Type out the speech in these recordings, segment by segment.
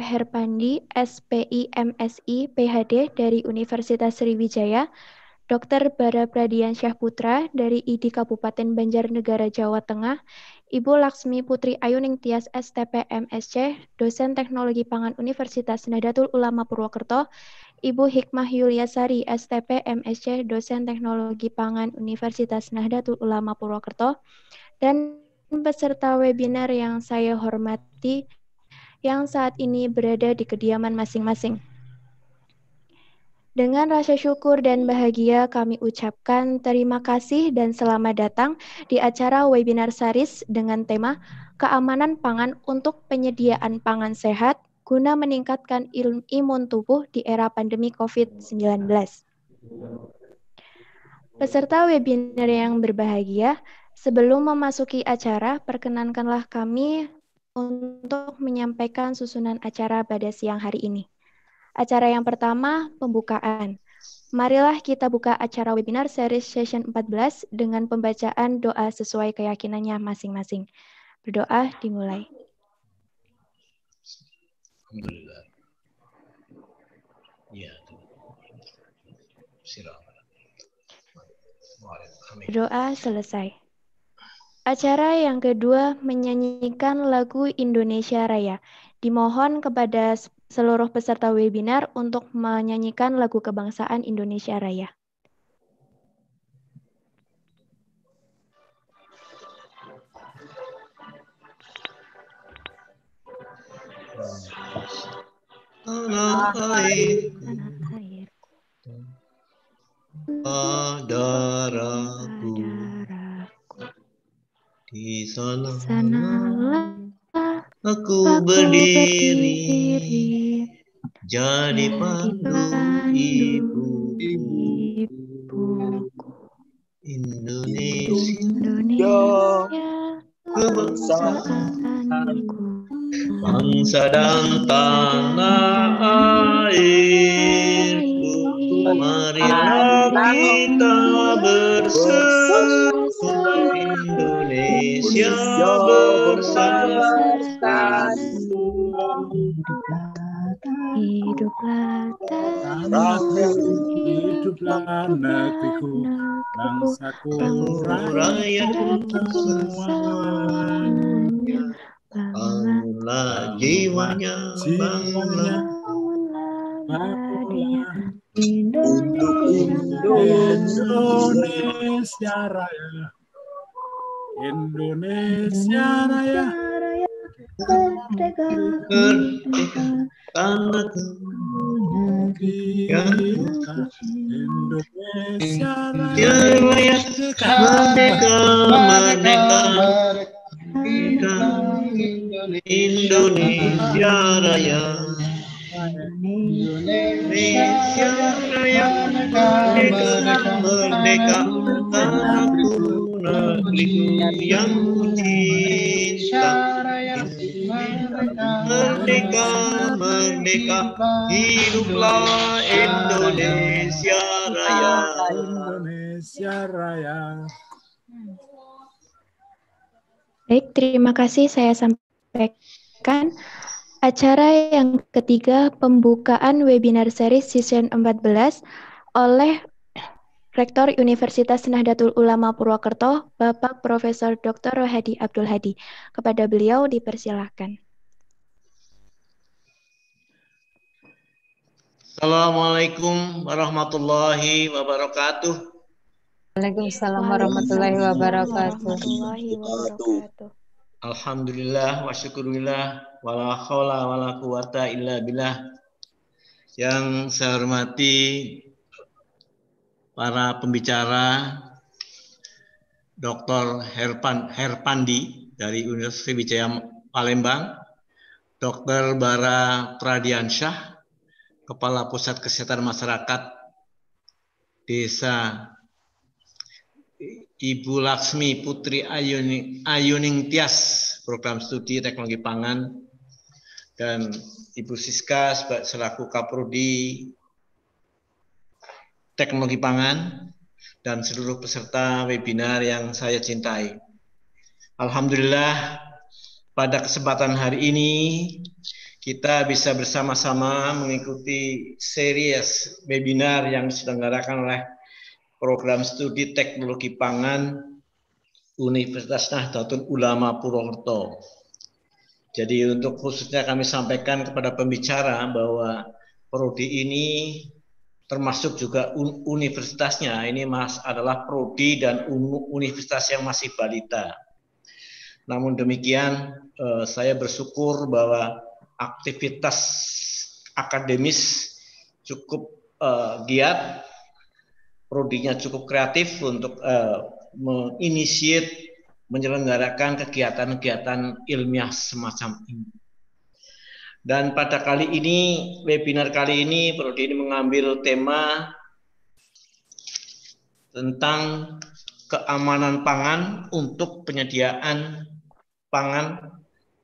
Herpandi, SPI MSI PhD dari Universitas Sriwijaya, Dr. Bara Pradiansyah Putra dari ID Kabupaten Banjarnegara Jawa Tengah, Ibu Laksmi Putri Ayuning Tias STP MSc, dosen Teknologi Pangan Universitas Nahdlatul Ulama Purwokerto, Ibu Hikmah Yuliasari STP MSc, dosen Teknologi Pangan Universitas Nahdlatul Ulama Purwokerto, dan peserta webinar yang saya hormati yang saat ini berada di kediaman masing-masing. Dengan rasa syukur dan bahagia kami ucapkan terima kasih dan selamat datang di acara webinar SARIS dengan tema Keamanan Pangan untuk Penyediaan Pangan Sehat guna meningkatkan imun tubuh di era pandemi COVID-19. Peserta webinar yang berbahagia, sebelum memasuki acara, perkenankanlah kami untuk menyampaikan susunan acara pada siang hari ini. Acara yang pertama, pembukaan. Marilah kita buka acara webinar series session 14 dengan pembacaan doa sesuai keyakinannya masing-masing. Berdoa dimulai. Alhamdulillah. Ya. Doa selesai. Acara yang kedua menyanyikan lagu Indonesia Raya. Dimohon kepada seluruh peserta webinar untuk menyanyikan lagu kebangsaan Indonesia Raya. Tanah airku, darahku, di sanalah aku berdiri, jadi pandu ibuku. Indonesia, kebangsaanku, bangsa dan tanah airku, marilah kita bersatu, Indonesia bersatu. Hiduplah hiduplah negeriku, bangsaku, rakyatku semuanya. Bangunlah jiwanya, bangunlah untuk Indonesia Raya. Indonesia Raya, merdeka, tanahku, Indonesia Raya, merdeka, merdeka, Indonesia Raya. Indonesia Raya, merdeka, tanahku, negeriku yang cinta. Merdeka, merdeka, hiduplah Indonesia Raya. Indonesia Raya. Baik, terima kasih saya sampaikan. Acara yang ketiga, pembukaan webinar series season 14 oleh Rektor Universitas Nahdlatul Ulama Purwokerto, Bapak Profesor Dr. Rohadi Abdul Hadi. Kepada beliau dipersilakan. Assalamualaikum warahmatullahi wabarakatuh. Waalaikumsalam warahmatullahi wabarakatuh. Alhamdulillah wa syukurillah wala haula wala quwata illa billah. Yang saya hormati para pembicara, Dr. Herpandi dari Universitas Sriwijaya Palembang, Dr. Bara Pradiansyah, Kepala Pusat Kesehatan Masyarakat Desa, Ibu Laksmi Putri Ayuning Tias, Program Studi Teknologi Pangan, dan Ibu Siska selaku Kaprodi Teknologi Pangan, dan seluruh peserta webinar yang saya cintai. Alhamdulillah, pada kesempatan hari ini kita bisa bersama-sama mengikuti series webinar yang diselenggarakan oleh Program Studi Teknologi Pangan Universitas Nahdlatul Ulama Purwokerto. Jadi untuk khususnya kami sampaikan kepada pembicara bahwa prodi ini termasuk juga universitasnya ini adalah prodi dan universitas yang masih balita. Namun demikian saya bersyukur bahwa aktivitas akademis cukup giat, prodinya cukup kreatif untuk menginisiat menyelenggarakan kegiatan-kegiatan ilmiah semacam ini. Dan pada kali ini, webinar kali ini, prodi ini mengambil tema tentang keamanan pangan untuk penyediaan pangan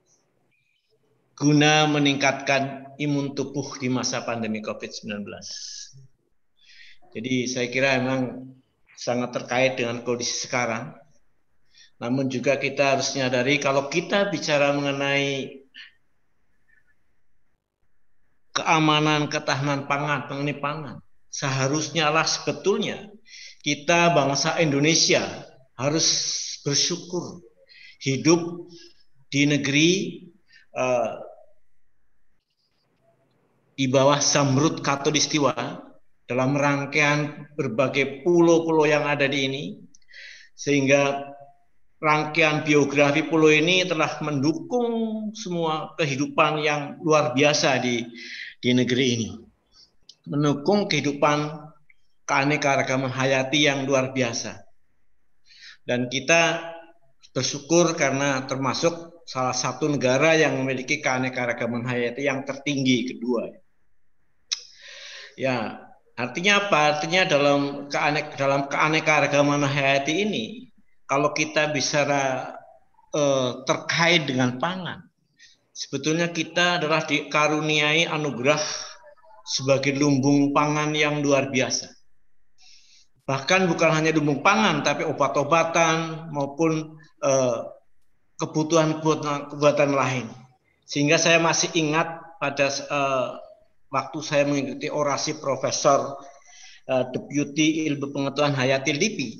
guna meningkatkan imun tubuh di masa pandemi COVID-19. Jadi saya kira memang sangat terkait dengan kondisi sekarang. Namun juga kita harus menyadari kalau kita bicara mengenai keamanan, ketahanan pangan, mengenai pangan, seharusnya lah sebetulnya kita bangsa Indonesia harus bersyukur hidup di negeri di bawah Zamrud Khatulistiwa dalam rangkaian berbagai pulau-pulau yang ada di ini, sehingga rangkaian biografi pulau ini telah mendukung semua kehidupan yang luar biasa di negeri ini. Mendukung kehidupan keanekaragaman hayati yang luar biasa. Dan kita bersyukur karena termasuk salah satu negara yang memiliki keanekaragaman hayati yang tertinggi kedua. Ya, artinya apa? Artinya dalam keanekaragaman hayati ini, kalau kita bicara terkait dengan pangan, sebetulnya kita adalah dikaruniai anugerah sebagai lumbung pangan yang luar biasa. Bahkan bukan hanya lumbung pangan, tapi obat-obatan maupun kebutuhan lain. Sehingga saya masih ingat pada waktu saya mengikuti orasi Profesor Deputi Ilmu Pengetahuan Hayati LIPI,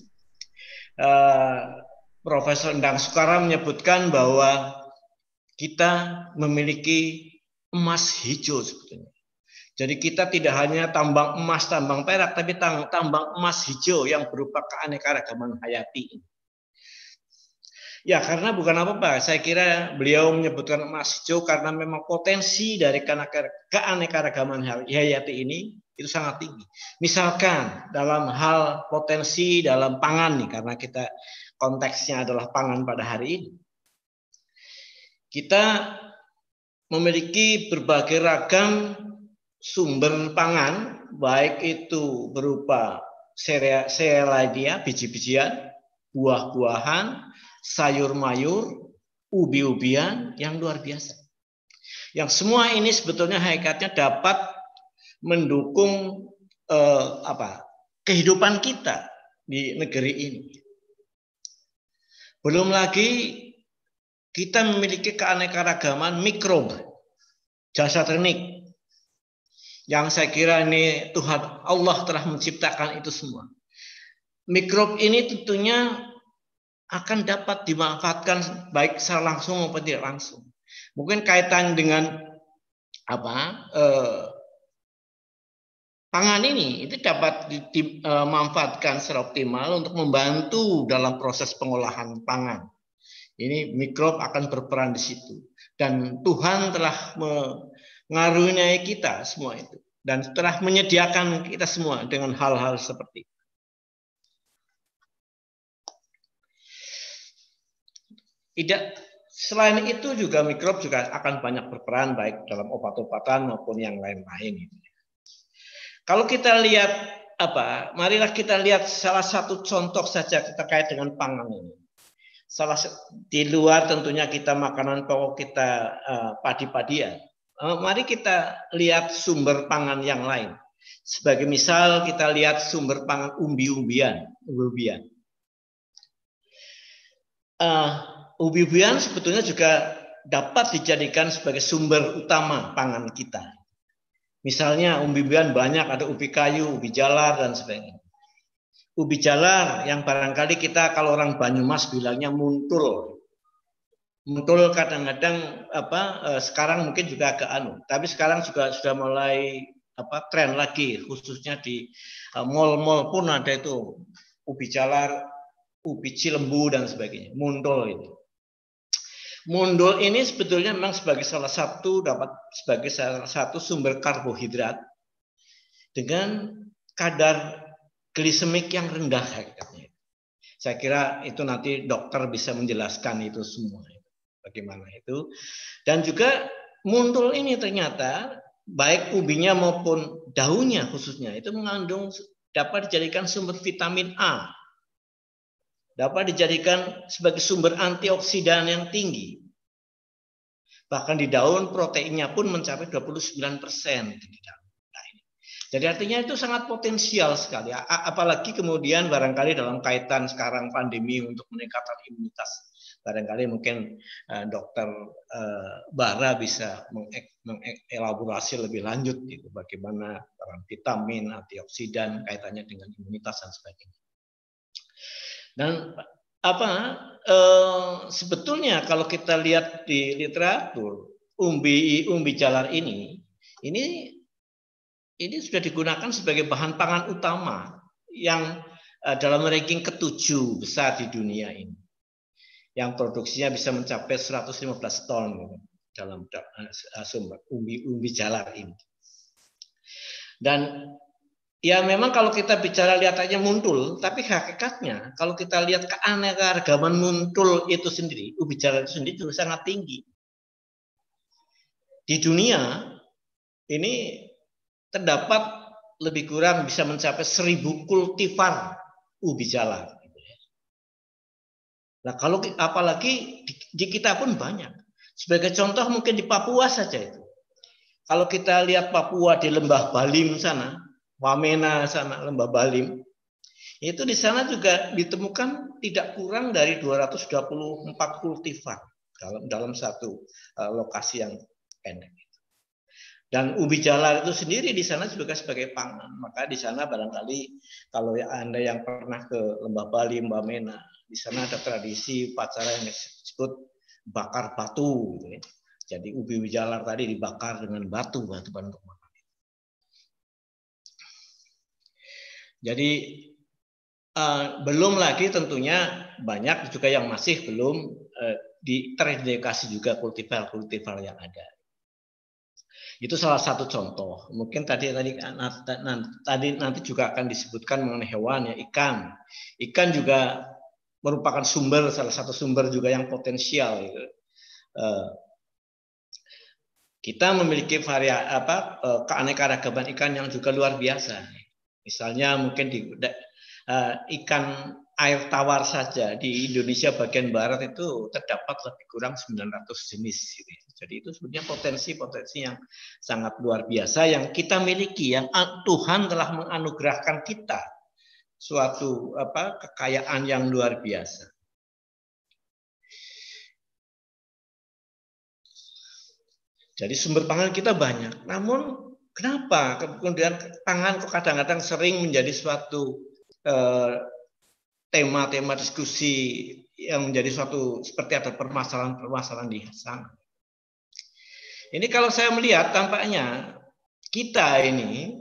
Profesor Endang Sukara menyebutkan bahwa kita memiliki emas hijau sebetulnya. Jadi kita tidak hanya tambang emas, tambang perak, tapi tambang emas hijau yang berupa keanekaragaman hayati. Ya, karena bukan apa-apa. Saya kira beliau menyebutkan emas hijau karena memang potensi dari keanekaragaman hayati ini itu sangat tinggi. Misalkan dalam hal potensi dalam pangan nih, karena kita konteksnya adalah pangan pada hari ini. Kita memiliki berbagai ragam sumber pangan, baik itu berupa cerealia, biji-bijian, buah-buahan, sayur-mayur, ubi-ubian yang luar biasa. Yang semua ini sebetulnya hakikatnya dapat mendukung kehidupan kita di negeri ini. Belum lagi kita memiliki keanekaragaman mikrob, jasa teknik, yang saya kira ini Tuhan Allah telah menciptakan itu semua. Mikrob ini tentunya akan dapat dimanfaatkan baik secara langsung maupun tidak langsung. Mungkin kaitan dengan pangan ini itu dapat dimanfaatkan secara optimal untuk membantu dalam proses pengolahan pangan. Ini mikrob akan berperan di situ. Dan Tuhan telah mengaruniai kita semua itu. Dan telah menyediakan kita semua dengan hal-hal seperti itu. Selain itu juga mikrob juga akan banyak berperan baik dalam obat-obatan maupun yang lain-lain. Kalau kita lihat marilah kita lihat salah satu contoh saja terkait dengan pangan ini. Di luar tentunya kita makanan pokok kita padi-padian. Mari kita lihat sumber pangan yang lain. Sebagai misal kita lihat sumber pangan umbi-umbian. Umbi-umbian sebetulnya juga dapat dijadikan sebagai sumber utama pangan kita. Misalnya umbi-umbian banyak, ada ubi kayu, ubi jalar, dan sebagainya. Ubi jalar yang barangkali kita kalau orang Banyumas bilangnya muntul. Muntul kadang-kadang sekarang mungkin juga agak tapi sekarang juga sudah mulai tren lagi, khususnya di mall-mall pun ada itu ubi jalar, ubi cilembu dan sebagainya. Muntul itu. Mundul ini sebetulnya memang sebagai salah satu sumber karbohidrat dengan kadar glisemik yang rendah. Saya kira itu nanti dokter bisa menjelaskan itu semua, bagaimana itu. Dan juga mundul ini ternyata baik ubinya maupun daunnya khususnya itu mengandung, dapat dijadikan sumber vitamin A. Dapat dijadikan sebagai sumber antioksidan yang tinggi. Bahkan di daun proteinnya pun mencapai 29% di daun. Jadi artinya itu sangat potensial sekali. Apalagi kemudian barangkali dalam kaitan sekarang pandemi untuk meningkatkan imunitas. Barangkali mungkin dokter Bara bisa mengelaborasi lebih lanjut gitu, bagaimana peran vitamin, antioksidan kaitannya dengan imunitas dan sebagainya. Dan sebetulnya kalau kita lihat di literatur umbi jalar ini sudah digunakan sebagai bahan pangan utama yang dalam ranking ke-7 besar di dunia ini, yang produksinya bisa mencapai 115 ton dalam sumber umbi jalar ini. Dan ya memang kalau kita bicara lihat aja muntul, tapi hakikatnya kalau kita lihat keanekaragaman muntul itu sendiri, ubi jalar itu sendiri juga sangat tinggi. Di dunia ini terdapat lebih kurang bisa mencapai 1000 kultivar ubi jalar. Nah kalau apalagi di kita pun banyak. Sebagai contoh mungkin di Papua saja itu. Kalau kita lihat Papua di Lembah Balim sana, Wamena sana, Lembah Balim, itu di sana juga ditemukan tidak kurang dari 224 kultivar dalam satu lokasi yang pendek. Dan ubi jalar itu sendiri di sana juga sebagai pangan. Maka di sana barangkali kalau Anda yang pernah ke Lembah Balim, Wamena, di sana ada tradisi upacara yang disebut bakar batu. Jadi ubi jalar tadi dibakar dengan batu untuk makan. Jadi belum lagi tentunya banyak juga yang masih belum teridentifikasi juga kultivar yang ada. Itu salah satu contoh. Mungkin nanti juga akan disebutkan mengenai hewan ya, ikan. Ikan juga merupakan salah satu sumber juga yang potensial. Gitu. Kita memiliki keanekaragaman ikan yang juga luar biasa. Misalnya mungkin ikan air tawar saja di Indonesia bagian barat itu terdapat lebih kurang 900 jenis. Jadi itu sebenarnya potensi-potensi yang sangat luar biasa yang kita miliki, yang Tuhan telah menganugerahkan kita suatu kekayaan yang luar biasa. Jadi sumber pangan kita banyak. Namun kenapa kemudian pangan kok kadang-kadang sering menjadi suatu tema-tema diskusi yang menjadi suatu seperti ada permasalahan di sana. Ini kalau saya melihat tampaknya kita ini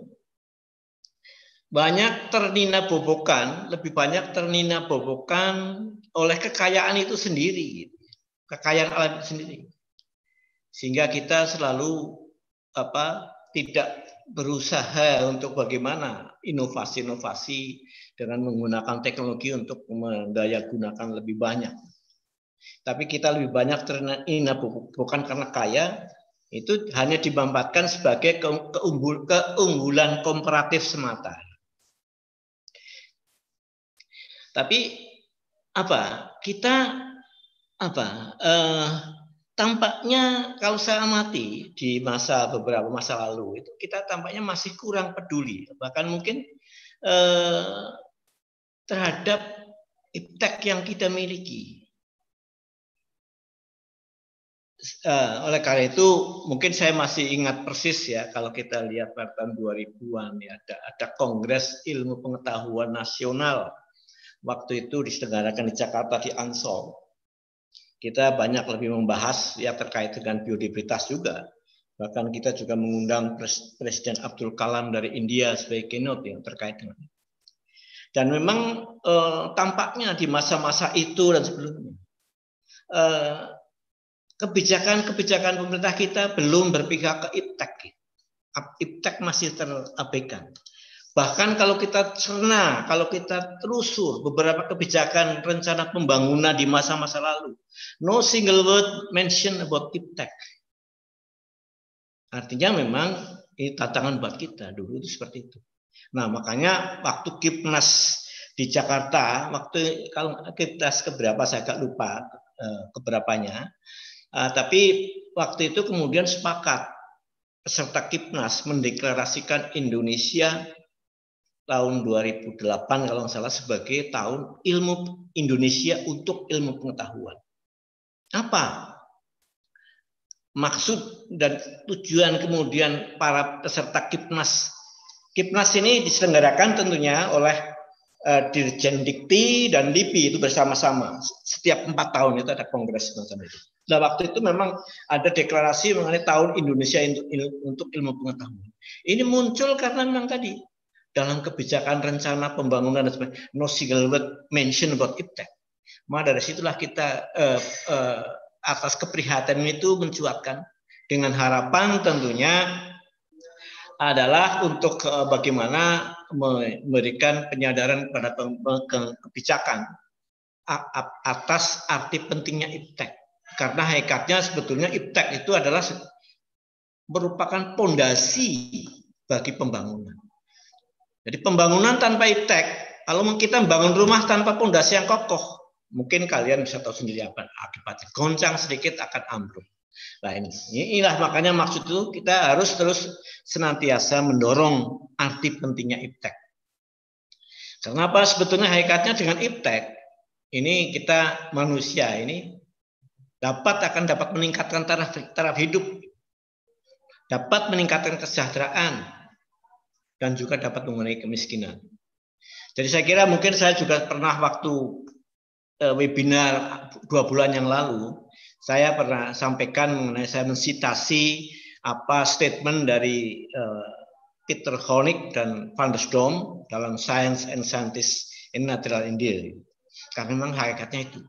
lebih banyak ternina bobokan oleh kekayaan itu sendiri, kekayaan alam itu sendiri. Sehingga kita selalu tidak berusaha untuk bagaimana inovasi-inovasi dengan menggunakan teknologi untuk mendayagunakan lebih banyak. Tapi kita lebih banyak ternina bukan karena kaya, itu hanya dimanfaatkan sebagai keunggulan komparatif semata. Tapi tampaknya kalau saya amati di beberapa masa lalu itu kita tampaknya masih kurang peduli, bahkan mungkin terhadap iptek yang kita miliki. oleh karena itu mungkin saya masih ingat persis ya, kalau kita lihat pada tahun 2000-an ya, ada Kongres Ilmu Pengetahuan Nasional waktu itu diselenggarakan di Jakarta di Ansor. Kita banyak lebih membahas ya terkait dengan biodiversitas juga. Bahkan kita juga mengundang Presiden Abdul Kalam dari India sebagai keynote yang terkait dengan itu. Dan memang tampaknya di masa-masa itu dan sebelumnya kebijakan-kebijakan pemerintah kita belum berpihak ke iptek. Iptek masih terabaikan. Bahkan kalau kita cerna, kalau kita telusur beberapa kebijakan rencana pembangunan di masa-masa lalu, no single word mention about iptek. Artinya memang ini tantangan buat kita dulu itu seperti itu. Nah makanya waktu Kipnas di Jakarta, waktu kalau Kipnas keberapa saya agak lupa keberapanya. Tapi waktu itu kemudian sepakat peserta Kipnas mendeklarasikan Indonesia tahun 2008 kalau nggak salah sebagai tahun ilmu Indonesia untuk ilmu pengetahuan. Apa maksud dan tujuan kemudian para peserta Kipnas? Kipnas ini diselenggarakan tentunya oleh Dirjen Dikti dan LIPI itu bersama-sama. Setiap 4 tahun itu ada kongres semacam itu. Nah waktu itu memang ada deklarasi mengenai tahun Indonesia untuk ilmu pengetahuan. Ini muncul karena memang tadi dalam kebijakan rencana pembangunan dan sebagainya, no single word mention about iptek. Maka dari situlah kita atas keprihatinan itu mencuatkan dengan harapan tentunya adalah untuk bagaimana memberikan penyadaran pada kebijakan atas arti pentingnya iptek. Karena hakikatnya sebetulnya iptek itu adalah merupakan pondasi bagi pembangunan. Jadi pembangunan tanpa iptek, kalau kita membangun rumah tanpa pondasi yang kokoh, mungkin kalian bisa tahu sendiri apa akibatnya. Goncang sedikit akan ambruk. Nah inilah makanya maksud itu kita harus terus senantiasa mendorong arti pentingnya iptek. Karena apa? Sebetulnya hakikatnya dengan iptek ini kita manusia ini akan dapat meningkatkan taraf hidup, dapat meningkatkan kesejahteraan, dan juga dapat mengurangi kemiskinan. Jadi saya kira mungkin saya juga pernah waktu webinar 2 bulan yang lalu, saya pernah sampaikan mengenai, saya mensitasi statement dari Peter Honig dan Van der Stom dalam Science and Scientists in Natural India. Karena memang hakikatnya itu.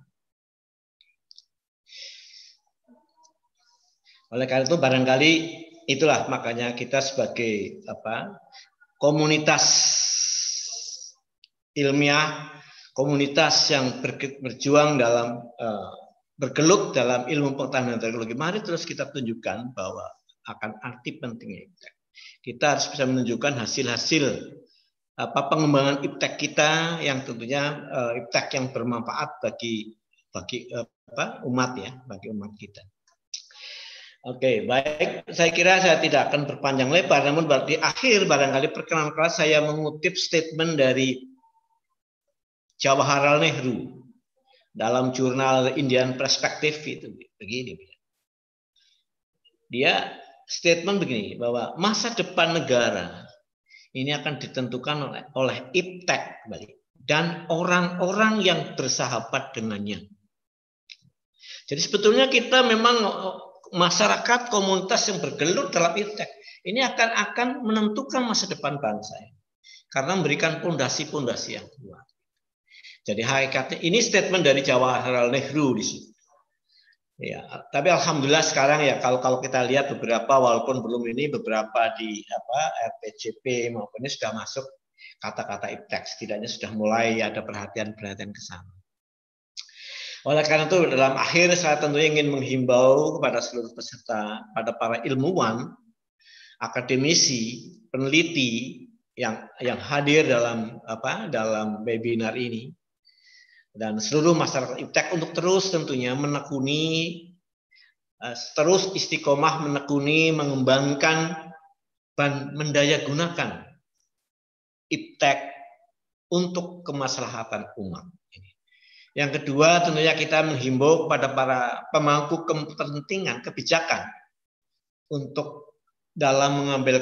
Oleh karena itu barangkali itulah makanya kita sebagai komunitas ilmiah, komunitas yang berjuang dalam bergelut dalam ilmu pengetahuan dan teknologi, mari terus kita tunjukkan bahwa akan arti pentingnya iptek. Kita harus bisa menunjukkan hasil-hasil pengembangan iptek kita yang tentunya iptek yang bermanfaat bagi umat ya, bagi umat kita. Oke, baik. Saya kira saya tidak akan berpanjang lebar, namun di akhir barangkali perkenalan saya mengutip statement dari Jawaharlal Nehru dalam jurnal Indian Perspective itu begini. Dia statement begini bahwa masa depan negara ini akan ditentukan oleh iptek dan orang-orang yang bersahabat dengannya. Jadi sebetulnya kita memang masyarakat komunitas yang bergelut dalam iptek ini akan menentukan masa depan bangsa karena memberikan pondasi-pondasi yang kuat. Jadi hakikatnya ini statement dari Jawaharlal Nehru di situ. Ya, tapi alhamdulillah sekarang ya kalau kita lihat beberapa walaupun belum ini beberapa di RPJP maupun ini sudah masuk kata-kata iptek, setidaknya sudah mulai ada perhatian-perhatian ke sana. Oleh karena itu dalam akhir saya tentunya ingin menghimbau kepada seluruh peserta, pada para ilmuwan, akademisi, peneliti yang hadir dalam webinar ini dan seluruh masyarakat iptek untuk terus tentunya menekuni, terus istiqomah menekuni, mengembangkan dan mendayagunakan iptek untuk kemaslahatan umat. Yang kedua, tentunya kita menghimbau kepada para pemangku kepentingan kebijakan untuk dalam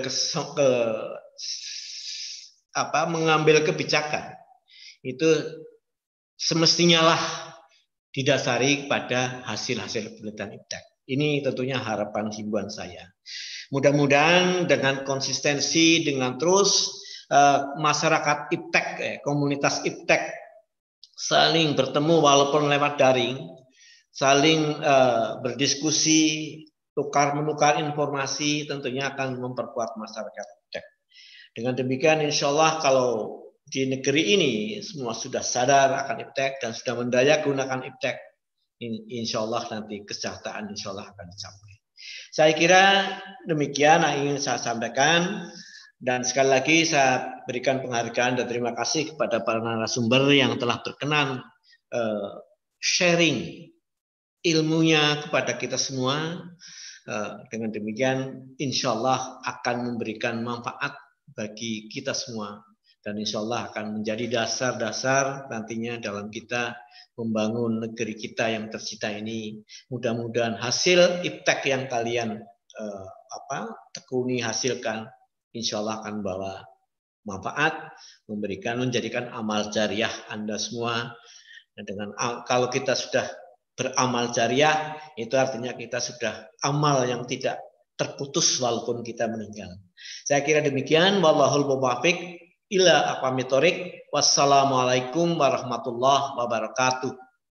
mengambil kebijakan itu semestinya lah didasari pada hasil-hasil penelitian IPTEK. Ini tentunya harapan himbauan saya. Mudah-mudahan dengan konsistensi, dengan terus masyarakat IPTEK, komunitas IPTEK saling bertemu walaupun lewat daring, saling berdiskusi, tukar-menukar informasi, tentunya akan memperkuat masyarakat IPTEK. Dengan demikian, insya Allah kalau di negeri ini semua sudah sadar akan IPTEK dan sudah mendaya gunakan IPTEK, insya Allah nanti kesejahteraan insya Allah akan dicapai. Saya kira demikian yang ingin saya sampaikan, dan sekali lagi saya berikan penghargaan dan terima kasih kepada para narasumber yang telah berkenan sharing ilmunya kepada kita semua. Dengan demikian insya Allah akan memberikan manfaat bagi kita semua, dan insya Allah akan menjadi dasar-dasar nantinya dalam kita membangun negeri kita yang tercinta ini. Mudah-mudahan hasil IPTEK yang kalian tekuni, hasilkan, insya Allah akan membawa manfaat, menjadikan amal jariah Anda semua. Dan kalau kita sudah beramal jariah, itu artinya kita sudah amal yang tidak terputus walaupun kita meninggal. Saya kira demikian. Wallahul muwaffiq ila aqwamit thoriq. Wassalamualaikum warahmatullahi wabarakatuh.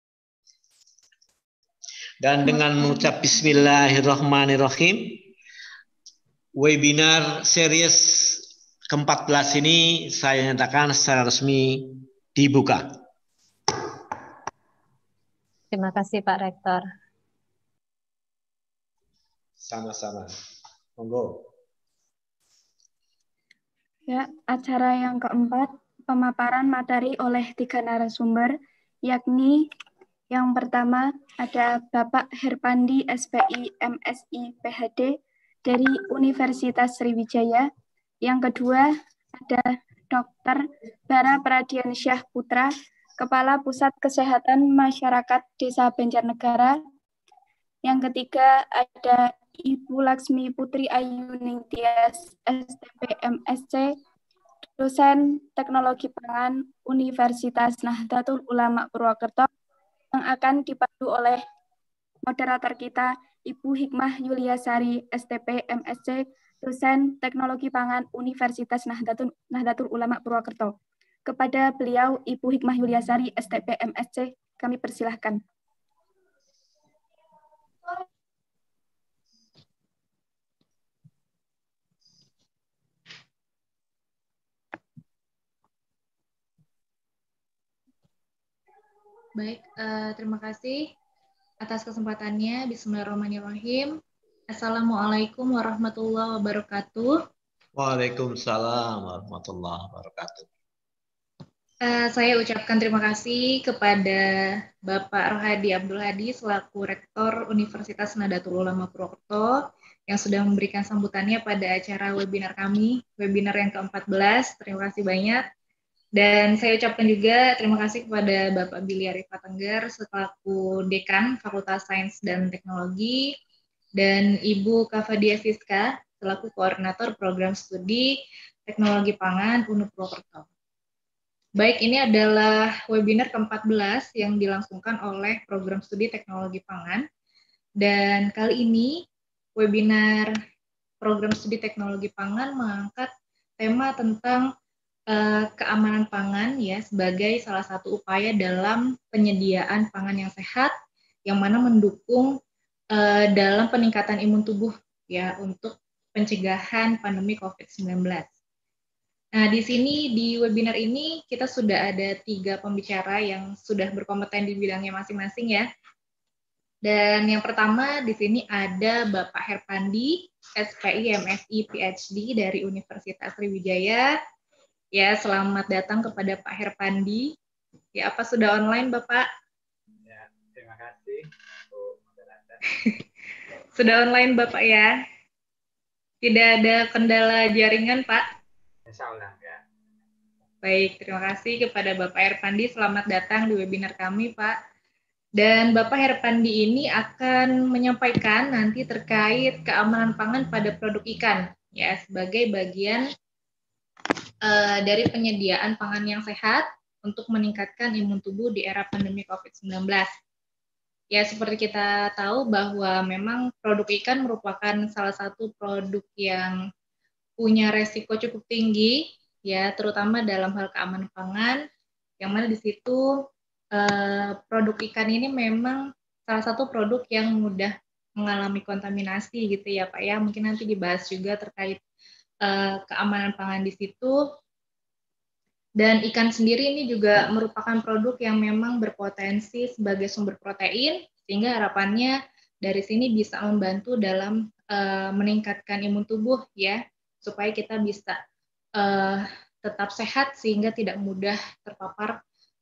Dan dengan mengucap bismillahirrahmanirrahim, webinar series ke-14 ini saya nyatakan secara resmi dibuka. Terima kasih Pak Rektor. Sama-sama. Monggo. Ya, acara yang keempat, pemaparan materi oleh 3 narasumber, yakni yang pertama ada Bapak Herpandi, SPI, MSI, PhD dari Universitas Sriwijaya. Yang kedua ada Dr. Bara Pradiansyah Putra, Kepala Pusat Kesehatan Masyarakat Desa Banjarnegara. Yang ketiga ada Ibu Laksmi Putri Ayuningstias, STP MSc, dosen Teknologi Pangan Universitas Nahdlatul Ulama Purwokerto, yang akan dipandu oleh moderator kita, Ibu Hikmah Yuliasari, STP MSc, dosen Teknologi Pangan Universitas Nahdlatul Ulama Purwokerto. Kepada beliau, Ibu Hikmah Yuliasari, STP MSc, kami persilahkan. Baik, terima kasih atas kesempatannya. Bismillahirrahmanirrahim. Assalamualaikum warahmatullahi wabarakatuh. Waalaikumsalam warahmatullahi wabarakatuh. Saya ucapkan terima kasih kepada Bapak Rohadi Abdul Hadi selaku Rektor Universitas Nahdlatul Ulama Purwokerto yang sudah memberikan sambutannya pada acara webinar kami, webinar yang ke-14. Terima kasih banyak. Dan saya ucapkan juga terima kasih kepada Bapak Billy Arifat Tengger selaku Dekan Fakultas Sains dan Teknologi, dan Ibu Kafadia Siska selaku Koordinator Program Studi Teknologi Pangan UNU Purwokerto. Baik, ini adalah webinar ke-14 yang dilangsungkan oleh Program Studi Teknologi Pangan. Dan kali ini webinar Program Studi Teknologi Pangan mengangkat tema tentang keamanan pangan ya sebagai salah satu upaya dalam penyediaan pangan yang sehat yang mana mendukung dalam peningkatan imun tubuh ya untuk pencegahan pandemi COVID-19. Nah, di sini di webinar ini kita sudah ada 3 pembicara yang sudah berkompeten di bidangnya masing-masing ya. Dan yang pertama di sini ada Bapak Herpandi, SPI, MSI, PhD dari Universitas Sriwijaya. Ya, selamat datang kepada Pak Herpandi. Ya, apa sudah online, Bapak? Ya, terima kasih, Bu Moderator. Sudah online, Bapak ya? Tidak ada kendala jaringan, Pak? Insya Allah, ya. Baik, terima kasih kepada Bapak Herpandi. Selamat datang di webinar kami, Pak. Dan Bapak Herpandi ini akan menyampaikan nanti terkait keamanan pangan pada produk ikan, ya, sebagai bagian dari penyediaan pangan yang sehat untuk meningkatkan imun tubuh di era pandemi COVID-19. Ya, seperti kita tahu bahwa memang produk ikan merupakan salah satu produk yang punya resiko cukup tinggi, ya, terutama dalam hal keamanan pangan, yang mana di situ produk ikan ini memang salah satu produk yang mudah mengalami kontaminasi gitu ya Pak ya. Mungkin nanti dibahas juga terkait keamanan pangan di situ. Dan ikan sendiri ini juga merupakan produk yang memang berpotensi sebagai sumber protein, sehingga harapannya dari sini bisa membantu dalam meningkatkan imun tubuh ya, supaya kita bisa tetap sehat sehingga tidak mudah terpapar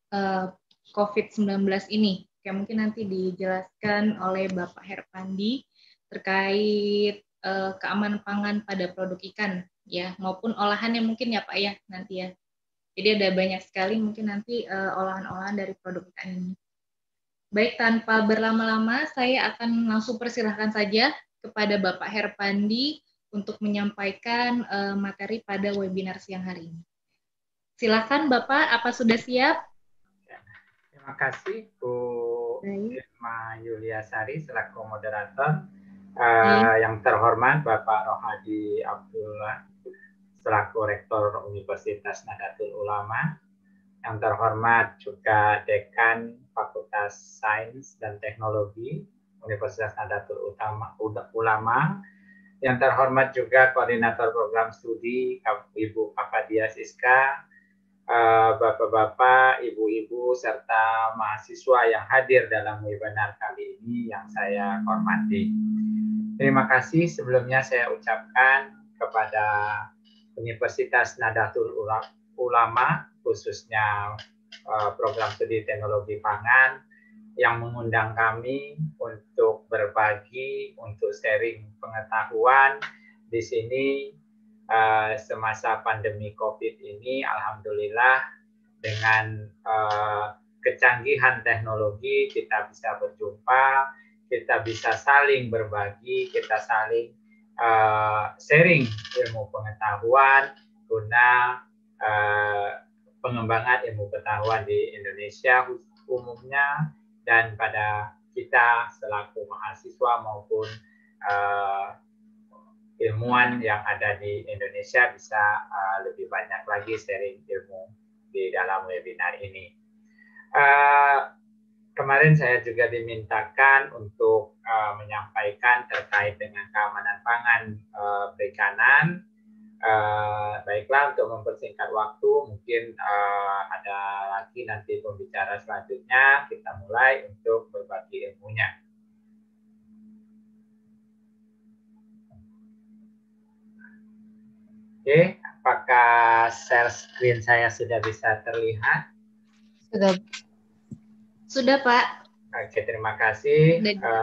COVID-19 ini. Oke, mungkin nanti dijelaskan oleh Bapak Herpandi terkait keamanan pangan pada produk ikan ya, maupun olahannya mungkin ya Pak ya nanti ya. Jadi ada banyak sekali mungkin nanti olahan-olahan dari produk ikan ini. Baik, tanpa berlama-lama, saya akan langsung persilahkan saja kepada Bapak Herpandi untuk menyampaikan materi pada webinar siang hari ini. Silakan Bapak, apa sudah siap? Terima kasih Bu Irma Yuliasari selaku moderator. Yang terhormat Bapak Rohadi Abdullah selaku Rektor Universitas Nahdlatul Ulama, yang terhormat juga Dekan Fakultas Sains dan Teknologi Universitas Nahdlatul Ulama, yang terhormat juga Koordinator Program Studi Ibu Kafadia Siska, Bapak-bapak, Ibu-ibu, serta mahasiswa yang hadir dalam webinar kali ini yang saya hormati. Terima kasih sebelumnya saya ucapkan kepada Universitas Nahdlatul Ulama, khususnya program studi teknologi pangan, yang mengundang kami untuk berbagi, untuk sharing pengetahuan di sini semasa pandemi COVID ini. Alhamdulillah dengan kecanggihan teknologi kita bisa berjumpa, kita bisa saling berbagi, kita saling sharing ilmu pengetahuan guna pengembangan ilmu pengetahuan di Indonesia umumnya, dan pada kita selaku mahasiswa maupun ilmuwan yang ada di Indonesia bisa lebih banyak lagi sharing ilmu di dalam webinar ini. Kemarin saya juga dimintakan untuk menyampaikan terkait dengan keamanan pangan perikanan. Baiklah, untuk mempersingkat waktu, mungkin ada lagi nanti pembicara selanjutnya. Kita mulai untuk berbagi ilmunya. Oke, apakah share screen saya sudah bisa terlihat? Sudah. Sudah, Pak. Oke, terima kasih.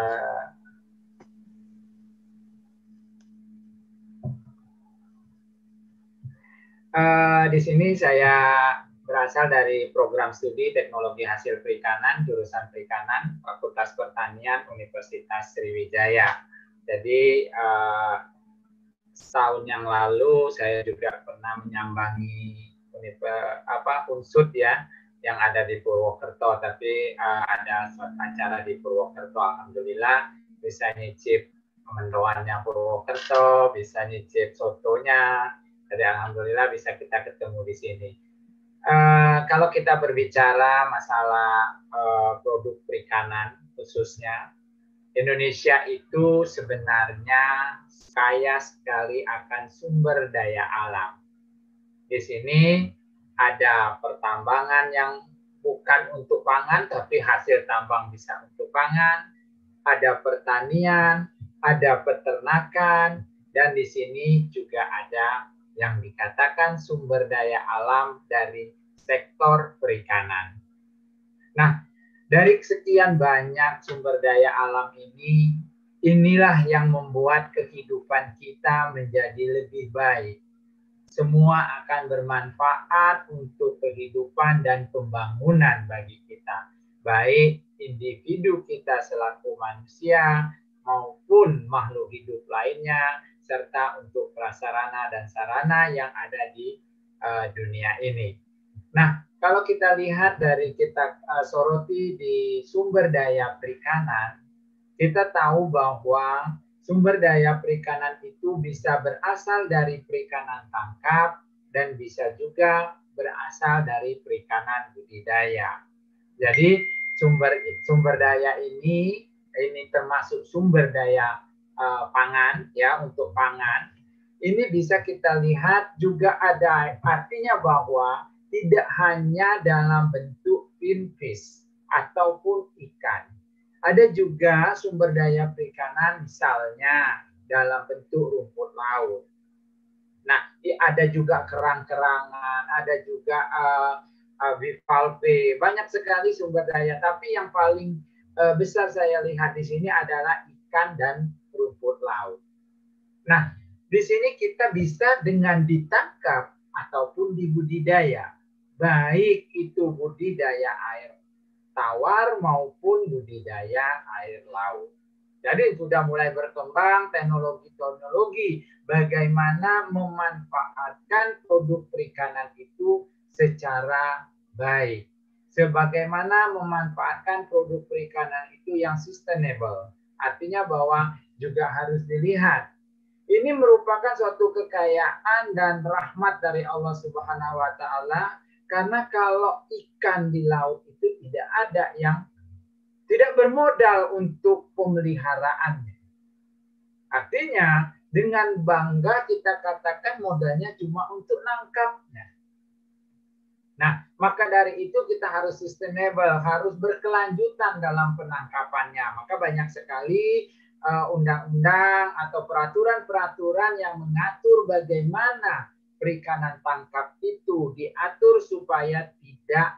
Di sini saya berasal dari program studi teknologi hasil perikanan, jurusan perikanan, Fakultas Pertanian, Universitas Sriwijaya. Jadi setahun yang lalu saya juga pernah menyambangi unsur ya yang ada di Purwokerto, tapi ada suatu acara di Purwokerto. Alhamdulillah bisa nyicip mendoannya Purwokerto, bisa nyicip sotonya. Jadi alhamdulillah bisa kita ketemu di sini. Kalau kita berbicara masalah produk perikanan khususnya, Indonesia itu sebenarnya kaya sekali akan sumber daya alam. Di sini ada pertambangan yang bukan untuk pangan, tapi hasil tambang bisa untuk pangan. Ada pertanian, ada peternakan, dan di sini juga ada yang dikatakan sumber daya alam dari sektor perikanan. Nah, dari sekian banyak sumber daya alam ini, inilah yang membuat kehidupan kita menjadi lebih baik. semua akan bermanfaat untuk kehidupan dan pembangunan bagi kita. Baik individu kita selaku manusia maupun makhluk hidup lainnya, serta untuk prasarana dan sarana yang ada di dunia ini. Nah, kalau kita lihat dari kita soroti di sumber daya perikanan, kita tahu bahwa sumber daya perikanan itu bisa berasal dari perikanan tangkap dan bisa juga berasal dari perikanan budidaya. Jadi sumber daya ini termasuk sumber daya pangan ya, untuk pangan. Ini bisa kita lihat juga ada artinya bahwa tidak hanya dalam bentuk finfish ataupun ikan. Ada juga sumber daya perikanan misalnya dalam bentuk rumput laut. Nah, ada juga kerang-kerangan, ada juga bivalve, banyak sekali sumber daya. Tapi yang paling besar saya lihat di sini adalah ikan dan rumput laut. Nah, di sini kita bisa dengan ditangkap ataupun dibudidaya, baik itu budidaya air tawar maupun budidaya air laut. Jadi sudah mulai berkembang teknologi-teknologi bagaimana memanfaatkan produk perikanan itu secara baik. Sebagaimana memanfaatkan produk perikanan itu yang sustainable. Artinya bahwa juga harus dilihat. Ini merupakan suatu kekayaan dan rahmat dari Allah Subhanahu wa Ta'ala, karena kalau ikan di laut itu tidak ada yang tidak bermodal untuk pemeliharaannya. Artinya dengan bangga kita katakan modalnya cuma untuk nangkapnya. Nah, maka dari itu kita harus sustainable, harus berkelanjutan dalam penangkapannya. Maka banyak sekali undang-undang atau peraturan-peraturan yang mengatur bagaimana perikanan tangkap itu diatur supaya tidak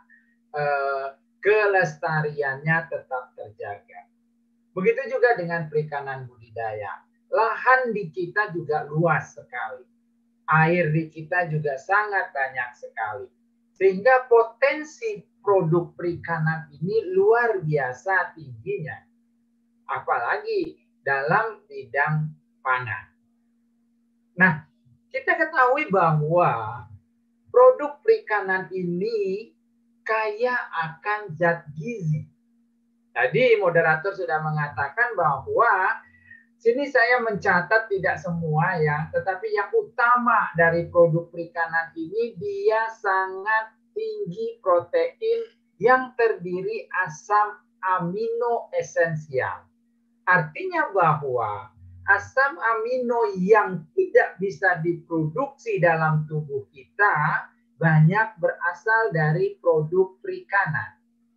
kelestariannya tetap terjaga. Begitu juga dengan perikanan budidaya. Lahan di kita juga luas sekali. Air di kita juga sangat banyak sekali. Sehingga potensi produk perikanan ini luar biasa tingginya. Apalagi dalam bidang pangan. Nah, kita ketahui bahwa produk perikanan ini kaya akan zat gizi. Tadi moderator sudah mengatakan bahwa sini saya mencatat tidak semua ya, tetapi yang utama dari produk perikanan ini dia sangat tinggi protein yang terdiri asam amino esensial. Artinya bahwa asam amino yang tidak bisa diproduksi dalam tubuh kita banyak berasal dari produk perikanan.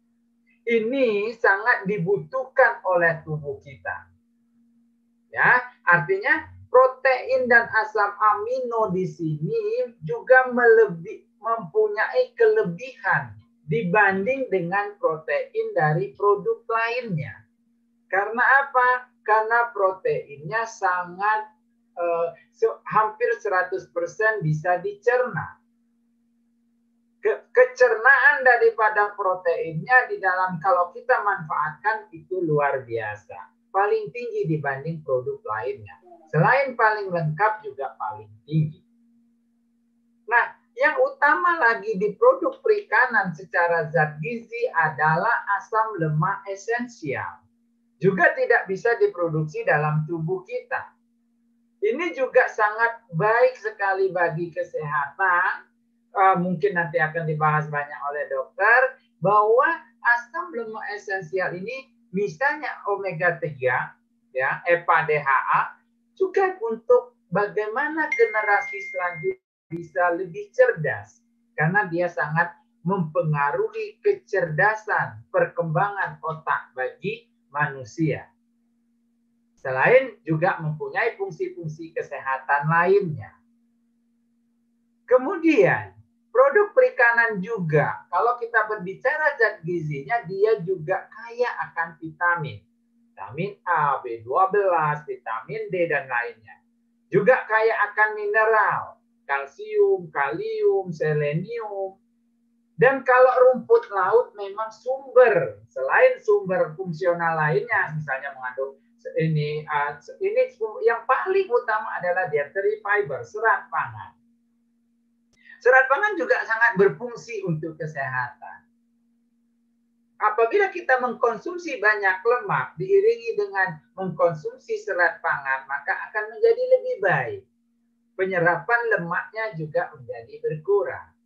Ini sangat dibutuhkan oleh tubuh kita. Ya, artinya protein dan asam amino di sini juga mempunyai kelebihan dibanding dengan protein dari produk lainnya. Karena apa? Karena proteinnya sangat hampir 100% bisa dicerna. Kecernaan daripada proteinnya di dalam kalau kita manfaatkan itu luar biasa. Paling tinggi dibanding produk lainnya. Selain paling lengkap juga paling tinggi. Nah, yang utama lagi di produk perikanan secara zat gizi adalah asam lemak esensial. Juga tidak bisa diproduksi dalam tubuh kita. Ini juga sangat baik sekali bagi kesehatan. Mungkin nanti akan dibahas banyak oleh dokter, bahwa asam lemak esensial ini misalnya omega 3, ya, EPA, DHA, juga untuk bagaimana generasi selanjutnya bisa lebih cerdas. Karena dia sangat mempengaruhi kecerdasan perkembangan otak bagi manusia. Selain juga mempunyai fungsi-fungsi kesehatan lainnya. Kemudian, produk perikanan juga, kalau kita berbicara zat gizinya, dia juga kaya akan vitamin. Vitamin A, B12, vitamin D, dan lainnya. Juga kaya akan mineral. kalsium, kalium, selenium. Dan kalau rumput laut memang sumber, selain sumber fungsional lainnya, misalnya mengandung ini yang paling utama adalah dietary fiber, serat pangan. Serat pangan juga sangat berfungsi untuk kesehatan. Apabila kita mengkonsumsi banyak lemak diiringi dengan mengkonsumsi serat pangan, maka akan menjadi lebih baik. Penyerapan lemaknya juga menjadi berkurang.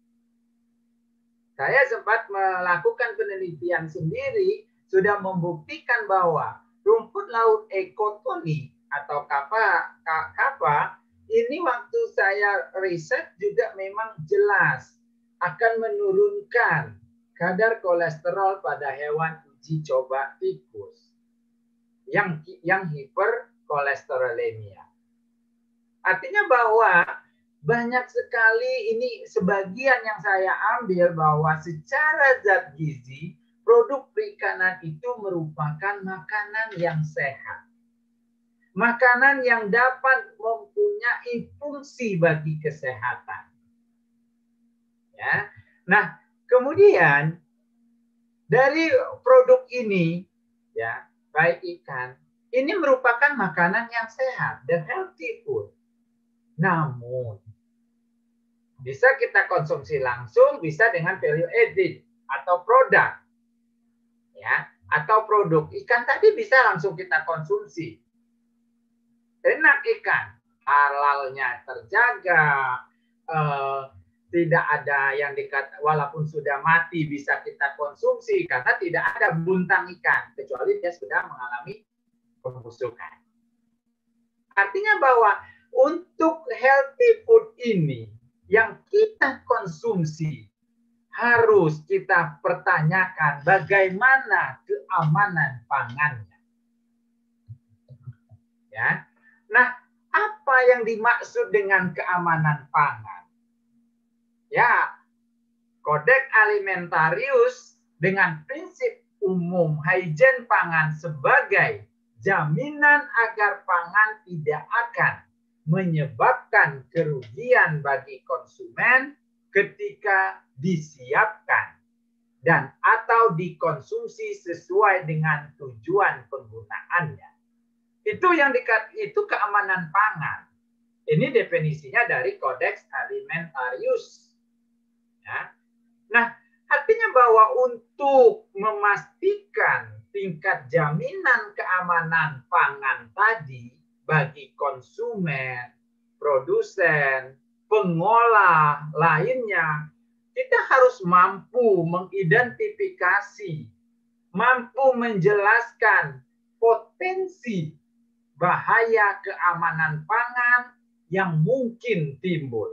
Saya sempat melakukan penelitian sendiri, sudah membuktikan bahwa rumput laut ekotoni atau kapa ini waktu saya riset juga memang jelas akan menurunkan kadar kolesterol pada hewan uji coba tikus yang hiperkolesterolemia. Artinya bahwa banyak sekali ini sebagian yang saya ambil bahwa secara zat gizi produk perikanan itu merupakan makanan yang sehat. Makanan yang dapat mempunyai fungsi bagi kesehatan. Ya. Nah, kemudian dari produk ini ya, baik ikan, ini merupakan makanan yang sehat, the healthy food. Namun bisa kita konsumsi langsung, bisa dengan value added atau produk. Ya, atau produk. Ikan tadi bisa langsung kita konsumsi. Enak ikan, halalnya terjaga, tidak ada yang walaupun sudah mati bisa kita konsumsi karena tidak ada buntang ikan kecuali dia sudah mengalami pembusukan. Artinya bahwa untuk healthy food ini yang kita konsumsi harus kita pertanyakan bagaimana keamanan pangannya. Ya. Nah, apa yang dimaksud dengan keamanan pangan? Ya, Kodeks Alimentarius dengan prinsip umum higien pangan sebagai jaminan agar pangan tidak akan menyebabkan kerugian bagi konsumen ketika disiapkan dan atau dikonsumsi sesuai dengan tujuan penggunaannya. Itu keamanan pangan. Ini definisinya dari Kodeks Alimentarius. Ya. Nah, artinya bahwa untuk memastikan tingkat jaminan keamanan pangan tadi bagi konsumen, produsen, pengolah lainnya, kita harus mampu mengidentifikasi, mampu menjelaskan potensi bahaya keamanan pangan yang mungkin timbul.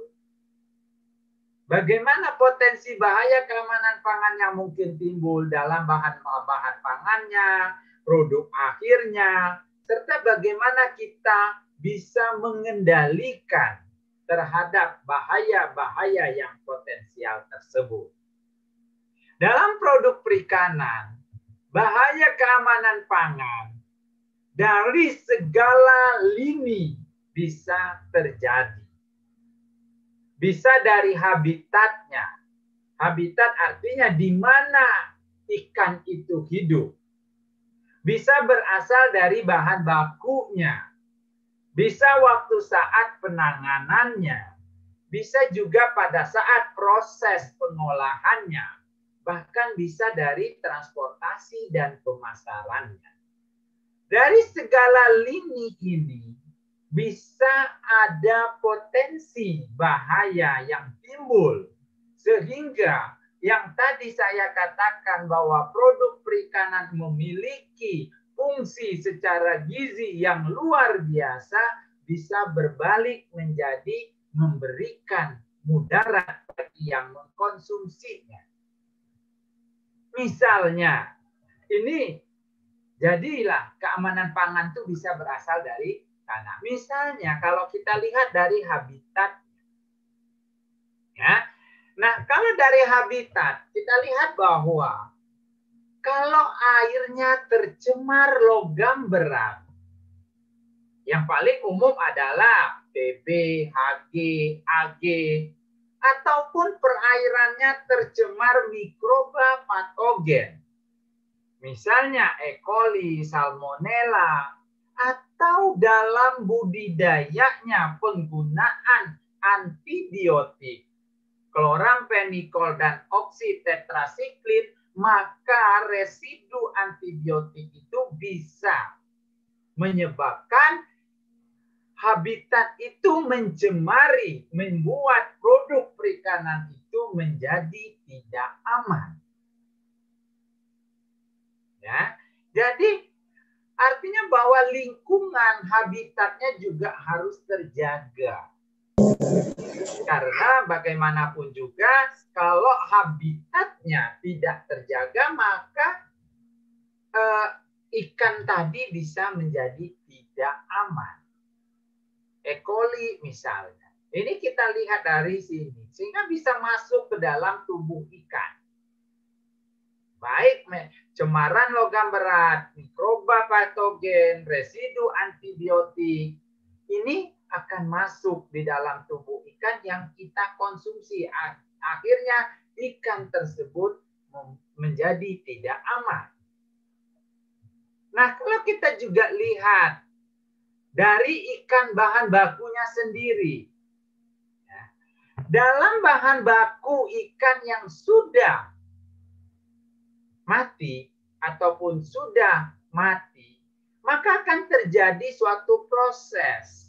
Bagaimana potensi bahaya keamanan pangan yang mungkin timbul dalam bahan-bahan pangannya, produk akhirnya, serta bagaimana kita bisa mengendalikan terhadap bahaya-bahaya yang potensial tersebut. Dalam produk perikanan, bahaya keamanan pangan dari segala lini bisa terjadi. Bisa dari habitatnya. Habitat artinya di mana ikan itu hidup. Bisa berasal dari bahan bakunya. Bisa waktu saat penanganannya. Bisa juga pada saat proses pengolahannya. Bahkan bisa dari transportasi dan pemasarannya. Dari segala lini ini, bisa ada potensi bahaya yang timbul. Sehingga yang tadi saya katakan bahwa produk perikanan memiliki fungsi secara gizi yang luar biasa bisa berbalik menjadi memberikan mudarat bagi yang mengkonsumsinya. Misalnya, ini jadilah keamanan pangan itu bisa berasal dari tanah. Misalnya kalau kita lihat dari habitat, ya. Nah, kalau dari habitat kita lihat bahwa kalau airnya tercemar logam berat, yang paling umum adalah TB, HG, AG, ataupun perairannya tercemar mikroba patogen. Misalnya E. coli, Salmonella, atau dalam budidayanya penggunaan antibiotik, kloramfenikol dan oksitetrasiklin, maka residu antibiotik itu bisa menyebabkan habitat itu mencemari, membuat produk perikanan itu menjadi tidak aman. Ya, jadi artinya bahwa lingkungan habitatnya juga harus terjaga. Karena bagaimanapun juga kalau habitatnya tidak terjaga, maka ikan tadi bisa menjadi tidak aman. E. coli misalnya. Ini kita lihat dari sini. Sehingga bisa masuk ke dalam tubuh ikan. Baik cemaran logam berat, mikroba patogen, residu antibiotik. Ini akan masuk di dalam tubuh ikan yang kita konsumsi. Akhirnya ikan tersebut menjadi tidak aman. Nah, kalau kita juga lihat dari ikan bahan bakunya sendiri. Ya, dalam bahan baku ikan yang sudah mati ataupun sudah mati, maka akan terjadi suatu proses.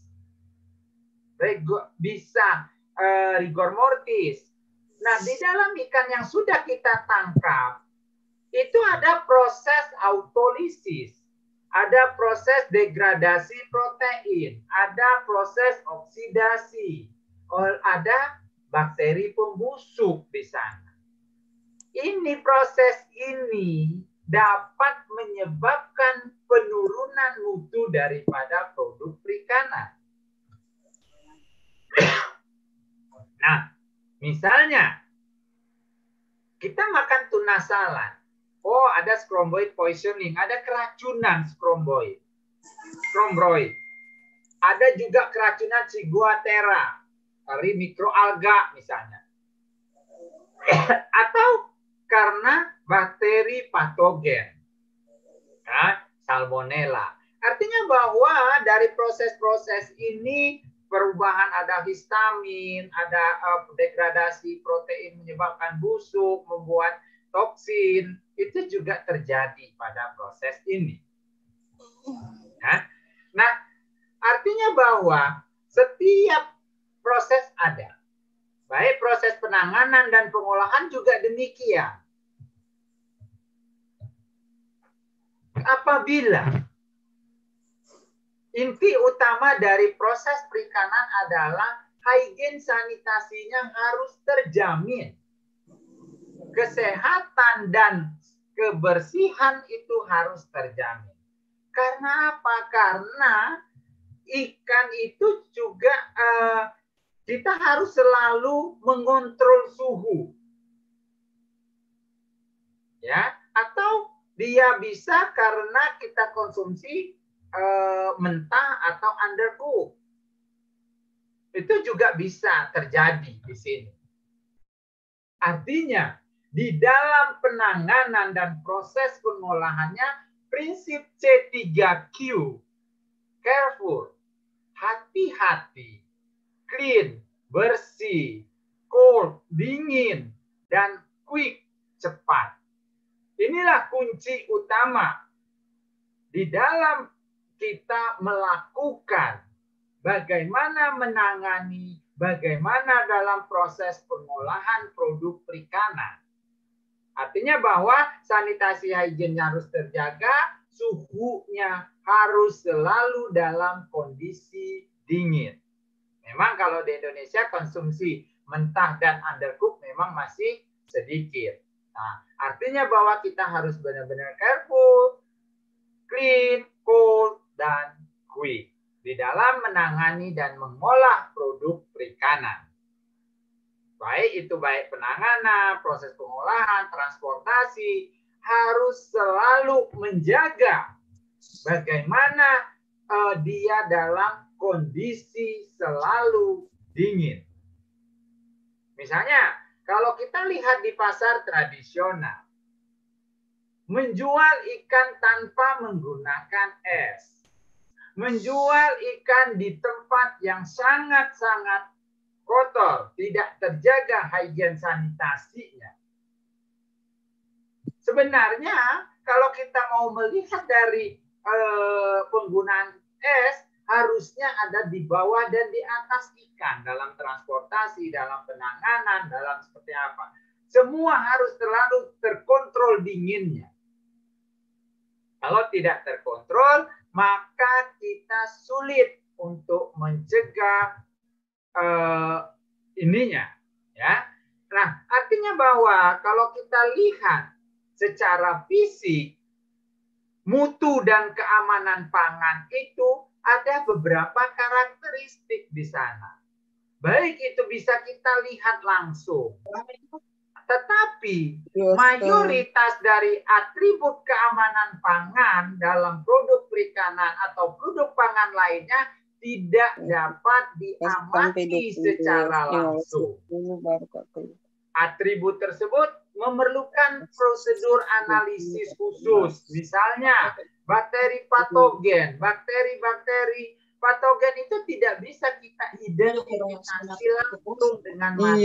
Bisa rigor mortis. Nah, di dalam ikan yang sudah kita tangkap, itu ada proses autolisis. Ada proses degradasi protein, ada proses oksidasi, ada bakteri pembusuk di sana. Ini proses ini dapat menyebabkan penurunan mutu daripada produk perikanan. Nah, misalnya kita makan tuna salad. Oh, ada skromboid poisoning, ada keracunan skromboid. Ada juga keracunan ciguatera dari mikroalga misalnya. Atau karena bakteri patogen. Nah, Salmonella. Artinya bahwa dari proses-proses ini perubahan ada histamin, ada degradasi protein menyebabkan busuk, membuat toksin, itu juga terjadi pada proses ini. Nah, artinya bahwa setiap proses ada. Baik proses penanganan dan pengolahan juga demikian. Apabila inti utama dari proses perikanan adalah higien sanitasinya harus terjamin. Kesehatan dan kebersihan itu harus terjamin. Karena apa? Karena ikan itu juga kita harus selalu mengontrol suhu. Ya, atau dia bisa karena kita konsumsi mentah atau undercook. Itu juga bisa terjadi di sini. Artinya, di dalam penanganan dan proses pengolahannya, prinsip C3Q, careful, hati-hati, clean, bersih, cold, dingin, dan quick, cepat. Inilah kunci utama di dalam kita melakukan bagaimana menangani, bagaimana dalam proses pengolahan produk perikanan. Artinya bahwa sanitasi higiennya harus terjaga, suhunya harus selalu dalam kondisi dingin. Memang kalau di Indonesia konsumsi mentah dan undercook memang masih sedikit. Nah, artinya bahwa kita harus benar-benar careful, clean, cold, dan quick di dalam menangani dan mengolah produk perikanan. Baik itu baik penanganan, proses pengolahan, transportasi, harus selalu menjaga bagaimana dia dalam kondisi selalu dingin. Misalnya, kalau kita lihat di pasar tradisional, menjual ikan tanpa menggunakan es, menjual ikan di tempat yang sangat-sangat kotor, tidak terjaga higien sanitasinya. Sebenarnya kalau kita mau melihat dari penggunaan es, harusnya ada di bawah dan di atas ikan dalam transportasi, dalam penanganan, dalam seperti apa. Semua harus terlalu terkontrol dinginnya. Kalau tidak terkontrol, maka kita sulit untuk mencegah ininya, ya. Nah, artinya bahwa kalau kita lihat secara fisik, mutu dan keamanan pangan itu ada beberapa karakteristik di sana. Baik itu bisa kita lihat langsung. Tetapi mayoritas dari atribut keamanan pangan dalam produk perikanan atau produk pangan lainnya tidak dapat diamati secara langsung. Atribut tersebut memerlukan prosedur analisis khusus. Misalnya, bakteri patogen. Bakteri-bakteri patogen itu tidak bisa kita identifikasi langsung dengan mata.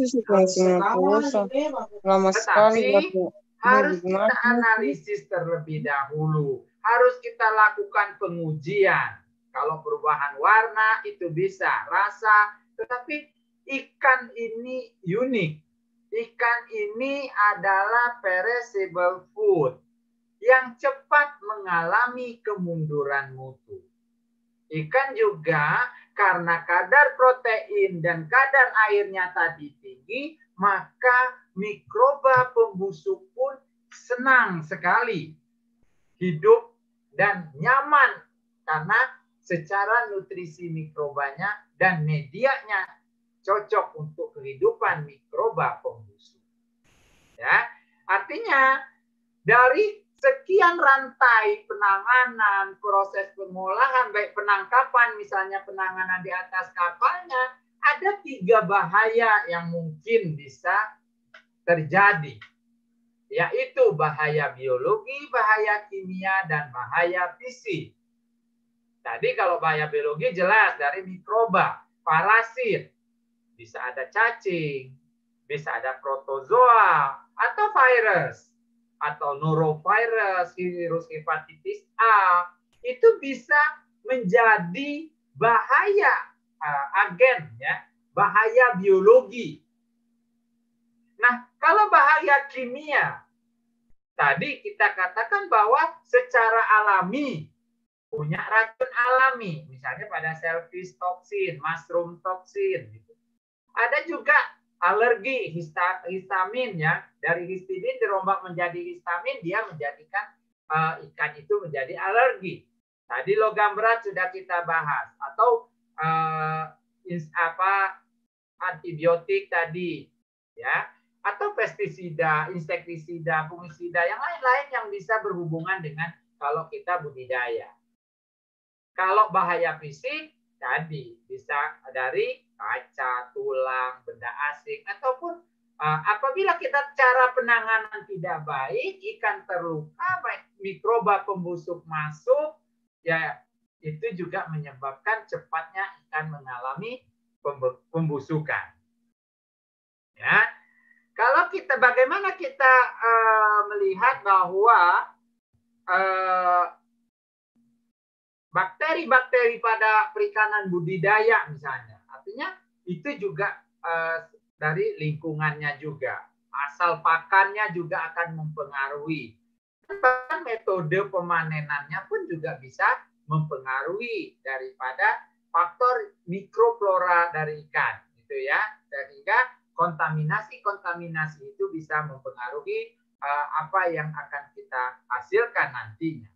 Tetapi harus kita analisis terlebih dahulu. Harus kita lakukan pengujian. Kalau perubahan warna itu bisa, rasa. Tetapi ikan ini unik. Ikan ini adalah perishable food yang cepat mengalami kemunduran mutu. Ikan juga karena kadar protein dan kadar airnya tadi tinggi, maka mikroba pembusuk pun senang sekali hidup dan nyaman karena secara nutrisi mikrobanya dan medianya cocok untuk kehidupan mikroba pembusuk. Ya, artinya dari sekian rantai penanganan, proses pengolahan, baik penangkapan, misalnya penanganan di atas kapalnya, ada 3 bahaya yang mungkin bisa terjadi, yaitu bahaya biologi, bahaya kimia, dan bahaya fisik. Tadi kalau bahaya biologi jelas dari mikroba, parasit, bisa ada cacing, bisa ada protozoa, atau virus, atau norovirus, virus hepatitis A, itu bisa menjadi bahaya agen, ya, bahaya biologi. Nah, kalau bahaya kimia, tadi kita katakan bahwa secara alami, punya racun alami, misalnya pada shellfish toxin, mushroom toxin, gitu. Ada juga alergi histamin, ya, dari histidin dirombak menjadi histamin, dia menjadikan ikan itu menjadi alergi. Tadi logam berat sudah kita bahas, atau antibiotik tadi, ya, atau pestisida, insektisida, fungisida, yang lain-lain yang bisa berhubungan dengan kalau kita budidaya. Kalau bahaya fisik tadi bisa dari kaca, tulang, benda asing, ataupun apabila kita cara penanganan tidak baik, ikan terluka, baik mikroba pembusuk masuk, ya itu juga menyebabkan cepatnya ikan mengalami pembusukan. Ya, kalau kita bagaimana kita melihat bahwa bakteri-bakteri pada perikanan budidaya misalnya, artinya itu juga dari lingkungannya juga, asal pakannya juga akan mempengaruhi. Bahkan metode pemanenannya pun juga bisa mempengaruhi daripada faktor mikroflora dari ikan, gitu ya, sehingga kontaminasi itu bisa mempengaruhi apa yang akan kita hasilkan nantinya.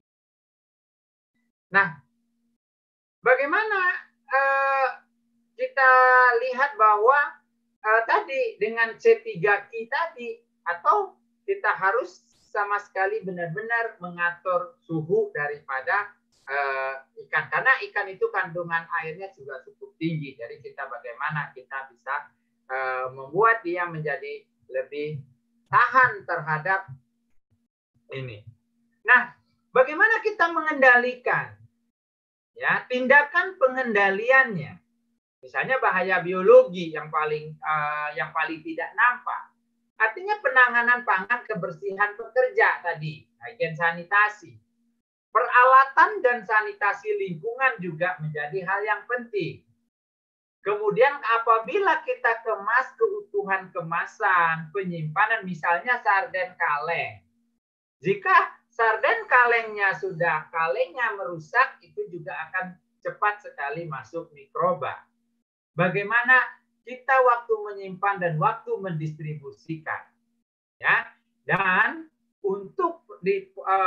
Nah, bagaimana kita lihat bahwa tadi dengan C3Q tadi, atau kita harus sama sekali benar-benar mengatur suhu daripada ikan, karena ikan itu kandungan airnya juga cukup tinggi. Jadi kita bagaimana kita bisa membuat dia menjadi lebih tahan terhadap ini. Nah, bagaimana kita mengendalikan? Ya, tindakan pengendaliannya. Misalnya bahaya biologi yang paling tidak nampak. Artinya penanganan pangan, kebersihan pekerja tadi, higien sanitasi. Peralatan dan sanitasi lingkungan juga menjadi hal yang penting. Kemudian apabila kita kemas keutuhan kemasan, penyimpanan, misalnya sarden kaleng. Jika sarden kalengnya merusak, itu juga akan cepat sekali masuk mikroba. Bagaimana kita waktu menyimpan dan waktu mendistribusikan, ya. Dan untuk di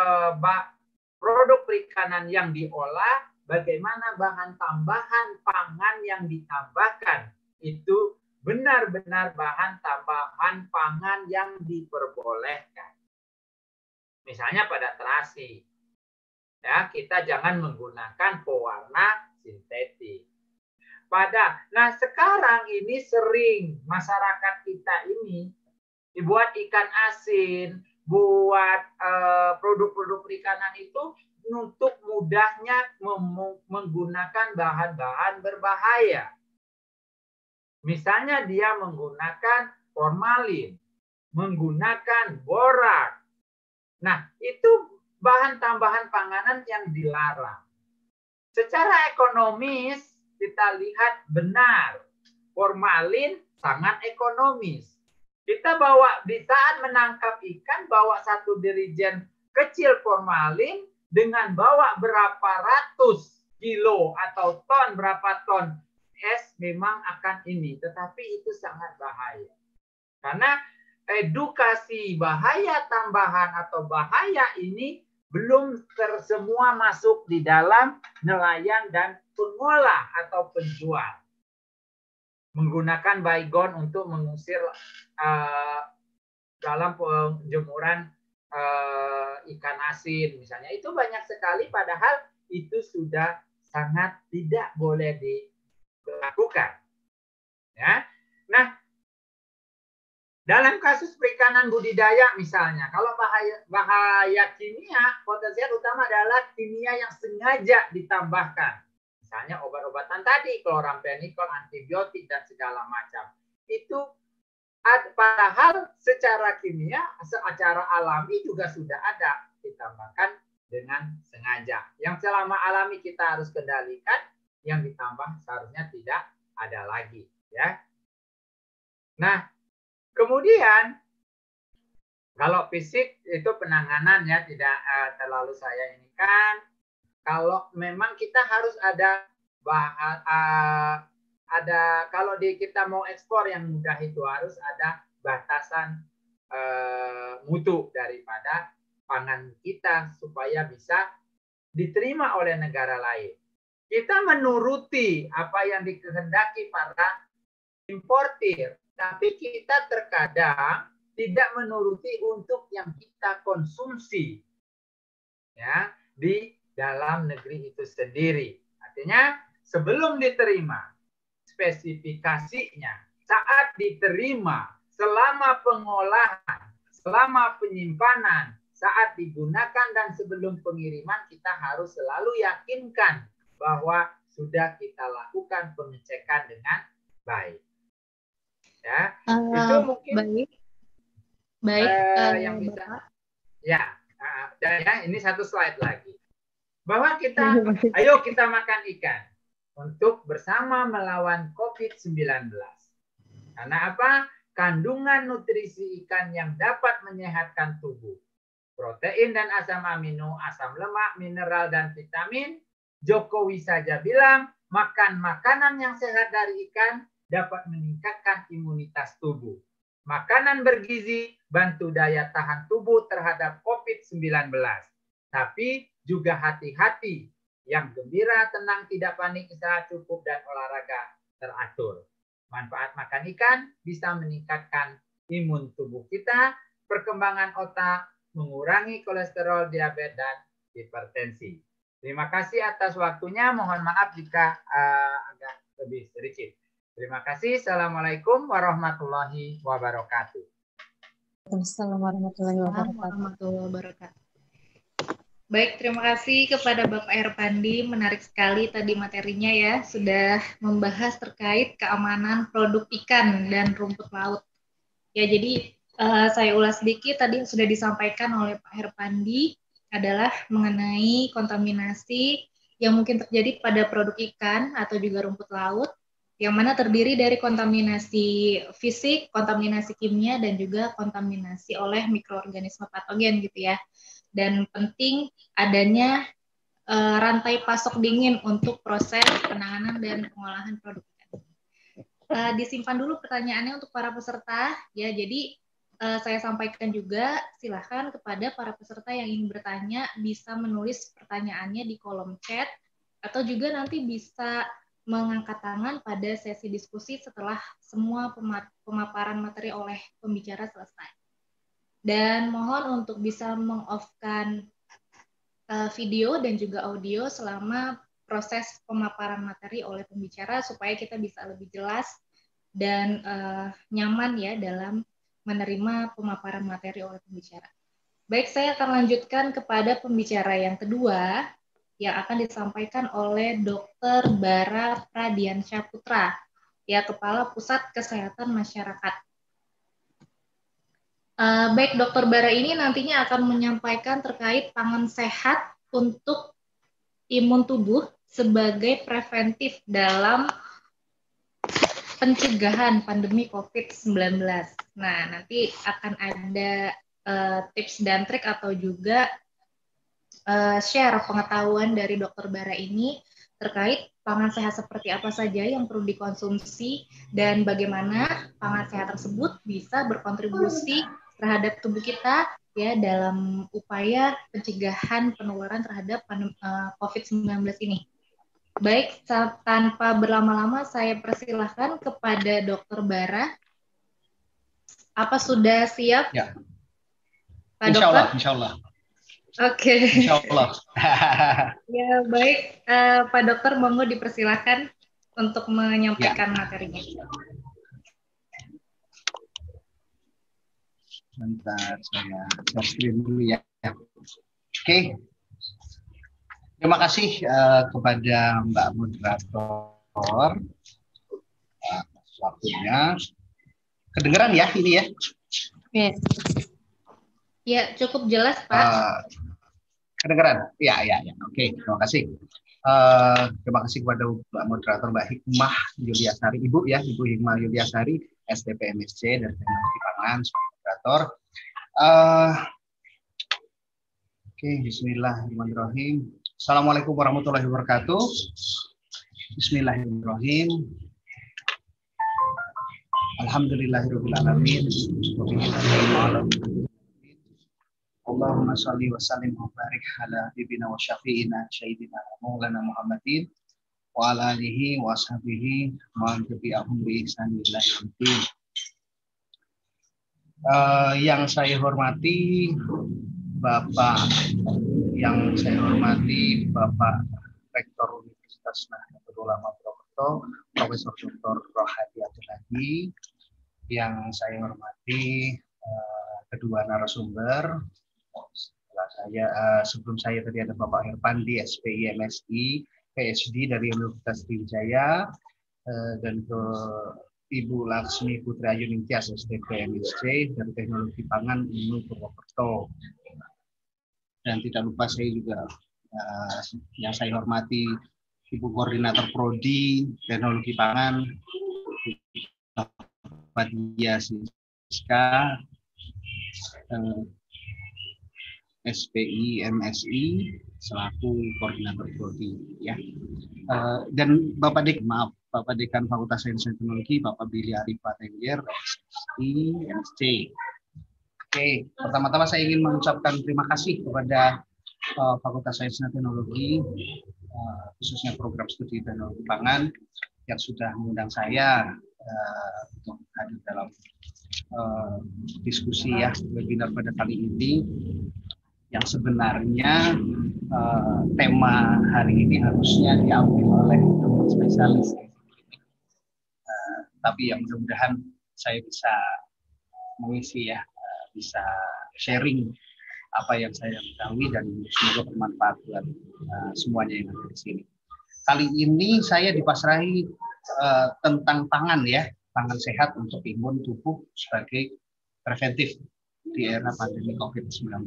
produk perikanan yang diolah, bagaimana bahan tambahan pangan yang ditambahkan itu benar-benar bahan tambahan pangan yang diperbolehkan. Misalnya pada terasi, ya, kita jangan menggunakan pewarna sintetik. Nah sekarang ini sering masyarakat kita ini dibuat ikan asin, buat produk-produk perikanan itu untuk mudahnya menggunakan bahan-bahan berbahaya. Misalnya dia menggunakan formalin, menggunakan borak. Nah, itu bahan tambahan panganan yang dilarang. Secara ekonomis kita lihat benar, formalin sangat ekonomis. Kita bawa di saat menangkap ikan, bawa satu dirijen kecil formalin dengan bawa berapa ratus kilo atau ton, berapa ton es memang akan ini. Tetapi itu sangat bahaya. Karena edukasi bahaya tambahan atau bahaya ini belum semua masuk di dalam nelayan dan pengolah atau penjual. Menggunakan baygon untuk mengusir dalam penjemuran ikan asin misalnya. Itu banyak sekali, padahal itu sudah sangat tidak boleh dilakukan. Ya. Nah, dalam kasus perikanan budidaya misalnya, kalau bahaya kimia, potensial utama adalah kimia yang sengaja ditambahkan. Misalnya obat-obatan tadi, kloramfenikol, antibiotik, dan segala macam. Itu padahal secara kimia, secara alami juga sudah ada. Ditambahkan dengan sengaja. Yang selama alami kita harus kendalikan, yang ditambah seharusnya tidak ada lagi. Ya. Nah, kemudian, kalau fisik itu penanganannya tidak terlalu saya ini kan. Kalau memang kita harus ada kalau kita mau ekspor yang mudah itu harus ada batasan mutu daripada pangan kita supaya bisa diterima oleh negara lain. Kita menuruti apa yang dikehendaki para importir. Tapi kita terkadang tidak menuruti untuk yang kita konsumsi, ya, di dalam negeri itu sendiri. Artinya sebelum diterima spesifikasinya, saat diterima, selama pengolahan, selama penyimpanan, saat digunakan dan sebelum pengiriman, kita harus selalu yakinkan bahwa sudah kita lakukan pengecekan dengan baik. Ya, itu mungkin baik yang bisa. Ya, ya, ini satu slide lagi. Bahwa ayo kita makan ikan untuk bersama melawan COVID-19. Karena apa? Kandungan nutrisi ikan yang dapat menyehatkan tubuh. Protein dan asam amino, asam lemak, mineral, dan vitamin. Jokowi saja bilang, makan makanan yang sehat dari ikan dapat meningkatkan imunitas tubuh. Makanan bergizi bantu daya tahan tubuh terhadap COVID-19. Tapi juga hati-hati, yang gembira, tenang, tidak panik, istirahat cukup, dan olahraga teratur. Manfaat makan ikan bisa meningkatkan imun tubuh kita, perkembangan otak, mengurangi kolesterol, diabetes, dan hipertensi. Terima kasih atas waktunya. Mohon maaf jika agak lebih sedikit. Terima kasih. Assalamualaikum warahmatullahi wabarakatuh. Assalamualaikum warahmatullahi wabarakatuh. Baik, terima kasih kepada Bapak Herpandi. Menarik sekali tadi materinya ya, sudah membahas terkait keamanan produk ikan dan rumput laut. Ya, jadi saya ulas sedikit tadi yang sudah disampaikan oleh Pak Herpandi adalah mengenai kontaminasi yang mungkin terjadi pada produk ikan atau juga rumput laut, yang mana terdiri dari kontaminasi fisik, kontaminasi kimia, dan juga kontaminasi oleh mikroorganisme patogen gitu ya. Dan penting adanya rantai pasok dingin untuk proses penanganan dan pengolahan produk ikan. Disimpan dulu pertanyaannya untuk para peserta ya. Jadi saya sampaikan juga, silahkan kepada para peserta yang ingin bertanya bisa menulis pertanyaannya di kolom chat atau juga nanti bisa mengangkat tangan pada sesi diskusi setelah semua pemaparan materi oleh pembicara selesai. Dan mohon untuk bisa meng-off-kan video dan juga audio selama proses pemaparan materi oleh pembicara supaya kita bisa lebih jelas dan nyaman ya dalam menerima pemaparan materi oleh pembicara. Baik, saya akan lanjutkan kepada pembicara yang kedua yang akan disampaikan oleh Dr. Bara Pradiansyah Putra, ya Kepala Pusat Kesehatan Masyarakat. Baik, Dr. Bara ini nantinya akan menyampaikan terkait pangan sehat untuk imun tubuh sebagai preventif dalam pencegahan pandemi COVID-19. Nah, nanti akan ada tips dan trik atau juga share pengetahuan dari Dr. Bara ini terkait pangan sehat seperti apa saja yang perlu dikonsumsi dan bagaimana pangan sehat tersebut bisa berkontribusi terhadap tubuh kita ya dalam upaya pencegahan penularan terhadap COVID-19 ini. Baik, tanpa berlama-lama saya persilahkan kepada Dr. Bara. Apa sudah siap? Ya. Pak Insya Allah, Dokter? Insya Allah. Oke. Insya Allah. Ya, baik. Pak Dokter, monggo dipersilahkan untuk menyampaikan materinya. Bentar, saya screen dulu ya. Oke. Terima kasih kepada Mbak Moderator waktunya. Kedengeran ya ini ya? Yes. Ya, cukup jelas, Pak. Kedengeran? Ya. Oke, terima kasih. Terima kasih kepada Mbak Moderator, Mbak Hikmah Yuliasari, Ibu Hikmah Yuliasari, STP MSc dari Teknologi Pangan, sebagai moderator. Oke, bismillahirrahmanirrahim. Assalamualaikum warahmatullahi wabarakatuh. Bismillahirrahmanirrahim. Alhamdulillahirabbil alamin. Allahumma shalli wa sallim wa barik ala habibina wa syafi'ina sayyidina Maulana Muhammadin wa ala alihi wa ashabihi wa tabi'ahum bi ihsan ila yaumil. Yang saya hormati Bapak Rektor Universitas Nahdlatul Ulama Purwokerto, Profesor Dr. Rohadi Abdul Hadi. Yang saya hormati kedua narasumber. Sebelum saya tadi ada Bapak Herpandi, SPI MSI, PhD dari Universitas Sriwijaya, dan ke Ibu Laksmi Putri Ayuningsih, STP MSc dari Teknologi Pangan UNU Purwokerto. Dan tidak lupa saya juga yang saya hormati Ibu Koordinator Prodi Teknologi Pangan, Bapak Dia Siska, SPI MSI selaku koordinator prodi ya. Dan Bapak Dekan Fakultas Sains dan Teknologi, Bapak Billy Arifah Tengger, SPI MSc. Oke, pertama-tama saya ingin mengucapkan terima kasih kepada Fakultas Sains dan Teknologi, khususnya program studi teknologi pangan yang sudah mengundang saya untuk hadir dalam diskusi ya webinar pada kali ini. yang sebenarnya tema hari ini harusnya diambil oleh dokter spesialis. Tapi yang mudah-mudahan saya bisa mengisi ya, bisa sharing apa yang saya ketahui dan semoga bermanfaat buat semuanya yang ada di sini. Kali ini saya dipasrahi tentang pangan ya, pangan sehat untuk imun tubuh sebagai preventif di era pandemi COVID-19.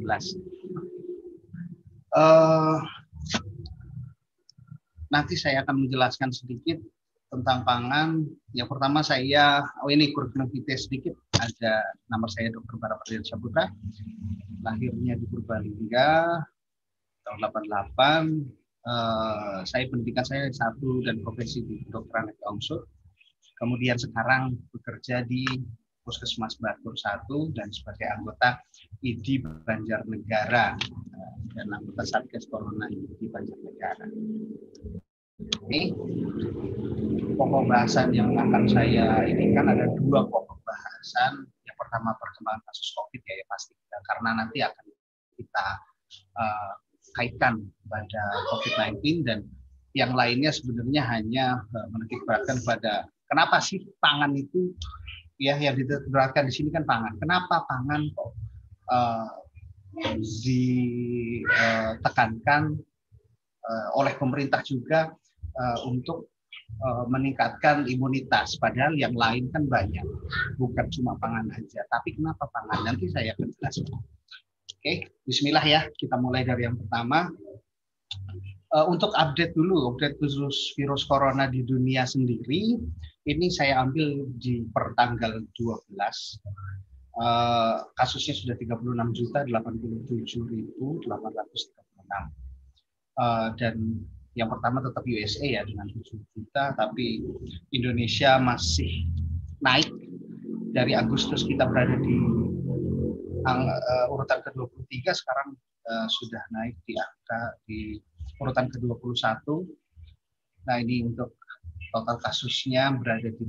Nanti saya akan menjelaskan sedikit tentang pangan. Yang pertama ini kurikulum vitae sedikit. Ada nama saya Dr. Barapradian Syahputra, lahirnya di Purbalingga tahun 88. Pendidikan saya S1 dan profesi di kedokteran unsur. Kemudian sekarang bekerja di Puskesmas Batur 1 dan sebagai anggota IDI Banjarnegara dan anggota Satgas Corona IDI Banjarnegara. Ini pokok bahasan yang akan saya ini kan ada 2 pokok bahasan. Yang pertama perkembangan kasus COVID ya pasti, karena nanti akan kita kaitkan pada COVID-19 dan yang lainnya sebenarnya hanya menitik beratkan pada kenapa sih pangan itu ya yang ditekankan di sini kan pangan. Kenapa pangan kok ditekankan oleh pemerintah juga untuk meningkatkan imunitas, padahal yang lain kan banyak, bukan cuma pangan aja. Tapi kenapa pangan? Nanti saya akan jelaskan. Oke, bismillah ya, kita mulai dari yang pertama. Untuk update dulu, update khusus virus corona di dunia sendiri, ini saya ambil di pertanggal 12. Kasusnya sudah 36.087.836. Dan yang pertama tetap USA ya dengan 7 juta, tapi Indonesia masih naik. Dari Agustus kita berada di urutan ke-23, sekarang sudah naik di angka di urutan ke-21. Nah ini untuk total kasusnya berada di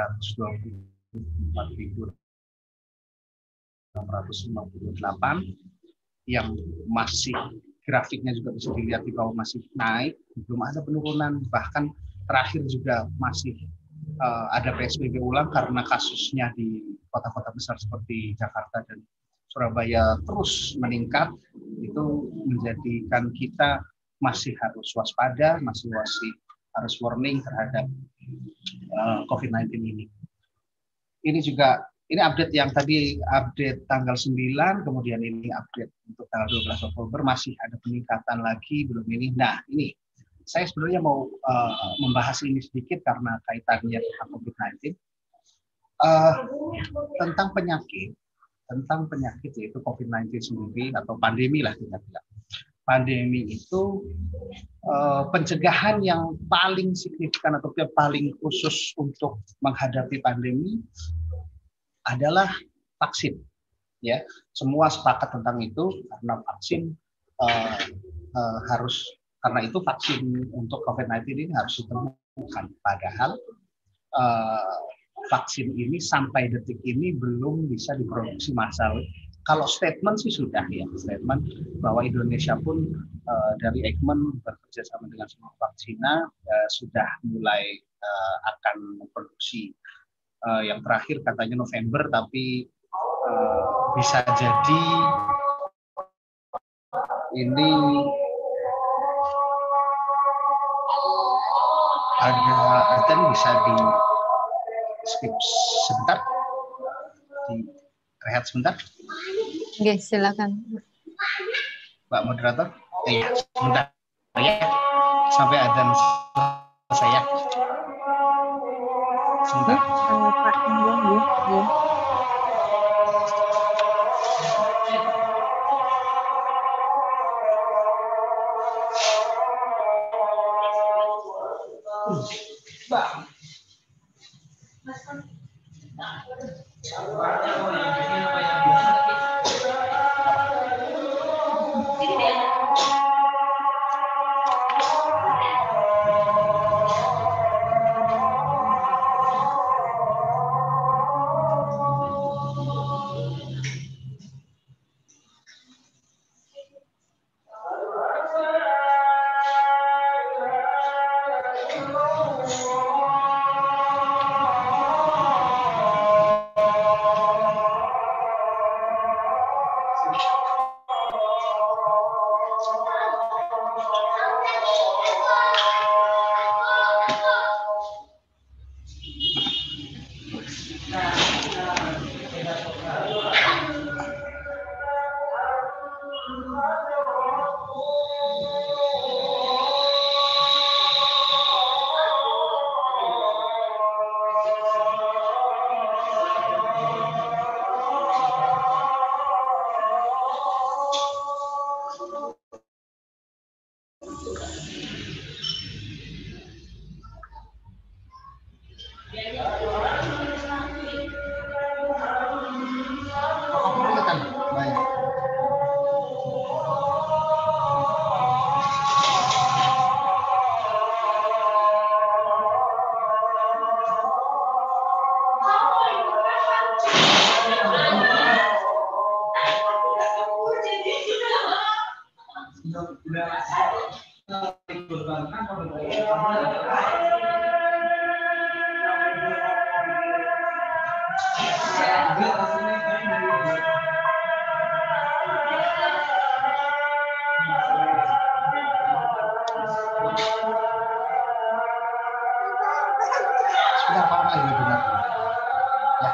324.658 yang masih grafiknya juga bisa dilihat di bawah masih naik, belum ada penurunan, bahkan terakhir juga masih ada PSBB ulang karena kasusnya di kota-kota besar seperti Jakarta dan Surabaya terus meningkat. Itu menjadikan kita masih harus waspada, masih harus warning terhadap COVID-19 ini. Ini update yang tadi update tanggal 9, kemudian ini update untuk tanggal 12 Oktober masih ada peningkatan lagi belum ini. Nah ini saya sebenarnya mau membahas ini sedikit karena kaitannya dengan COVID-19 tentang penyakit yaitu COVID-19 sendiri atau pandemi lah kita bilang. Pandemi itu pencegahan yang paling signifikan atau paling khusus untuk menghadapi pandemi adalah vaksin. Ya, semua sepakat tentang itu karena vaksin karena itu vaksin untuk COVID-19 ini harus ditemukan. Padahal vaksin ini sampai detik ini belum bisa diproduksi massal. Kalau statement sih sudah ya, statement bahwa Indonesia pun dari Eijkman bekerja sama dengan semua vaksina sudah mulai akan memproduksi. Yang terakhir katanya November, tapi bisa jadi ini ada bisa di skip sebentar, rehat sebentar. Oke, silakan. Mbak moderator, sebentar ya, sampai adzan saya. Sebentar. Pak ya. Sebentar Pak Oma, ini benar. Ya.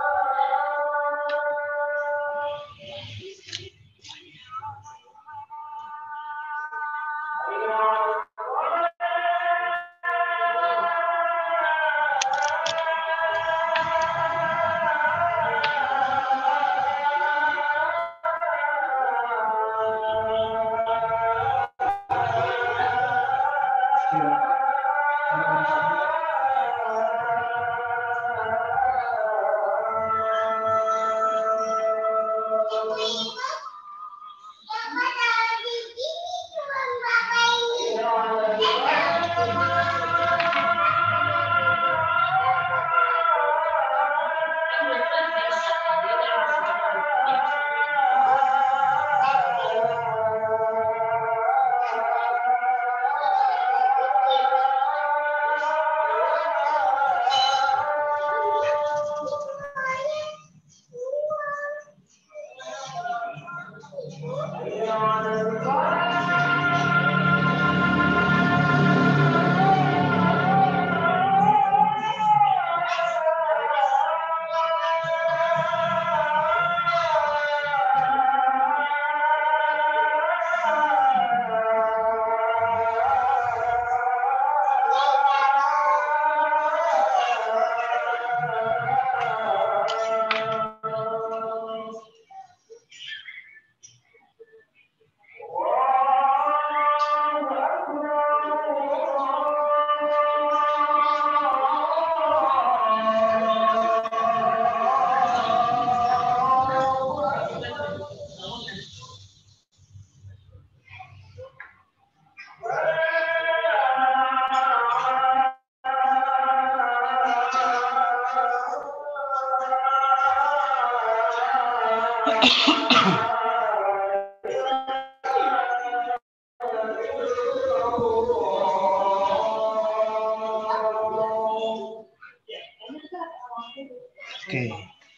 Oke,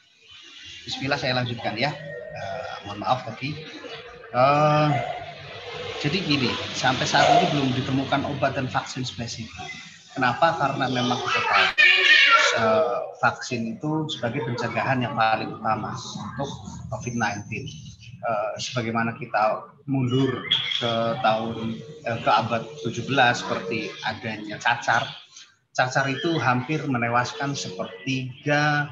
Bismillah saya lanjutkan ya. Mohon maaf tadi. Jadi gini, sampai saat ini belum ditemukan obat dan vaksin spesifik. Kenapa? Karena memang kita tahu vaksin itu sebagai pencegahan yang paling utama untuk COVID-19. Sebagaimana kita mundur ke abad 17 seperti adanya cacar. Cacar itu hampir menewaskan sepertiga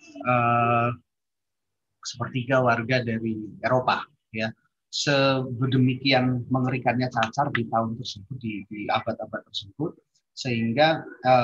warga dari Eropa, ya. Sedemikian mengerikannya cacar di tahun tersebut, di abad-abad tersebut, sehingga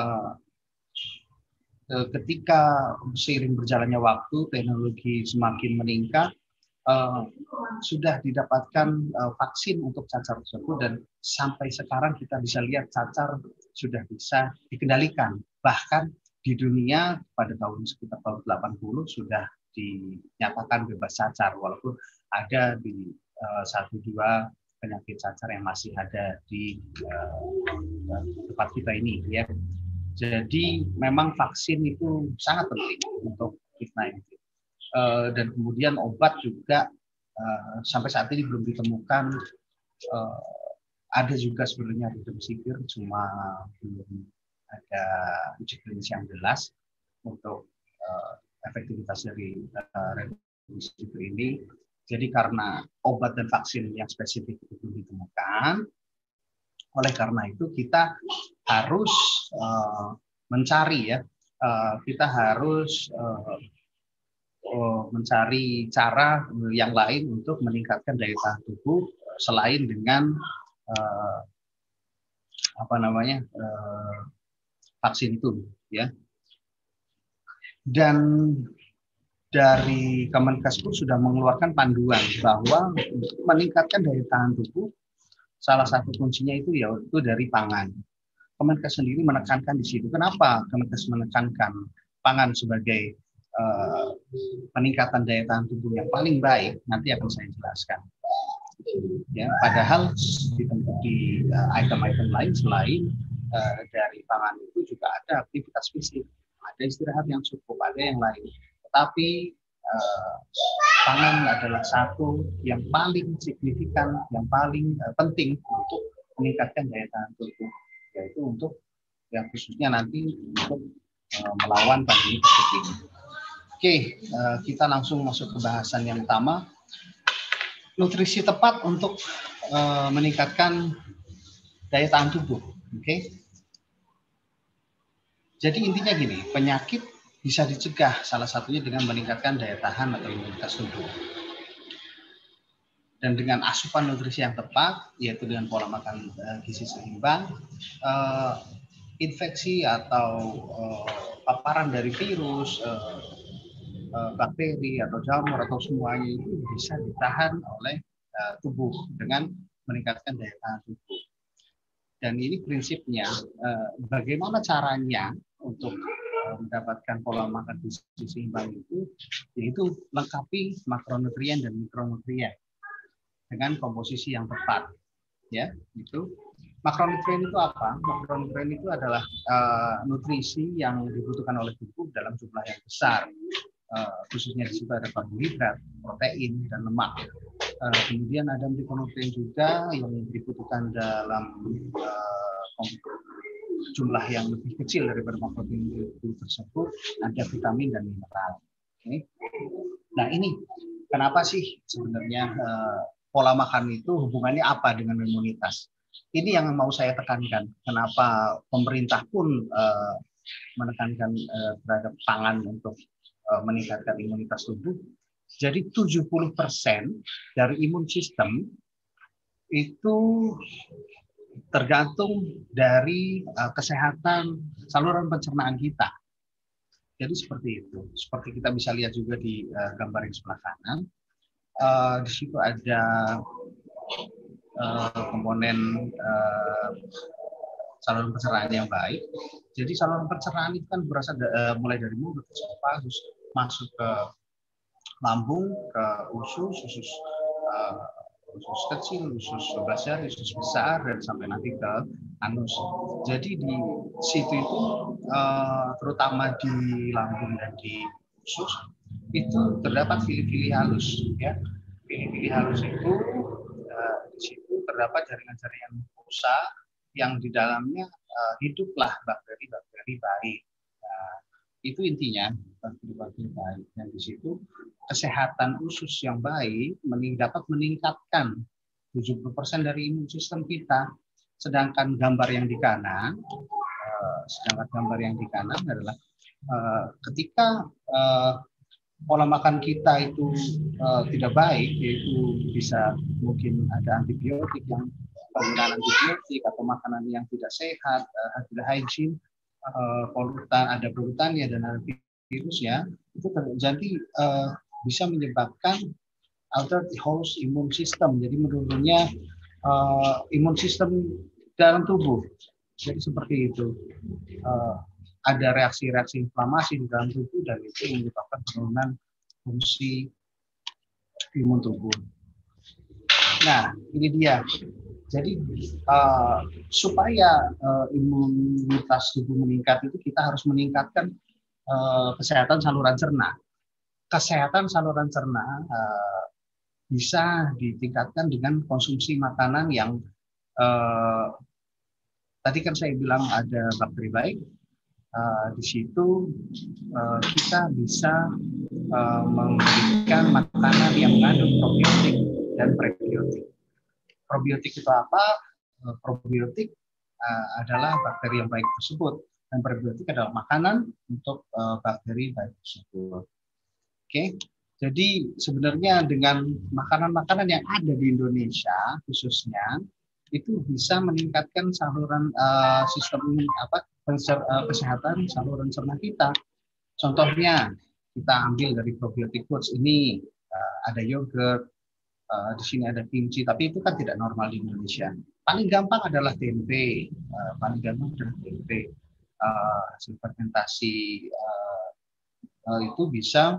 ketika seiring berjalannya waktu, teknologi semakin meningkat, sudah didapatkan vaksin untuk cacar tersebut, dan sampai sekarang kita bisa lihat cacar sudah bisa dikendalikan. Bahkan di dunia pada sekitar tahun 80 sudah dinyatakan bebas cacar, walaupun ada di 1-2 penyakit cacar yang masih ada di tempat kita ini, ya. Jadi memang vaksin itu sangat penting untuk COVID-19. Dan kemudian obat juga sampai saat ini belum ditemukan. Ada juga sebenarnya remdesivir, cuma belum ada uji klinis yang jelas untuk efektivitas dari remdesivir ini. Jadi karena obat dan vaksin yang spesifik itu belum ditemukan, oleh karena itu kita harus mencari, ya, kita harus mencari cara yang lain untuk meningkatkan daya tahan tubuh selain dengan vaksin itu, ya. Dan dari Kemenkes sudah mengeluarkan panduan bahwa untuk meningkatkan daya tahan tubuh salah satu kuncinya itu yaitu dari pangan. Kemenkes sendiri menekankan di situ. Kenapa Kemenkes menekankan pangan sebagai peningkatan daya tahan tubuh yang paling baik? Nanti akan saya jelaskan. Ya, padahal di item-item lain selain dari pangan itu juga ada aktivitas fisik, ada istirahat yang cukup, ada yang lain. Tetapi pangan adalah satu yang paling signifikan, yang paling penting untuk meningkatkan daya tahan tubuh, yaitu untuk yang khususnya nanti untuk melawan pandemi COVID ini. Oke, kita langsung masuk ke bahasan yang utama. Nutrisi tepat untuk meningkatkan daya tahan tubuh. Oke. Jadi intinya gini, penyakit bisa dicegah salah satunya dengan meningkatkan daya tahan atau imunitas tubuh. Dan dengan asupan nutrisi yang tepat, yaitu dengan pola makan gizi seimbang, infeksi atau paparan dari virus, bakteri atau jamur atau semuanya itu bisa ditahan oleh tubuh dengan meningkatkan daya tahan tubuh. Dan ini prinsipnya, bagaimana caranya untuk mendapatkan pola makan gizi seimbang itu, yaitu lengkapi makronutrien dan mikronutrien dengan komposisi yang tepat. Ya, itu. Makronutrien itu apa? Makronutrien itu adalah nutrisi yang dibutuhkan oleh tubuh dalam jumlah yang besar. Khususnya di situ ada karbohidrat, protein, dan lemak. Kemudian ada mikronutrien juga yang dibutuhkan dalam jumlah yang lebih kecil daripada makronutrien itu tersebut, ada vitamin dan mineral. Okay. Nah ini kenapa sih sebenarnya pola makan itu hubungannya apa dengan imunitas? Ini yang mau saya tekankan. Kenapa pemerintah pun menekankan terhadap pangan untuk meningkatkan imunitas tubuh. Jadi 70% dari imun sistem itu tergantung dari kesehatan saluran pencernaan kita. Jadi seperti itu. Seperti kita bisa lihat juga di gambar yang sebelah kanan. Di situ ada komponen saluran pencernaan yang baik. Jadi saluran pencernaan itu kan berasal mulai dari mulut, esofagus, masuk ke lambung, ke usus kecil, usus 12 jari, usus besar, dan sampai nanti ke anus. Jadi di situ itu terutama di lambung dan di usus itu terdapat villi-villi halus, ya. Villi-villi halus itu di situ terdapat jaringan-jaringan mukosa yang di dalamnya hiduplah bakteri-bakteri baik. Nah, itu intinya bakteri-bakteri baik. Dan di situ kesehatan usus yang baik dapat meningkatkan 70% dari imun sistem kita. Sedangkan gambar yang di kanan, adalah ketika pola makan kita itu tidak baik, yaitu bisa mungkin ada antibiotik, yang penggunaan antibiotik atau makanan yang tidak sehat, tidak hygiene, ada polutannya dan ada virusnya, itu terjadi bisa menyebabkan altered host immune system, jadi menurunnya imun sistem dalam tubuh. Jadi seperti itu, ada reaksi-reaksi inflamasi di dalam tubuh dan itu menyebabkan penurunan fungsi imun tubuh. Nah, ini dia. Jadi supaya imunitas tubuh meningkat itu kita harus meningkatkan kesehatan saluran cerna. Kesehatan saluran cerna bisa ditingkatkan dengan konsumsi makanan yang tadi kan saya bilang ada bakteri baik. Di situ kita bisa memberikan makanan yang mengandung probiotik dan prebiotik. Probiotik itu apa? Probiotik adalah bakteri yang baik tersebut, dan prebiotik adalah makanan untuk bakteri baik tersebut. Oke, jadi sebenarnya dengan makanan-makanan yang ada di Indonesia khususnya itu bisa meningkatkan saluran sistem kesehatan saluran cerna kita. Contohnya kita ambil dari probiotic foods ini ada yogurt. Di sini ada kimchi, tapi itu kan tidak normal di Indonesia. Paling gampang adalah tempe, hasil fermentasi itu bisa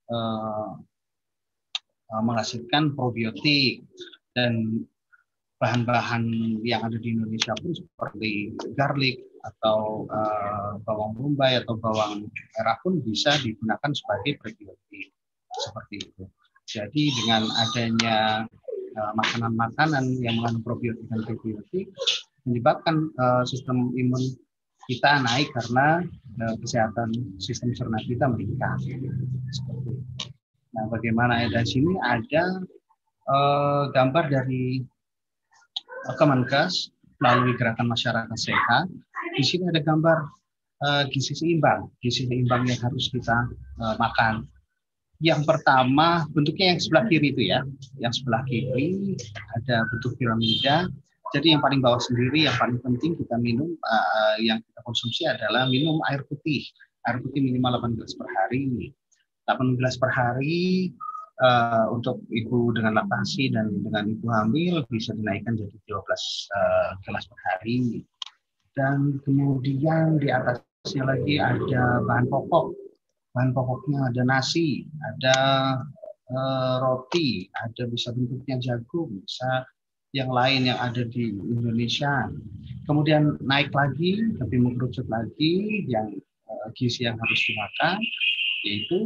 menghasilkan probiotik, dan bahan-bahan yang ada di Indonesia pun seperti garlic atau bawang bombay atau bawang merah pun bisa digunakan sebagai prebiotik. seperti itu. Jadi dengan adanya makanan-makanan yang mengandung probiotik dan prebiotik menyebabkan sistem imun kita naik karena kesehatan sistem cerna kita meningkat. Seperti itu. Nah, bagaimana dari sini ada gambar dari Kemenkes melalui gerakan masyarakat sehat. Di sini ada gambar gizi seimbang yang harus kita makan. Yang pertama bentuknya yang sebelah kiri itu ya, yang sebelah kiri ada bentuk piramida. Jadi yang paling bawah sendiri yang paling penting kita minum yang kita konsumsi adalah minum air putih minimal 8 gelas per hari. 8 gelas per hari untuk ibu dengan laktasi dan dengan ibu hamil bisa dinaikkan jadi 12 gelas per hari. Dan kemudian di atasnya lagi ada bahan pokok. Bahan pokoknya ada nasi, ada roti, ada bisa bentuknya jagung, bisa yang lain yang ada di Indonesia. Kemudian naik lagi, lebih mengerucut lagi yang gizi yang harus dimakan, yaitu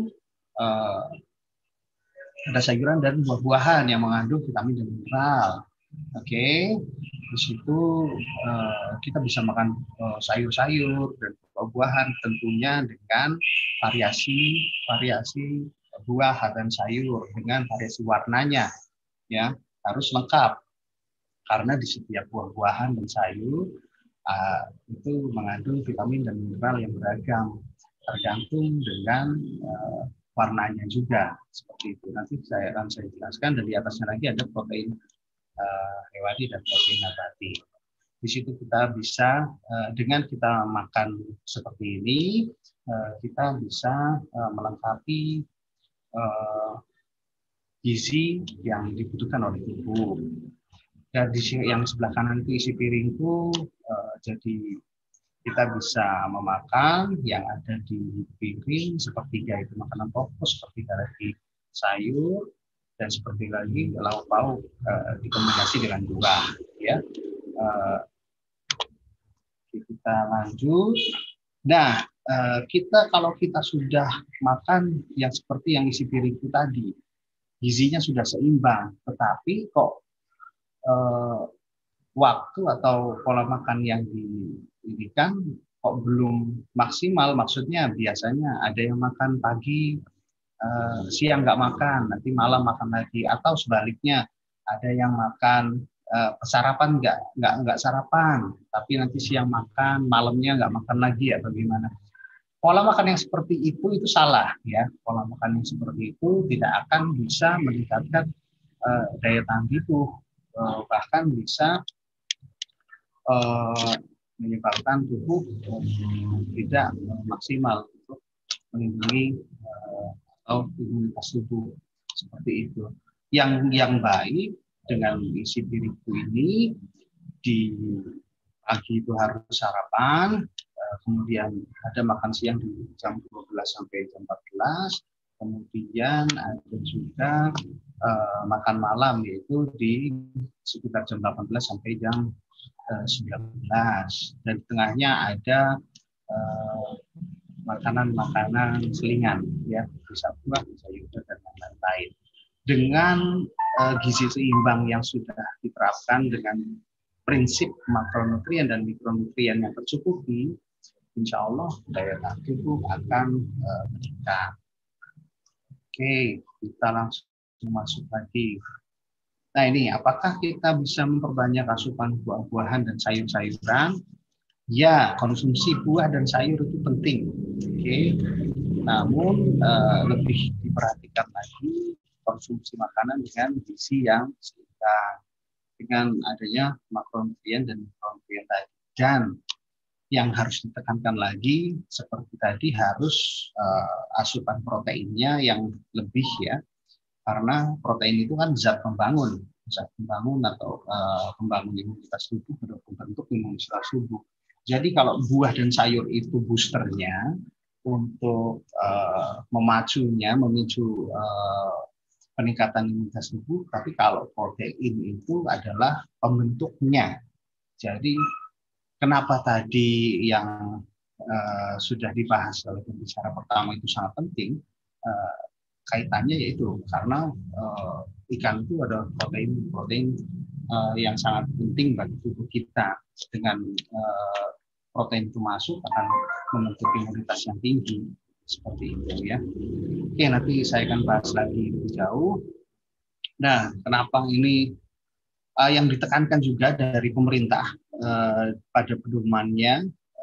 ada sayuran dan buah-buahan yang mengandung vitamin dan mineral. Oke, di situ kita bisa makan sayur-sayur dan buah-buahan tentunya dengan variasi buah dan sayur dengan variasi warnanya, ya harus lengkap karena di setiap buah-buahan dan sayur itu mengandung vitamin dan mineral yang beragam tergantung dengan warnanya juga seperti itu. Nanti saya jelaskan. Dan di atasnya lagi ada protein hewani dan protein nabati. Di situ kita bisa dengan kita makan seperti ini kita bisa melengkapi gizi yang dibutuhkan oleh tubuh. Dan di yang sebelah kanan itu isi piringku, jadi kita bisa memakan yang ada di piring sepertiga itu makanan pokok, sepertiga lagi sayur, dan seperti lagi lauk pauk dikombinasi dengan buah, ya. Kita lanjut. Nah, kalau kita sudah makan yang seperti yang isi piringku tadi, gizinya sudah seimbang, tetapi kok waktu atau pola makan yang diberikan kok belum maksimal. Maksudnya biasanya ada yang makan pagi, siang nggak makan, nanti malam makan lagi, atau sebaliknya ada yang makan sarapan nggak sarapan, tapi nanti siang makan, malamnya nggak makan lagi, ya bagaimana? Pola makan yang seperti itu salah, ya. Pola makan yang seperti itu tidak akan bisa meningkatkan daya tahan tubuh, bahkan bisa menyebabkan tubuh tidak maksimal untuk melindungi atau imunitas tubuh seperti itu. Yang baik dengan isi piringku ini di pagi itu harus sarapan, kemudian ada makan siang di jam 12 sampai jam 14, kemudian ada juga makan malam yaitu di sekitar jam 18 sampai jam 19, dan di tengahnya ada makanan-makanan selingan, ya, bisa buah, bisa yogurt dan lain-lain. Dengan gizi seimbang yang sudah diterapkan dengan prinsip makronutrien dan mikronutrien yang tercukupi, insya Allah daya tahan tubuh akan meningkat. Oke, kita langsung masuk lagi. Nah ini, apakah kita bisa memperbanyak asupan buah-buahan dan sayur-sayuran? Ya, konsumsi buah dan sayur itu penting. Oke. Namun lebih diperhatikan lagi konsumsi makanan dengan gizi yang seimbang dengan adanya makronutrien dan mikronutrien tadi. Dan yang harus ditekankan lagi seperti tadi harus asupan proteinnya yang lebih, ya, karena protein itu kan zat pembangun atau pembangun imunitas tubuh, bentuk imunitas tubuh. Jadi kalau buah dan sayur itu boosternya untuk memicu peningkatan imunitas tubuh, tapi kalau protein itu adalah pembentuknya. Jadi kenapa tadi yang sudah dibahas oleh pembicara pertama itu sangat penting, kaitannya yaitu karena ikan itu ada protein yang sangat penting bagi tubuh kita. Dengan protein itu masuk akan membentuk imunitas yang tinggi seperti itu ya. Oke, nanti saya akan bahas lagi lebih jauh. Nah, kenapa ini yang ditekankan juga dari pemerintah pada pedomannya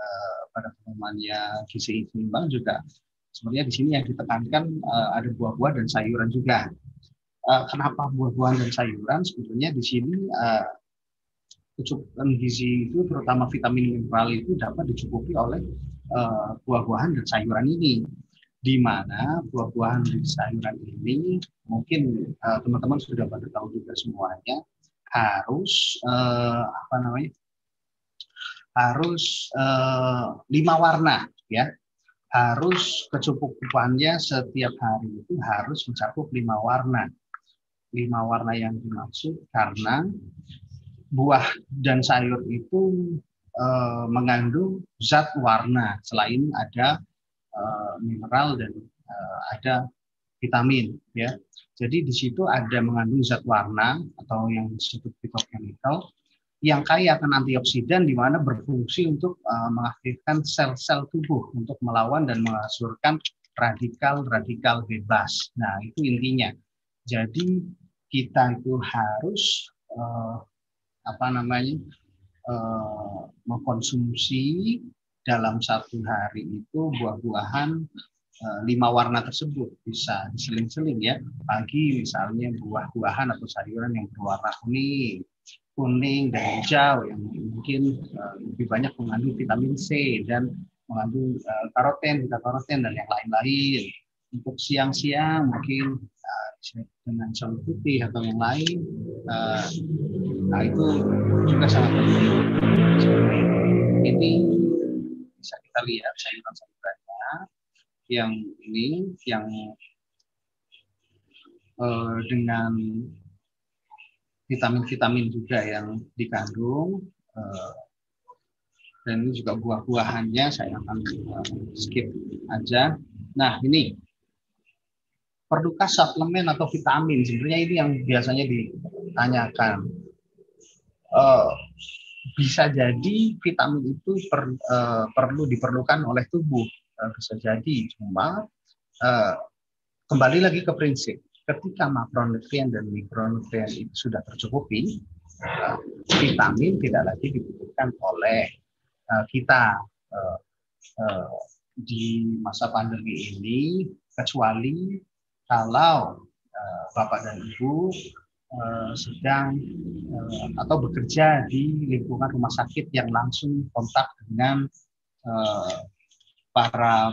gizi seimbang juga sebenarnya di sini yang ditekankan ada buah-buah dan sayuran juga. Kenapa buah-buahan dan sayuran? Sebetulnya di sini kecukupan gizi itu terutama vitamin mineral itu dapat dicukupi oleh buah-buahan dan sayuran ini, di mana buah-buahan dan sayuran ini mungkin teman-teman sudah pada tahu juga semuanya harus harus 5 warna ya, harus kecukupannya setiap hari itu harus mencakup 5 warna. 5 warna yang dimaksud karena buah dan sayur itu mengandung zat warna selain ada mineral dan ada vitamin ya. Jadi di situ ada mengandung zat warna atau yang disebut phytochemical yang kaya akan antioksidan di mana berfungsi untuk mengaktifkan sel-sel tubuh untuk melawan dan menghasilkan radikal-radikal bebas. Nah, itu intinya. Jadi kita itu harus mengkonsumsi dalam satu hari itu buah-buahan 5 warna tersebut, bisa diseling-seling ya. Pagi misalnya buah-buahan atau sayuran yang berwarna kuning dan hijau yang mungkin lebih banyak mengandung vitamin C dan mengandung beta-karoten dan yang lain-lain. Untuk siang-siang mungkin dengan sawi putih atau yang lain, nah itu juga sangat penting. Ini bisa kita lihat sayuran-sayurannya yang ini yang dengan vitamin-vitamin juga yang dikandung, dan ini juga buah-buahannya saya akan skip aja. Nah ini perlukah suplemen atau vitamin? Sebenarnya ini yang biasanya ditanyakan. Bisa jadi vitamin itu perlu diperlukan oleh tubuh, bisa jadi. Cuma kembali lagi ke prinsip, ketika makronutrien dan mikronutrien itu sudah tercukupi, vitamin tidak lagi dibutuhkan oleh kita di masa pandemi ini, kecuali kalau Bapak dan Ibu sedang atau bekerja di lingkungan rumah sakit yang langsung kontak dengan para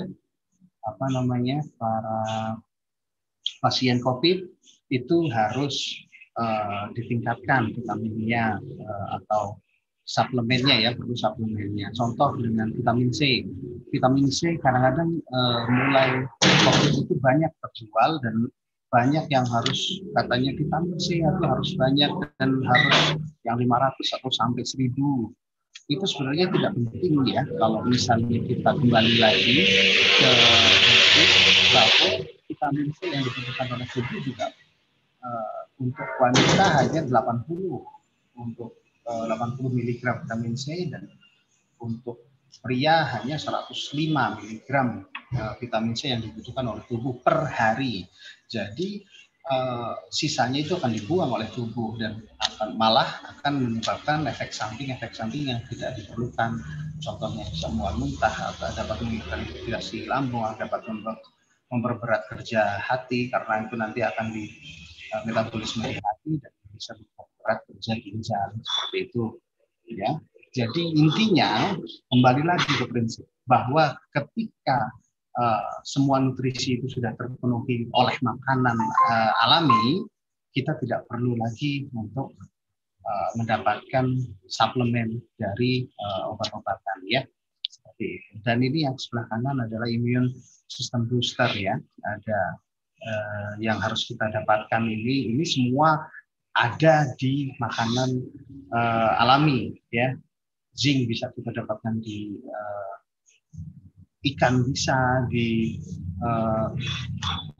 pasien COVID, itu harus ditingkatkan vitaminnya atau suplemennya ya, perlu suplemennya. Contoh dengan vitamin C. Vitamin C kadang-kadang mulai COVID itu banyak terjual dan banyak yang harus katanya vitamin C itu harus banyak dan harus yang 500 atau sampai 1000. Itu sebenarnya tidak penting ya kalau misalnya kita kembali lagi ke bahwa vitamin C yang dibutuhkan oleh tubuh juga untuk wanita hanya 80 untuk 80 mg vitamin C dan untuk pria hanya 105 mg vitamin C yang dibutuhkan oleh tubuh per hari. Jadi sisanya itu akan dibuang oleh tubuh dan malah akan menyebabkan efek samping yang tidak diperlukan. Contohnya bisa mual muntah, atau dapat meningkatkan iritasi lambung, dapat memperberat kerja hati karena itu nanti akan di metabolisme di hati dan bisa memperberat kerja ginjal seperti itu ya. Jadi intinya kembali lagi ke prinsip bahwa ketika semua nutrisi itu sudah terpenuhi oleh makanan alami, kita tidak perlu lagi untuk mendapatkan suplemen dari obat-obatan ya seperti itu. Dan ini yang sebelah kanan adalah immune system booster ya, ada yang harus kita dapatkan ini semua ada di makanan alami ya. Zinc bisa kita dapatkan di ikan, bisa di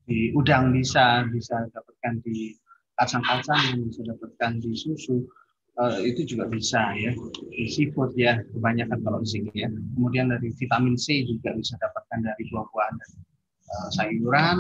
di udang bisa dapatkan di kacang-kacang, bisa dapatkan di susu, itu juga bisa ya, di seafood ya kebanyakan kalau zinc ya. Kemudian dari vitamin C juga bisa dapatkan dari buah-buahan dan sayuran.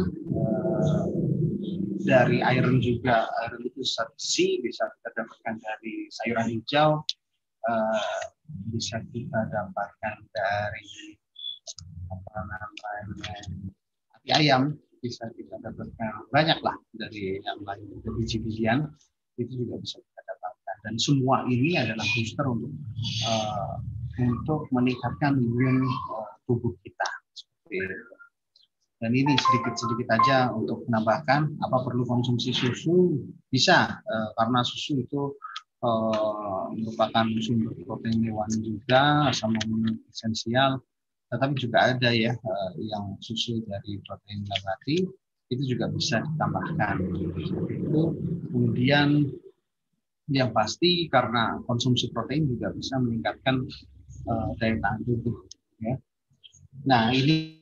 Dari iron juga, iron itu C bisa kita dapatkan dari sayuran hijau, bisa kita dapatkan dari apa namanya hati ayam, bisa kita dapatkan banyak lah dari yang lain, dari biji-bijian itu juga bisa kita dapatkan, dan semua ini adalah booster untuk meningkatkan imun tubuh kita. Dan ini sedikit-sedikit aja untuk menambahkan, apa perlu konsumsi susu? Bisa, karena susu itu merupakan sumber protein hewani juga, asam amino esensial. Tetapi juga ada ya yang susu dari protein nabati, itu juga bisa ditambahkan. Itu kemudian yang pasti karena konsumsi protein juga bisa meningkatkan daya tahan tubuh. Ya. Nah ini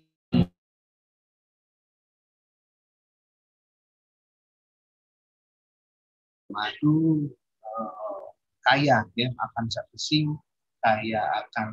madu kaya ya akan zat besi, kaya akan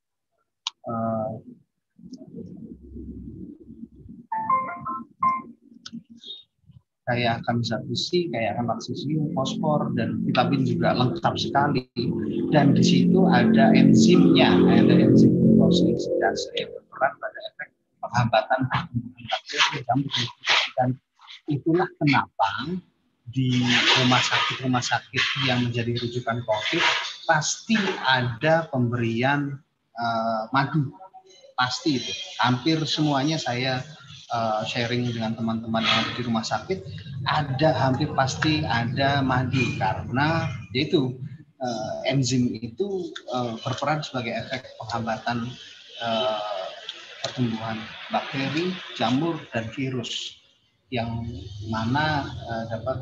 zat besi, kaya akan magnesium, fosfor, dan vitamin juga lengkap sekali. Dan di situ ada enzimnya, ada enzim glukosidase yang berperan pada efek penghambatan pertumbuhan bakteri, dan itulah kenapa di rumah sakit yang menjadi rujukan COVID pasti ada pemberian madu, pasti itu. Hampir semuanya saya sharing dengan teman-teman yang di rumah sakit, hampir pasti ada madu, karena yaitu enzim itu berperan sebagai efek penghambatan pertumbuhan bakteri, jamur, dan virus, yang mana dapat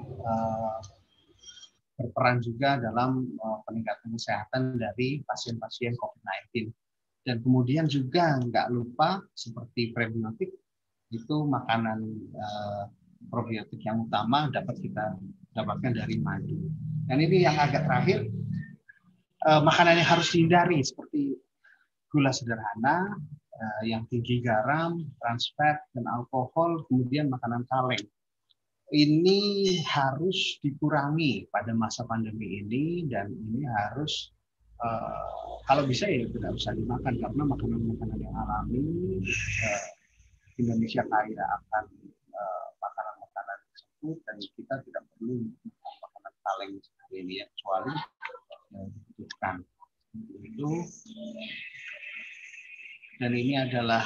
berperan juga dalam peningkatan kesehatan dari pasien-pasien COVID-19. Dan kemudian juga nggak lupa seperti prebiotik, itu makanan probiotik yang utama dapat kita dapatkan dari madu. Dan ini yang agak terakhir, makanan yang harus dihindari seperti gula sederhana, yang tinggi garam, trans fat, dan alkohol, kemudian makanan kaleng. Ini harus dikurangi pada masa pandemi ini, dan ini harus kalau bisa ya tidak usah dimakan, karena makanan-makanan yang alami, Indonesia kaya akan makanan-makanan tersebut, dan kita tidak perlu makan makanan kaleng seperti ini ya, kecuali dibutuhkan. Itu. Dan ini adalah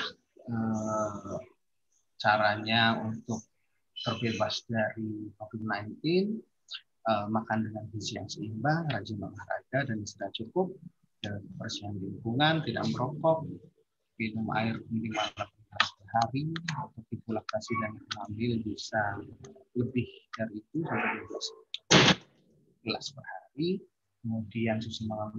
caranya untuk terbebas dari COVID-19, makan dengan gizi yang seimbang, rajin olahraga dan istirahat cukup, kebersihan lingkungan, tidak merokok, minum air minimal 8 gelas per hari, untuk ibu laktasi dan hamil bisa lebih dari itu, sampai 12 gelas per hari. Kemudian susu malam,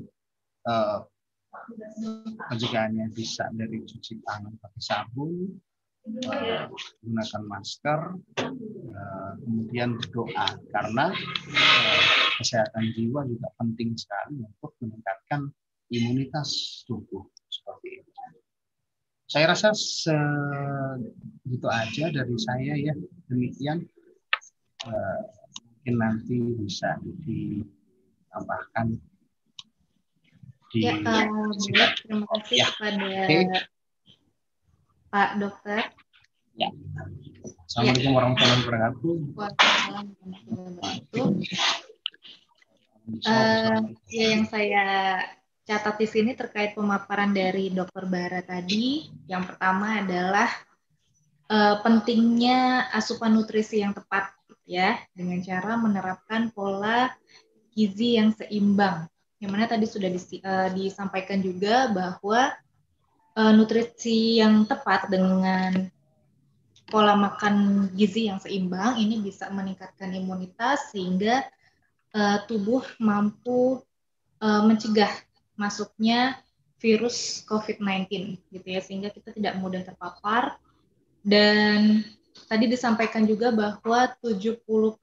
pencegahannya bisa dari cuci tangan pakai sabun, gunakan masker, kemudian berdoa, karena kesehatan jiwa juga penting sekali untuk meningkatkan imunitas tubuh seperti itu. Saya rasa segitu aja dari saya ya, demikian. Mungkin nanti bisa ditambahkan. Ya, terima kasih kepada Pak Dokter. Ya. Assalamualaikum warahmatullahi wabarakatuh. Yang saya catat di sini terkait pemaparan dari Dokter Bara tadi, yang pertama adalah pentingnya asupan nutrisi yang tepat, ya, dengan cara menerapkan pola gizi yang seimbang. Yang mana tadi sudah disampaikan juga bahwa nutrisi yang tepat dengan pola makan gizi yang seimbang ini bisa meningkatkan imunitas sehingga tubuh mampu mencegah masuknya virus COVID-19 gitu ya, sehingga kita tidak mudah terpapar. Dan tadi disampaikan juga bahwa 70%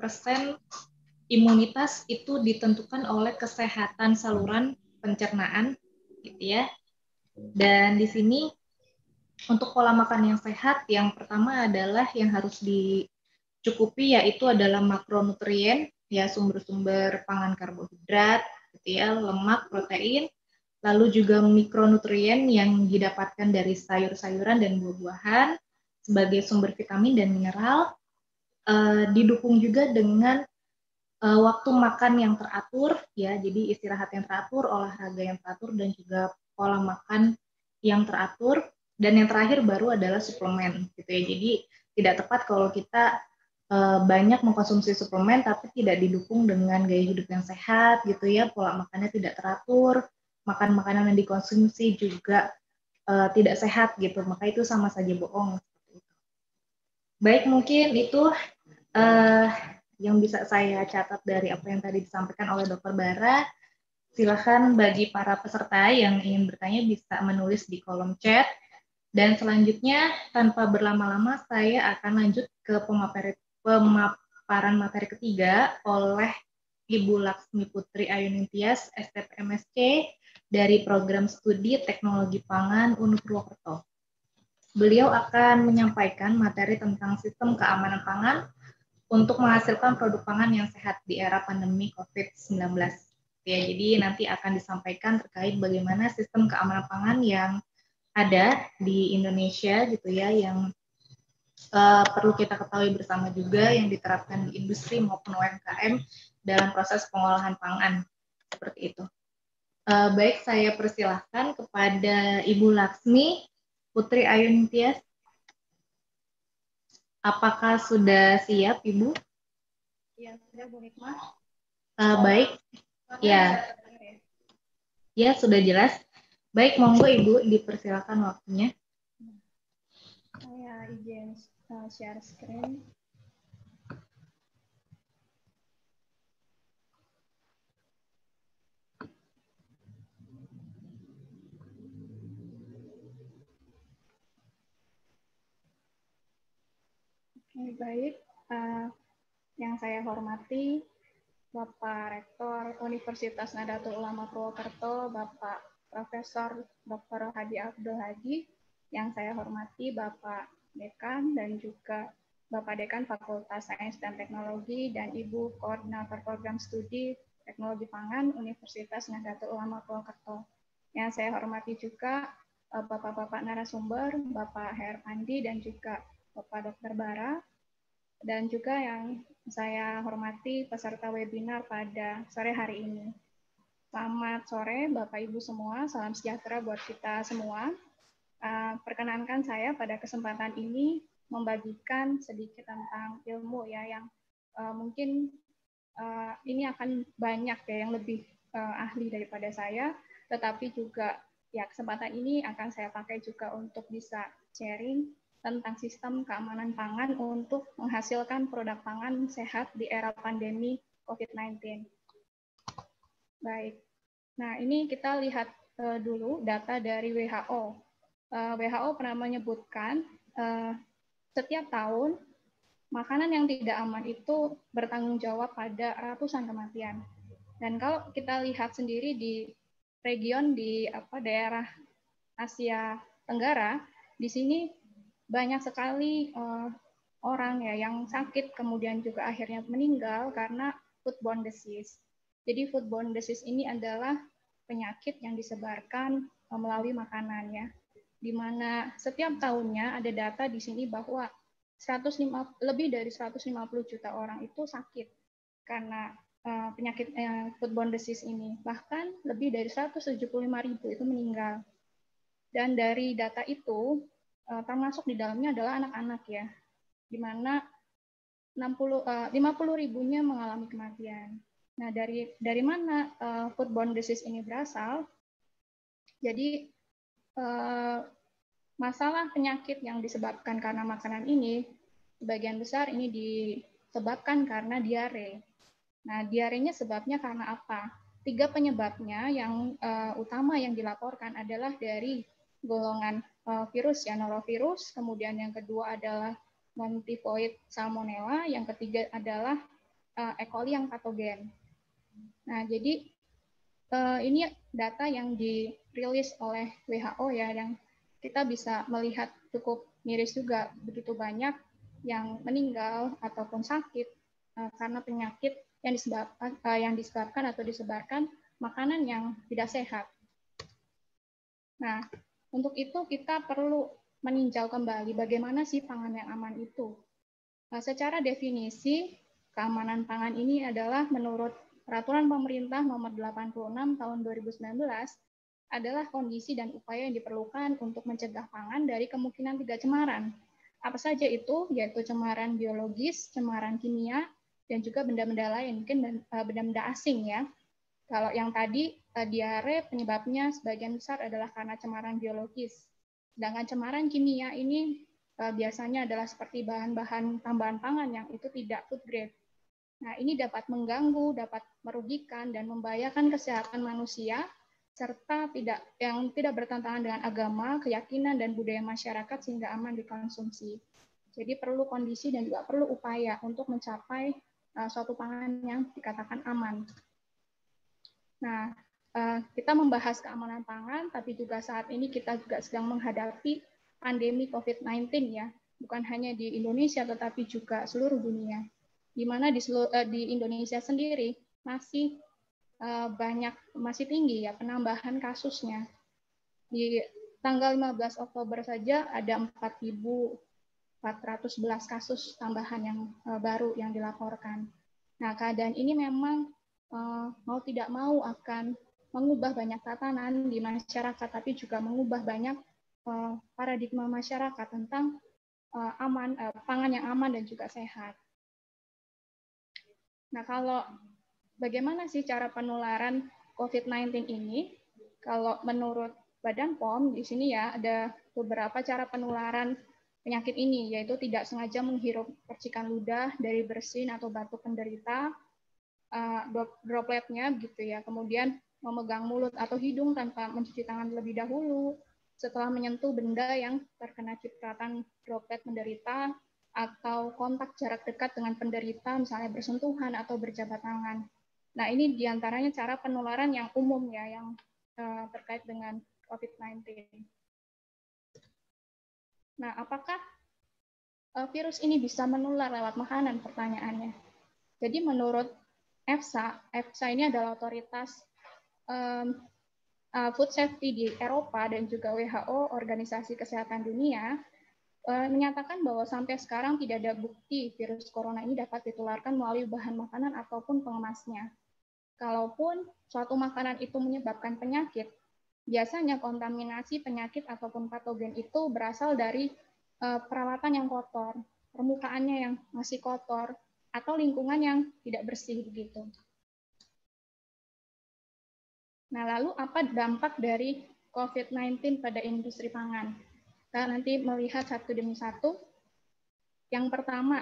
imunitas itu ditentukan oleh kesehatan saluran pencernaan, gitu ya. Dan di sini untuk pola makan yang sehat, yang pertama adalah yang harus dicukupi yaitu adalah makronutrien, ya sumber-sumber pangan karbohidrat, gitu ya, lemak, protein, lalu juga mikronutrien yang didapatkan dari sayur-sayuran dan buah-buahan sebagai sumber vitamin dan mineral, didukung juga dengan waktu makan yang teratur, ya, jadi istirahat yang teratur, olahraga yang teratur, dan juga pola makan yang teratur. Dan yang terakhir baru adalah suplemen, gitu ya. Jadi tidak tepat kalau kita banyak mengkonsumsi suplemen tapi tidak didukung dengan gaya hidup yang sehat, gitu ya. Pola makannya tidak teratur, makan makanan yang dikonsumsi juga tidak sehat, gitu. Maka itu sama saja bohong. Baik, mungkin itu yang bisa saya catat dari apa yang tadi disampaikan oleh Dr. Bara. Silakan bagi para peserta yang ingin bertanya bisa menulis di kolom chat. Dan selanjutnya, tanpa berlama-lama, saya akan lanjut ke pemaparan materi ketiga oleh Ibu Laksmi Putri Ayunintias, STPMSC, dari Program Studi Teknologi Pangan UNU Purwokerto. Beliau akan menyampaikan materi tentang sistem keamanan pangan untuk menghasilkan produk pangan yang sehat di era pandemi COVID-19. Ya, jadi nanti akan disampaikan terkait bagaimana sistem keamanan pangan yang ada di Indonesia, gitu ya, yang perlu kita ketahui bersama juga yang diterapkan di industri maupun UMKM dalam proses pengolahan pangan, seperti itu. Baik, saya persilahkan kepada Ibu Laksmi Putri Ayunintias. Apakah sudah siap, Ibu? Ya, sudah, Bu Hikmah. Baik, ya. Ya, sudah jelas. Baik, monggo Ibu, dipersilakan waktunya. Saya izin share screen. Oke, baik. Yang saya hormati Bapak Rektor Universitas Nahdlatul Ulama Purwokerto, Bapak Profesor Dr. Hadi Abdul Hadi, yang saya hormati Bapak Dekan dan juga Bapak Dekan Fakultas Sains dan Teknologi dan Ibu Koordinator Program Studi Teknologi Pangan Universitas Nahdlatul Ulama Purwokerto. Yang saya hormati juga Bapak-Bapak narasumber, Bapak Her Andi dan juga Bapak Dr. Bara, dan juga yang saya hormati peserta webinar pada sore hari ini. Selamat sore Bapak Ibu semua, salam sejahtera buat kita semua. Perkenankan saya pada kesempatan ini membagikan sedikit tentang ilmu ya yang mungkin ini akan banyak ya yang lebih ahli daripada saya, tetapi juga ya kesempatan ini akan saya pakai juga untuk bisa sharing tentang sistem keamanan pangan untuk menghasilkan produk pangan sehat di era pandemi COVID-19. Baik, nah ini kita lihat dulu data dari WHO. WHO pernah menyebutkan setiap tahun makanan yang tidak aman itu bertanggung jawab pada ratusan kematian. Dan kalau kita lihat sendiri di region di daerah Asia Tenggara, di sini banyak sekali orang ya yang sakit kemudian juga akhirnya meninggal karena foodborne disease. Jadi foodborne disease ini adalah penyakit yang disebarkan melalui makanan ya, di mana setiap tahunnya ada data di sini bahwa lebih dari 150 juta orang itu sakit karena penyakit foodborne disease ini. Bahkan lebih dari 175.000 itu meninggal. Dan dari data itu termasuk di dalamnya adalah anak-anak ya, di mana 50.000-nya mengalami kematian. Nah, dari mana foodborne disease ini berasal? Jadi masalah penyakit yang disebabkan karena makanan ini, sebagian besar ini disebabkan karena diare. Nah, diarenya sebabnya karena apa? 3 penyebabnya yang utama yang dilaporkan adalah dari golongan virus ya, norovirus, kemudian yang kedua adalah dan tifoid salmonella, yang ketiga adalah E. coli yang patogen. Nah, jadi ini data yang dirilis oleh WHO ya, yang kita bisa melihat cukup miris juga, begitu banyak yang meninggal ataupun sakit karena penyakit yang disebabkan atau disebarkan makanan yang tidak sehat. Nah, untuk itu kita perlu meninjau kembali bagaimana sih pangan yang aman itu. Nah, secara definisi, keamanan pangan ini adalah menurut Peraturan Pemerintah Nomor 86 Tahun 2019 adalah kondisi dan upaya yang diperlukan untuk mencegah pangan dari kemungkinan 3 cemaran. Apa saja itu? Yaitu cemaran biologis, cemaran kimia, dan juga benda-benda lain, mungkin benda-benda asing ya. Kalau yang tadi diare penyebabnya sebagian besar adalah karena cemaran biologis. Sedangkan cemaran kimia ini biasanya adalah seperti bahan-bahan tambahan pangan yang itu tidak food grade. Nah, ini dapat mengganggu, dapat merugikan dan membahayakan kesehatan manusia serta tidak bertentangan dengan agama, keyakinan dan budaya masyarakat sehingga aman dikonsumsi. Jadi perlu kondisi dan juga perlu upaya untuk mencapai suatu pangan yang dikatakan aman. Nah, kita membahas keamanan pangan, tapi juga saat ini kita juga sedang menghadapi pandemi COVID-19 ya, bukan hanya di Indonesia, tetapi juga seluruh dunia. Di mana di Indonesia sendiri masih masih tinggi ya penambahan kasusnya. Di tanggal 15 Oktober saja ada 4.411 kasus tambahan yang baru yang dilaporkan. Nah, keadaan ini memang mau tidak mau akan mengubah banyak tatanan di masyarakat, tapi juga mengubah banyak paradigma masyarakat tentang pangan yang aman dan juga sehat. Nah, kalau bagaimana sih cara penularan COVID-19 ini? Kalau menurut Badan POM, di sini ya ada beberapa cara penularan penyakit ini, yaitu tidak sengaja menghirup percikan ludah dari bersin atau batuk penderita, dropletnya gitu ya, kemudian memegang mulut atau hidung tanpa mencuci tangan terlebih dahulu, setelah menyentuh benda yang terkena cipratan droplet penderita, atau kontak jarak dekat dengan penderita, misalnya bersentuhan atau berjabat tangan. Nah, ini diantaranya cara penularan yang umum ya, yang terkait dengan COVID-19. Nah, apakah virus ini bisa menular lewat makanan? Pertanyaannya. Jadi menurut EFSA ini adalah otoritas food safety di Eropa dan juga WHO, Organisasi Kesehatan Dunia, menyatakan bahwa sampai sekarang tidak ada bukti virus corona ini dapat ditularkan melalui bahan makanan ataupun pengemasnya. Kalaupun suatu makanan itu menyebabkan penyakit, biasanya kontaminasi penyakit ataupun patogen itu berasal dari peralatan yang kotor, permukaannya yang masih kotor, atau lingkungan yang tidak bersih begitu. Nah, lalu apa dampak dari COVID-19 pada industri pangan? Kita nanti melihat satu demi satu. Yang pertama,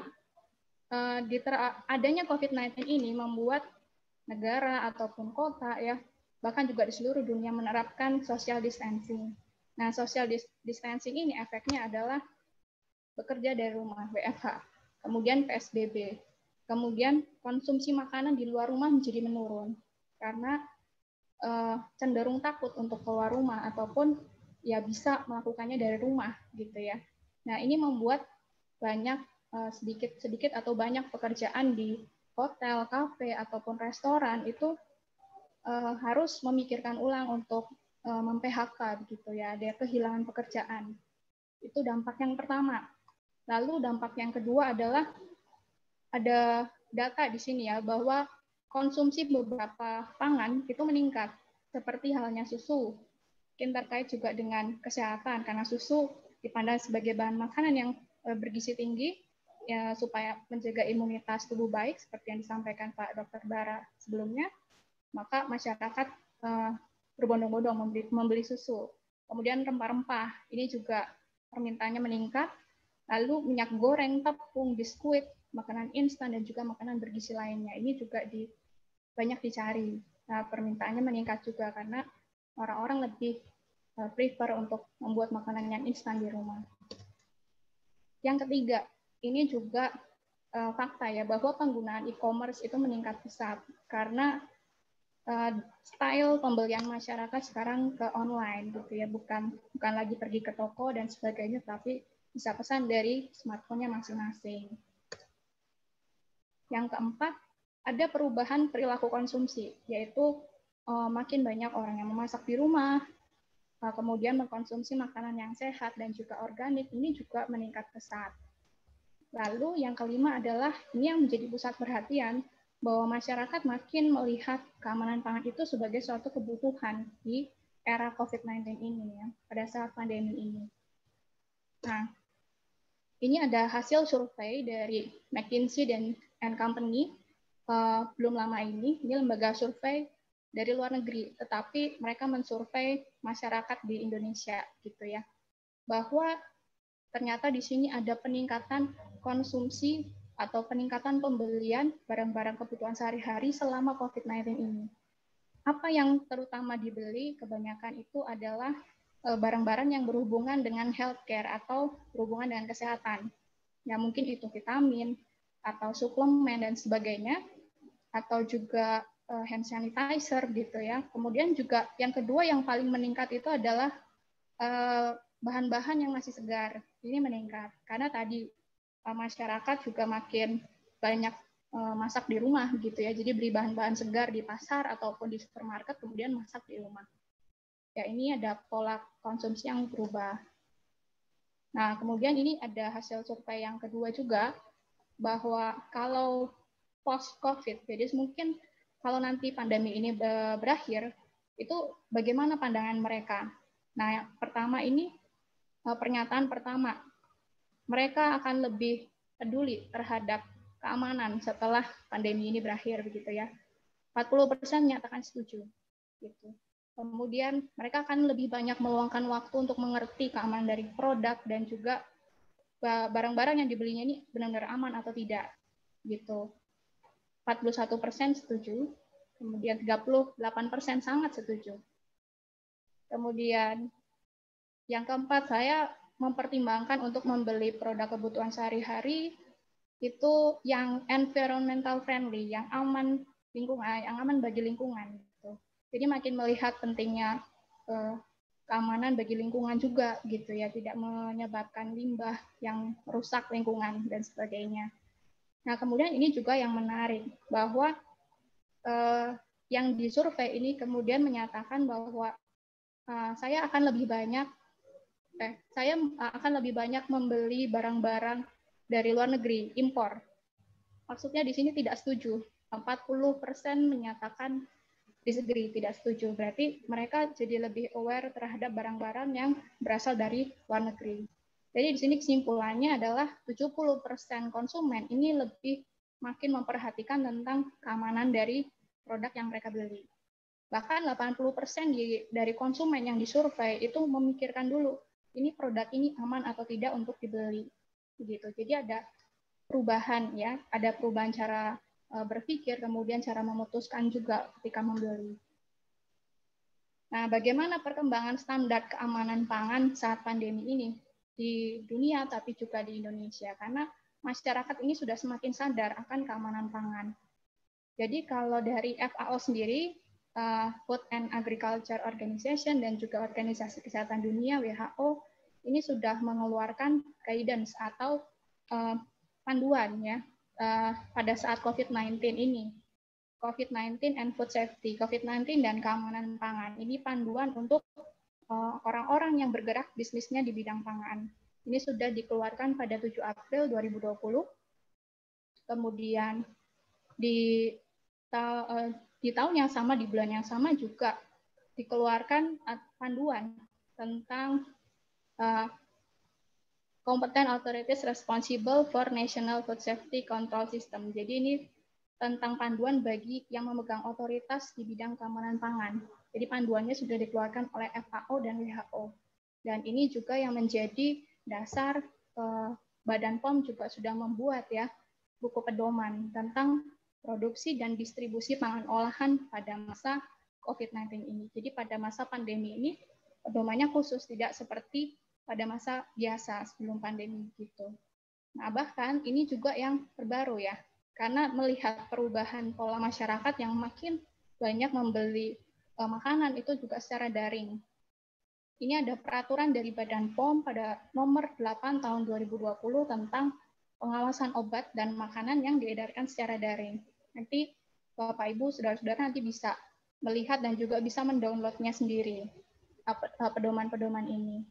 adanya COVID-19 ini membuat negara ataupun kota ya, bahkan juga di seluruh dunia menerapkan social distancing. Nah, social distancing ini efeknya adalah bekerja dari rumah, WFH, kemudian PSBB, kemudian konsumsi makanan di luar rumah menjadi menurun karena cenderung takut untuk keluar rumah ataupun ya bisa melakukannya dari rumah gitu ya. Nah, ini membuat banyak sedikit atau banyak pekerjaan di hotel, kafe ataupun restoran itu harus memikirkan ulang untuk mem-PHK gitu ya, ada kehilangan pekerjaan. Itu dampak yang pertama. Lalu dampak yang kedua adalah ada data di sini ya bahwa konsumsi beberapa pangan itu meningkat, seperti halnya susu. Mungkin terkait juga dengan kesehatan, karena susu dipandang sebagai bahan makanan yang bergizi tinggi, ya, supaya menjaga imunitas tubuh baik, seperti yang disampaikan Pak Dr. Bara sebelumnya, maka masyarakat berbondong-bondong membeli susu. Kemudian rempah-rempah, ini juga permintaannya meningkat, lalu minyak goreng, tepung, biskuit, makanan instan, dan juga makanan bergizi lainnya. Ini juga banyak dicari. Nah, permintaannya meningkat juga karena orang-orang lebih prefer untuk membuat makanan yang instan di rumah. Yang ketiga, ini juga fakta ya bahwa penggunaan e-commerce itu meningkat pesat karena style pembelian masyarakat sekarang ke online gitu ya, bukan lagi pergi ke toko dan sebagainya, tapi bisa pesan dari smartphone-nya masing-masing. Yang keempat, ada perubahan perilaku konsumsi, yaitu makin banyak orang yang memasak di rumah, kemudian mengkonsumsi makanan yang sehat dan juga organik, ini juga meningkat pesat. Lalu yang kelima adalah, ini yang menjadi pusat perhatian, bahwa masyarakat makin melihat keamanan pangan itu sebagai suatu kebutuhan di era COVID-19 ini, ya, pada saat pandemi ini. Nah, ini ada hasil survei dari McKinsey and Company, belum lama ini lembaga survei dari luar negeri, tetapi mereka mensurvei masyarakat di Indonesia, gitu ya, bahwa ternyata di sini ada peningkatan konsumsi atau peningkatan pembelian barang-barang kebutuhan sehari-hari selama COVID-19 ini. Apa yang terutama dibeli kebanyakan itu adalah barang-barang yang berhubungan dengan healthcare atau berhubungan dengan kesehatan. Ya mungkin itu vitamin atau suplemen dan sebagainya, atau juga hand sanitizer gitu ya. Kemudian juga yang kedua yang paling meningkat itu adalah bahan-bahan yang masih segar. Ini meningkat karena tadi masyarakat juga makin banyak masak di rumah gitu ya. Jadi beli bahan-bahan segar di pasar ataupun di supermarket kemudian masak di rumah. Ya ini ada pola konsumsi yang berubah. Nah, kemudian ini ada hasil survei yang kedua juga bahwa kalau post-COVID, jadi mungkin kalau nanti pandemi ini berakhir, itu bagaimana pandangan mereka? Nah, yang pertama ini pernyataan pertama, mereka akan lebih peduli terhadap keamanan setelah pandemi ini berakhir begitu ya. 40% menyatakan setuju gitu. Kemudian mereka akan lebih banyak meluangkan waktu untuk mengerti keamanan dari produk dan juga barang-barang yang dibelinya ini benar-benar aman atau tidak gitu. 41% setuju, kemudian 38% sangat setuju. Kemudian yang keempat, saya mempertimbangkan untuk membeli produk kebutuhan sehari-hari itu yang environmental friendly, yang aman lingkungan, yang aman bagi lingkungan. Gitu. Jadi makin melihat pentingnya keamanan bagi lingkungan juga, gitu ya, tidak menyebabkan limbah yang merusak lingkungan dan sebagainya. Nah, kemudian ini juga yang menarik bahwa yang disurvei ini kemudian menyatakan bahwa saya akan lebih banyak membeli barang-barang dari luar negeri, impor. Maksudnya di sini tidak setuju. 40% menyatakan disagree, tidak setuju. Berarti mereka jadi lebih aware terhadap barang-barang yang berasal dari luar negeri. Jadi di sini kesimpulannya adalah 70% konsumen ini lebih makin memperhatikan tentang keamanan dari produk yang mereka beli. Bahkan 80% dari konsumen yang disurvei itu memikirkan dulu, ini produk ini aman atau tidak untuk dibeli. Begitu. Jadi ada perubahan ya, ada perubahan cara berpikir, kemudian cara memutuskan juga ketika membeli. Nah, bagaimana perkembangan standar keamanan pangan saat pandemi ini di dunia tapi juga di Indonesia? Karena masyarakat ini sudah semakin sadar akan keamanan pangan. Jadi kalau dari FAO sendiri, Food and Agriculture Organization dan juga Organisasi Kesehatan Dunia WHO ini sudah mengeluarkan guidance atau panduan ya pada saat COVID-19 ini. COVID-19 and Food Safety, COVID-19 dan keamanan pangan. Ini panduan untuk orang-orang yang bergerak bisnisnya di bidang pangan. Ini sudah dikeluarkan pada 7 April 2020. Kemudian di tahun yang sama, di bulan yang sama juga dikeluarkan panduan tentang Competent Authorities Responsible for National Food Safety Control System. Jadi ini tentang panduan bagi yang memegang otoritas di bidang keamanan pangan. Jadi panduannya sudah dikeluarkan oleh FAO dan WHO. Dan ini juga yang menjadi dasar Badan POM juga sudah membuat ya buku pedoman tentang produksi dan distribusi pangan olahan pada masa COVID-19 ini. Jadi pada masa pandemi ini pedomannya khusus, tidak seperti pada masa biasa sebelum pandemi gitu. Nah, bahkan ini juga yang terbaru ya, karena melihat perubahan pola masyarakat yang makin banyak membeli makanan itu juga secara daring. Ini ada peraturan dari Badan POM pada nomor 8 tahun 2020 tentang pengawasan obat dan makanan yang diedarkan secara daring. Nanti Bapak Ibu, saudara-saudara nanti bisa melihat dan juga bisa mendownloadnya sendiri, pedoman-pedoman ini.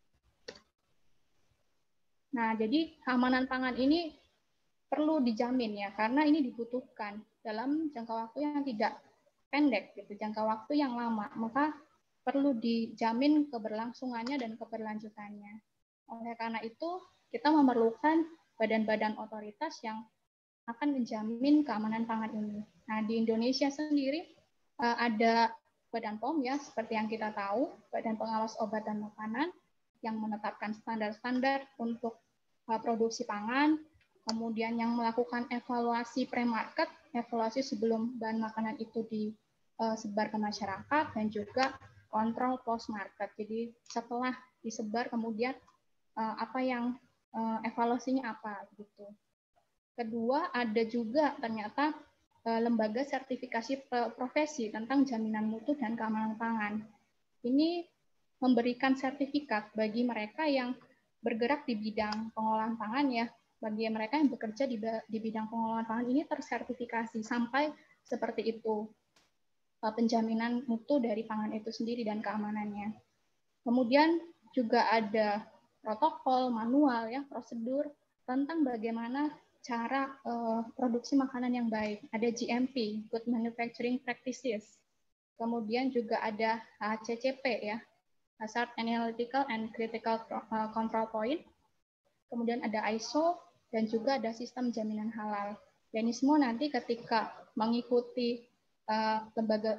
Nah, jadi keamanan pangan ini perlu dijamin ya, karena ini dibutuhkan dalam jangka waktu yang tidak pendek, gitu, jangka waktu yang lama, maka perlu dijamin keberlangsungannya dan keberlanjutannya. Oleh karena itu, kita memerlukan badan-badan otoritas yang akan menjamin keamanan pangan ini. Nah, di Indonesia sendiri ada Badan POM ya, seperti yang kita tahu, Badan Pengawas Obat dan Makanan, yang menetapkan standar-standar untuk produksi pangan, kemudian yang melakukan evaluasi pre-market, evaluasi sebelum bahan makanan itu disebar ke masyarakat, dan juga kontrol post-market. Jadi setelah disebar kemudian apa yang evaluasinya apa gitu. Kedua, ada juga ternyata lembaga sertifikasi profesi tentang jaminan mutu dan keamanan pangan. Ini memberikan sertifikat bagi mereka yang bergerak di bidang pengolahan pangan ya, bagi mereka yang bekerja di bidang pengolahan pangan ini tersertifikasi sampai seperti itu penjaminan mutu dari pangan itu sendiri dan keamanannya. Kemudian juga ada protokol, manual ya, prosedur tentang bagaimana cara produksi makanan yang baik. Ada GMP, Good Manufacturing Practices. Kemudian juga ada HACCP ya, Hazard Analytical and Critical Control Point. Kemudian ada ISO dan juga ada sistem jaminan halal. Dan ini semua nanti ketika mengikuti lembaga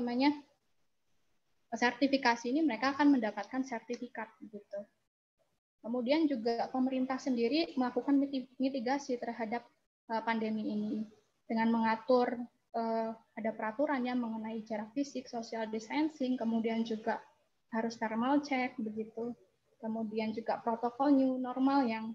sertifikasi ini, mereka akan mendapatkan sertifikat gitu. Kemudian juga pemerintah sendiri melakukan mitigasi terhadap pandemi ini dengan mengatur ada peraturannya mengenai jarak fisik, social distancing, kemudian juga harus thermal check begitu. Kemudian juga protokol new normal yang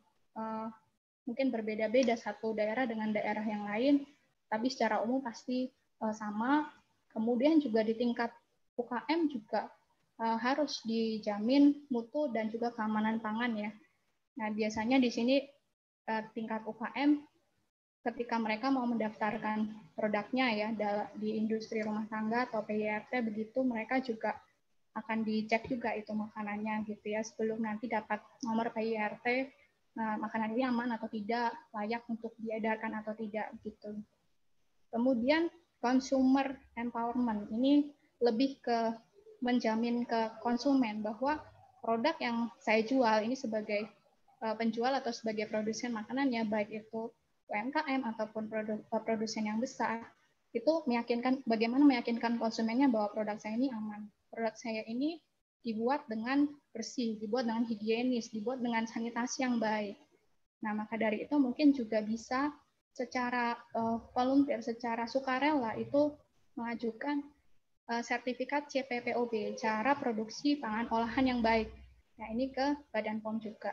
mungkin berbeda-beda satu daerah dengan daerah yang lain, tapi secara umum pasti sama. Kemudian juga di tingkat UKM juga harus dijamin mutu dan juga keamanan pangan ya. Nah, biasanya di sini tingkat UKM ketika mereka mau mendaftarkan produknya ya di industri rumah tangga atau PYRT begitu, mereka juga akan dicek juga itu makanannya gitu ya sebelum nanti dapat nomor PYRT, makanan ini aman atau tidak, layak untuk diedarkan atau tidak gitu. Kemudian consumer empowerment ini lebih ke menjamin ke konsumen bahwa produk yang saya jual ini sebagai penjual atau sebagai produsen makanan ya, baik itu UMKM ataupun produsen yang besar, itu bagaimana meyakinkan konsumennya bahwa produk saya ini aman. Produk saya ini dibuat dengan bersih, dibuat dengan higienis, dibuat dengan sanitasi yang baik. Nah, maka dari itu mungkin juga bisa secara volunteer, secara sukarela itu mengajukan sertifikat CPPOB, cara produksi pangan olahan yang baik. Nah, ini ke Badan POM juga.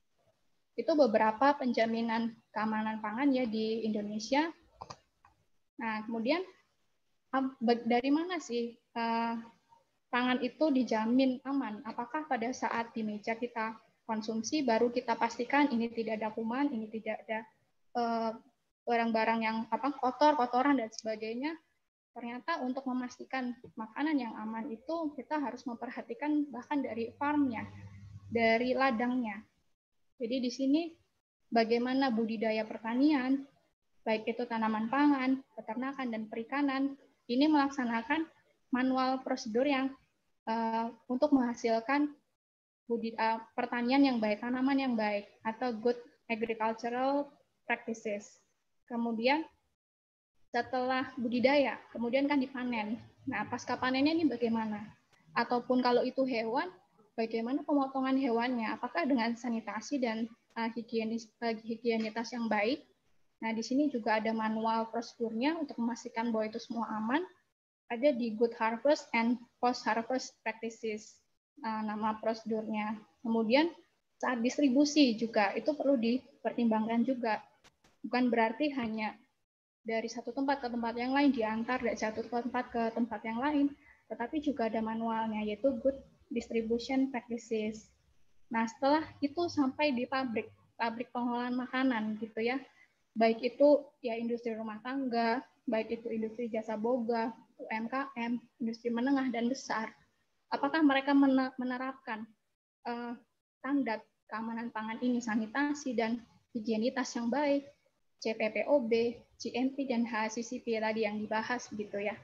Itu beberapa penjaminan keamanan pangan ya di Indonesia. Nah, kemudian dari mana sih pangan itu dijamin aman? Apakah pada saat di meja kita konsumsi baru kita pastikan ini tidak ada kuman, ini tidak ada barang-barang yang kotoran dan sebagainya? Ternyata untuk memastikan makanan yang aman itu kita harus memperhatikan bahkan dari farmnya, dari ladangnya. Jadi di sini bagaimana budidaya pertanian, baik itu tanaman pangan, peternakan, dan perikanan, ini melaksanakan manual prosedur yang untuk menghasilkan pertanian yang baik, tanaman yang baik, atau good agricultural practices. Kemudian setelah budidaya, kemudian kan dipanen. Nah, pasca panennya ini bagaimana? Ataupun kalau itu hewan, bagaimana pemotongan hewannya? Apakah dengan sanitasi dan higienitas yang baik? Nah, di sini juga ada manual prosedurnya untuk memastikan bahwa itu semua aman. Ada di Good Harvest and Post Harvest Practices, nama prosedurnya. Kemudian saat distribusi juga itu perlu dipertimbangkan juga. Bukan berarti hanya dari satu tempat ke tempat yang lain, diantar dari satu tempat ke tempat yang lain, tetapi juga ada manualnya, yaitu Good Distribution Practices. Nah, setelah itu sampai di pabrik pengolahan makanan gitu ya, baik itu ya industri rumah tangga, baik itu industri jasa boga, UMKM, industri menengah dan besar. Apakah mereka menerapkan standar keamanan pangan ini, sanitasi dan higienitas yang baik, CPPOB, GMP, dan HACCP tadi yang dibahas gitu ya.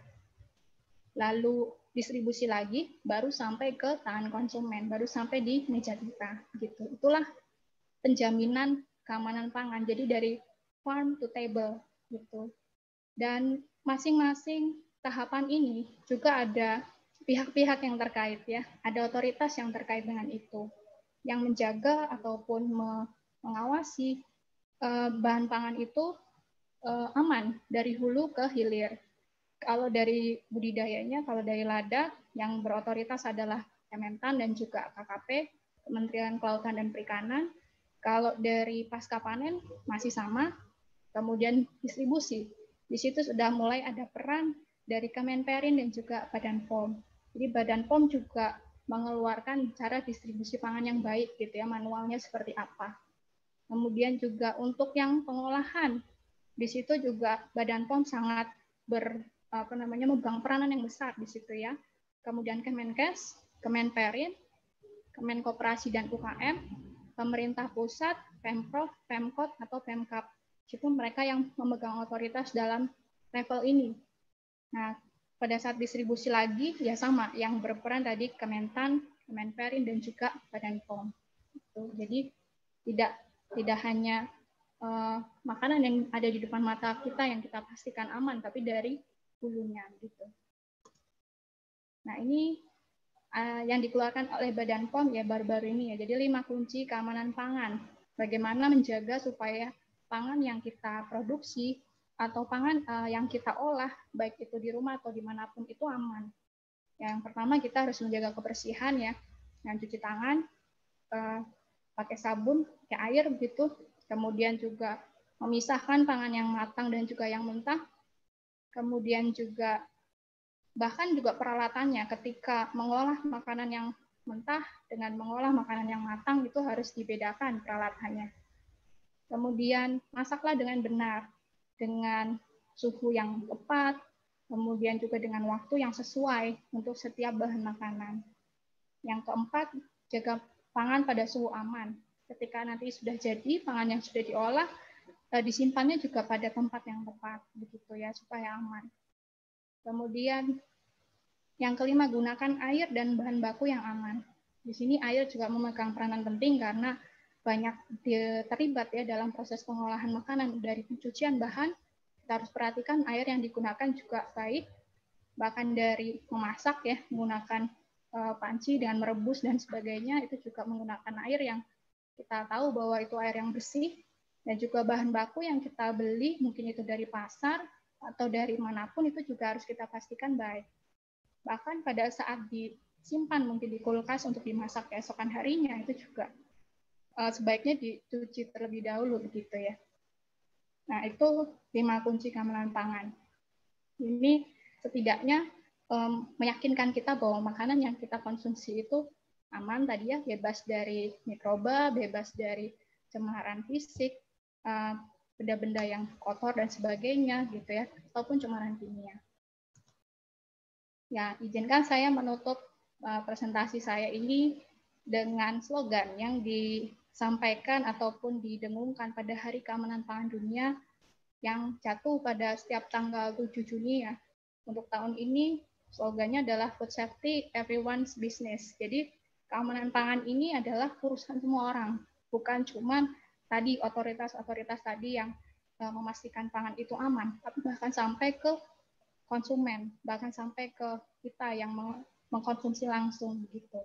Lalu distribusi lagi, baru sampai ke tangan konsumen, baru sampai di meja kita gitu. Itulah penjaminan keamanan pangan. Jadi dari farm to table gitu. Dan masing-masing tahapan ini juga ada pihak-pihak yang terkait ya, ada otoritas yang terkait dengan itu, yang menjaga ataupun mengawasi bahan pangan itu aman dari hulu ke hilir. Kalau dari budidayanya, kalau dari lada yang berotoritas adalah Kementan dan juga KKP, Kementerian Kelautan dan Perikanan. Kalau dari pasca panen masih sama, kemudian distribusi. Di situ sudah mulai ada peran dari Kemenperin dan juga Badan POM. Jadi Badan POM juga mengeluarkan cara distribusi pangan yang baik gitu ya, manualnya seperti apa. Kemudian juga untuk yang pengolahan, di situ juga Badan POM sangat memegang peranan yang besar di situ ya. Kemudian Kemenkes, Kemenperin, Kemenkoperasi dan UKM, pemerintah pusat, Pemprov, Pemkot atau Pemkap. Itu mereka yang memegang otoritas dalam level ini. Nah, pada saat distribusi lagi ya sama, yang berperan tadi Kementan, Kemenperin dan juga Badan POM. Jadi tidak hanya makanan yang ada di depan mata kita yang kita pastikan aman, tapi dari hulunya gitu. Nah, ini yang dikeluarkan oleh Badan POM ya baru-baru ini ya. Jadi 5 kunci keamanan pangan. Bagaimana menjaga supaya pangan yang kita produksi atau pangan yang kita olah, baik itu di rumah atau dimanapun itu aman. Yang pertama kita harus menjaga kebersihan ya, dengan cuci tangan, pakai sabun, pakai air begitu. Kemudian juga memisahkan pangan yang matang dan juga yang mentah. Kemudian juga bahkan juga peralatannya ketika mengolah makanan yang mentah dengan mengolah makanan yang matang itu harus dibedakan peralatannya. Kemudian masaklah dengan benar, dengan suhu yang tepat, kemudian juga dengan waktu yang sesuai untuk setiap bahan makanan. Yang keempat, jaga pangan pada suhu aman. Ketika nanti sudah jadi, pangan yang sudah diolah, disimpannya juga pada tempat yang tepat, begitu ya, supaya aman. Kemudian yang kelima, gunakan air dan bahan baku yang aman. Di sini air juga memegang peranan penting karena banyak terlibat ya dalam proses pengolahan makanan. Dari pencucian bahan, kita harus perhatikan air yang digunakan juga baik. Bahkan dari memasak ya, menggunakan panci dengan merebus dan sebagainya, itu juga menggunakan air yang kita tahu bahwa itu air yang bersih. Dan juga bahan baku yang kita beli, mungkin itu dari pasar atau dari manapun, itu juga harus kita pastikan baik. Bahkan pada saat disimpan mungkin di kulkas untuk dimasak keesokan harinya, itu juga sebaiknya dicuci terlebih dahulu begitu ya. Nah, itu 5 kunci keamanan pangan. Ini setidaknya meyakinkan kita bahwa makanan yang kita konsumsi itu aman tadi ya, bebas dari mikroba, bebas dari cemaran fisik, benda-benda yang kotor dan sebagainya gitu ya, ataupun cemaran kimia. Ya, izinkan saya menutup presentasi saya ini dengan slogan yang disampaikan ataupun didengungkan pada Hari Keamanan Pangan Dunia yang jatuh pada setiap tanggal 7 Juni ya. Untuk tahun ini slogannya adalah Food Safety Everyone's Business. Jadi keamanan pangan ini adalah urusan semua orang, bukan cuma tadi otoritas-otoritas tadi yang memastikan pangan itu aman, tapi bahkan sampai ke konsumen, bahkan sampai ke kita yang mengkonsumsi langsung gitu.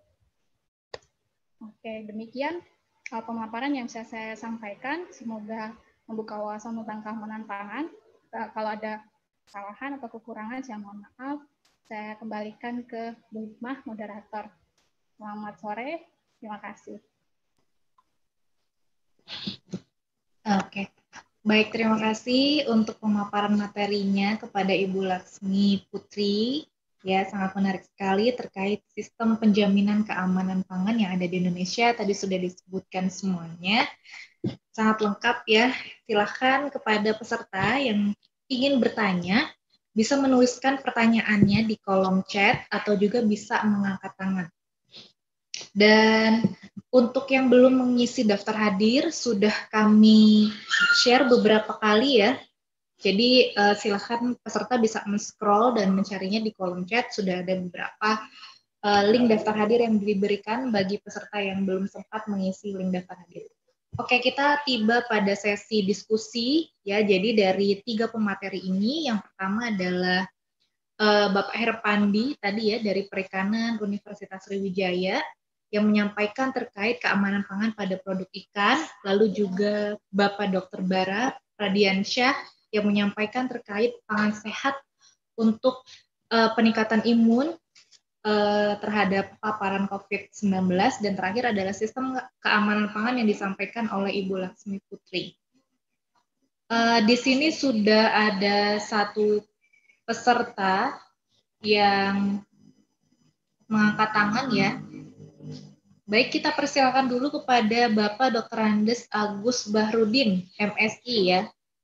Oke, demikian pemaparan yang bisa saya sampaikan. Semoga membuka wawasan tentang keamanan pangan. Kalau ada kesalahan atau kekurangan, saya mohon maaf. Saya kembalikan ke Bu Hikmah, moderator. Selamat sore, terima kasih. Oke. Baik, terima kasih untuk pemaparan materinya kepada Ibu Laksmi Putri. Ya, sangat menarik sekali terkait sistem penjaminan keamanan pangan yang ada di Indonesia. Tadi sudah disebutkan semuanya. Sangat lengkap ya. Silakan kepada peserta yang ingin bertanya, bisa menuliskan pertanyaannya di kolom chat atau juga bisa mengangkat tangan. Dan untuk yang belum mengisi daftar hadir, sudah kami share beberapa kali ya. Jadi silakan peserta bisa men-scroll dan mencarinya di kolom chat. Sudah ada beberapa link daftar hadir yang diberikan bagi peserta yang belum sempat mengisi link daftar hadir. Oke, kita tiba pada sesi diskusi ya. Jadi dari 3 pemateri ini, yang pertama adalah Bapak Herpandi tadi ya dari Perikanan Universitas Sriwijaya yang menyampaikan terkait keamanan pangan pada produk ikan, lalu juga Bapak Dr. Bara Pradiansyah yang menyampaikan terkait pangan sehat untuk peningkatan imun terhadap paparan COVID-19, dan terakhir adalah sistem keamanan pangan yang disampaikan oleh Ibu Laksmi Putri. Di sini sudah ada satu peserta yang mengangkat tangan ya. Baik, kita persilakan dulu kepada Bapak Dr. Andes Agus Bahrudin, MSI ya.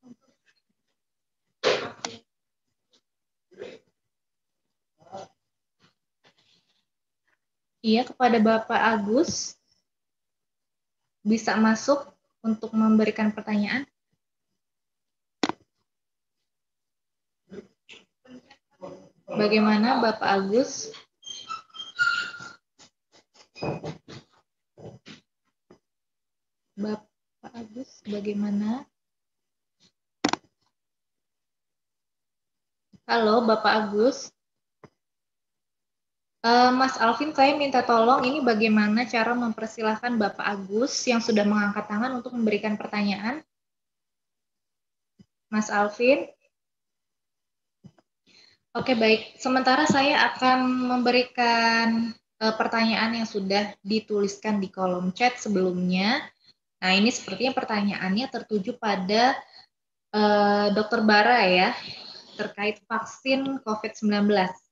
Iya, kepada Bapak Agus, bisa masuk untuk memberikan pertanyaan. Bagaimana Bapak Agus? Bapak Agus, bagaimana? Halo, Bapak Agus. Mas Alvin, saya minta tolong ini bagaimana cara mempersilahkan Bapak Agus yang sudah mengangkat tangan untuk memberikan pertanyaan? Mas Alvin? Oke, baik. Sementara saya akan memberikan pertanyaan yang sudah dituliskan di kolom chat sebelumnya. Nah, ini sepertinya pertanyaannya tertuju pada Dr. Bara ya, terkait vaksin COVID-19.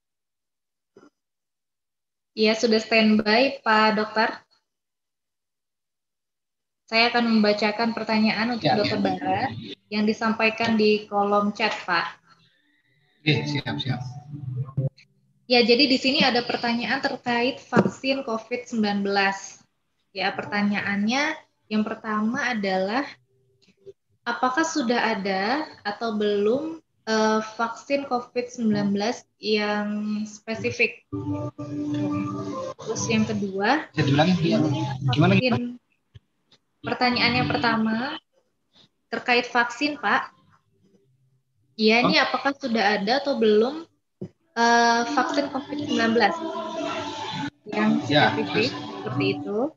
Ya, sudah standby Pak Dokter. Saya akan membacakan pertanyaan untuk Dr. Bara yang disampaikan di kolom chat, Pak. Oke, siap-siap. Ya, jadi di sini ada pertanyaan terkait vaksin COVID-19. Ya, pertanyaannya yang pertama adalah, apakah sudah ada atau belum vaksin COVID-19 yang spesifik? Terus yang kedua, gimana? Pertanyaan yang pertama terkait vaksin, Pak. Ya, ini apakah sudah ada atau belum vaksin COVID-19 yang spesifik seperti itu?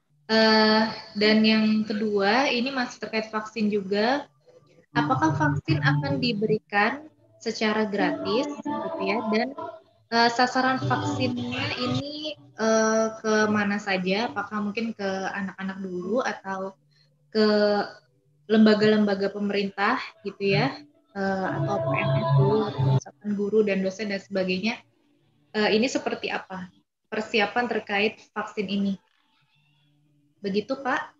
Dan yang kedua, ini masih terkait vaksin juga. Apakah vaksin akan diberikan secara gratis, gitu ya? Dan sasaran vaksinnya ini ke mana saja? Apakah mungkin ke anak-anak dulu atau ke lembaga-lembaga pemerintah, gitu ya? Atau PNS dulu, atau misalkan guru dan dosen dan sebagainya. Ini seperti apa persiapan terkait vaksin ini? Begitu, Pak.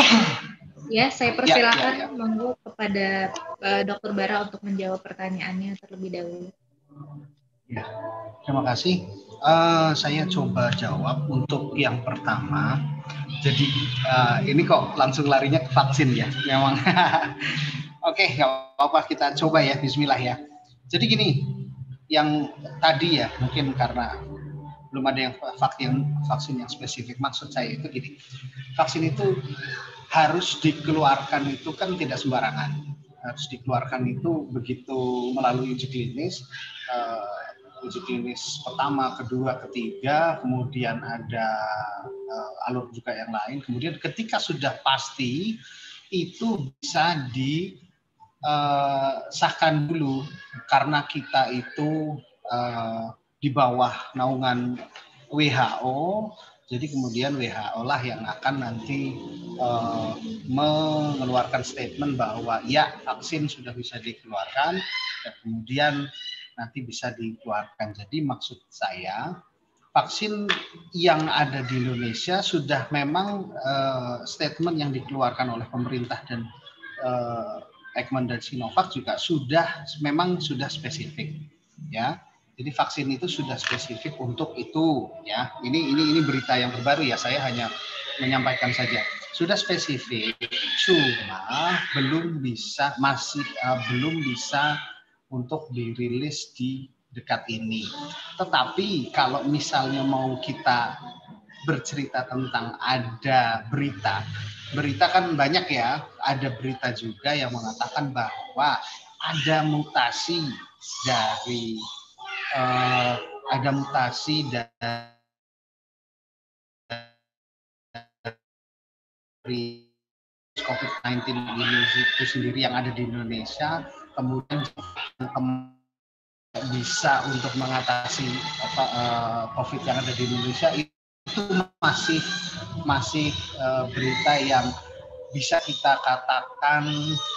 Ya, saya persilakan monggo kepada Dr. Bara untuk menjawab pertanyaannya terlebih dahulu. Ya, terima kasih. Saya coba jawab untuk yang pertama. Jadi ini kok langsung larinya ke vaksin ya, memang. Oke, nggak apa-apa, kita coba ya. Bismillah ya. Jadi gini, yang tadi ya mungkin karena belum ada yang vaksin yang spesifik. Maksud saya itu gini, vaksin itu harus dikeluarkan itu kan tidak sembarangan. Harus dikeluarkan itu begitu melalui uji klinis. Uji klinis pertama, kedua, ketiga, kemudian ada alur juga yang lain. Kemudian ketika sudah pasti itu bisa disahkan dulu, karena kita itu di bawah naungan WHO Jadi kemudian WHO lah yang akan nanti mengeluarkan statement bahwa ya vaksin sudah bisa dikeluarkan dan kemudian nanti bisa dikeluarkan. Jadi maksud saya vaksin yang ada di Indonesia sudah memang statement yang dikeluarkan oleh pemerintah dan Eijkman dan Sinovac juga memang sudah spesifik ya. Jadi vaksin itu sudah spesifik untuk itu ya. Ini berita yang terbaru ya. Saya hanya menyampaikan saja. Sudah spesifik, cuma belum bisa untuk dirilis di dekat ini. Tetapi kalau misalnya mau kita bercerita tentang ada berita kan banyak ya. Ada berita juga yang mengatakan bahwa ada mutasi dari COVID-19 itu sendiri yang ada di Indonesia, kemudian bisa untuk mengatasi COVID yang ada di Indonesia itu masih berita yang bisa kita katakan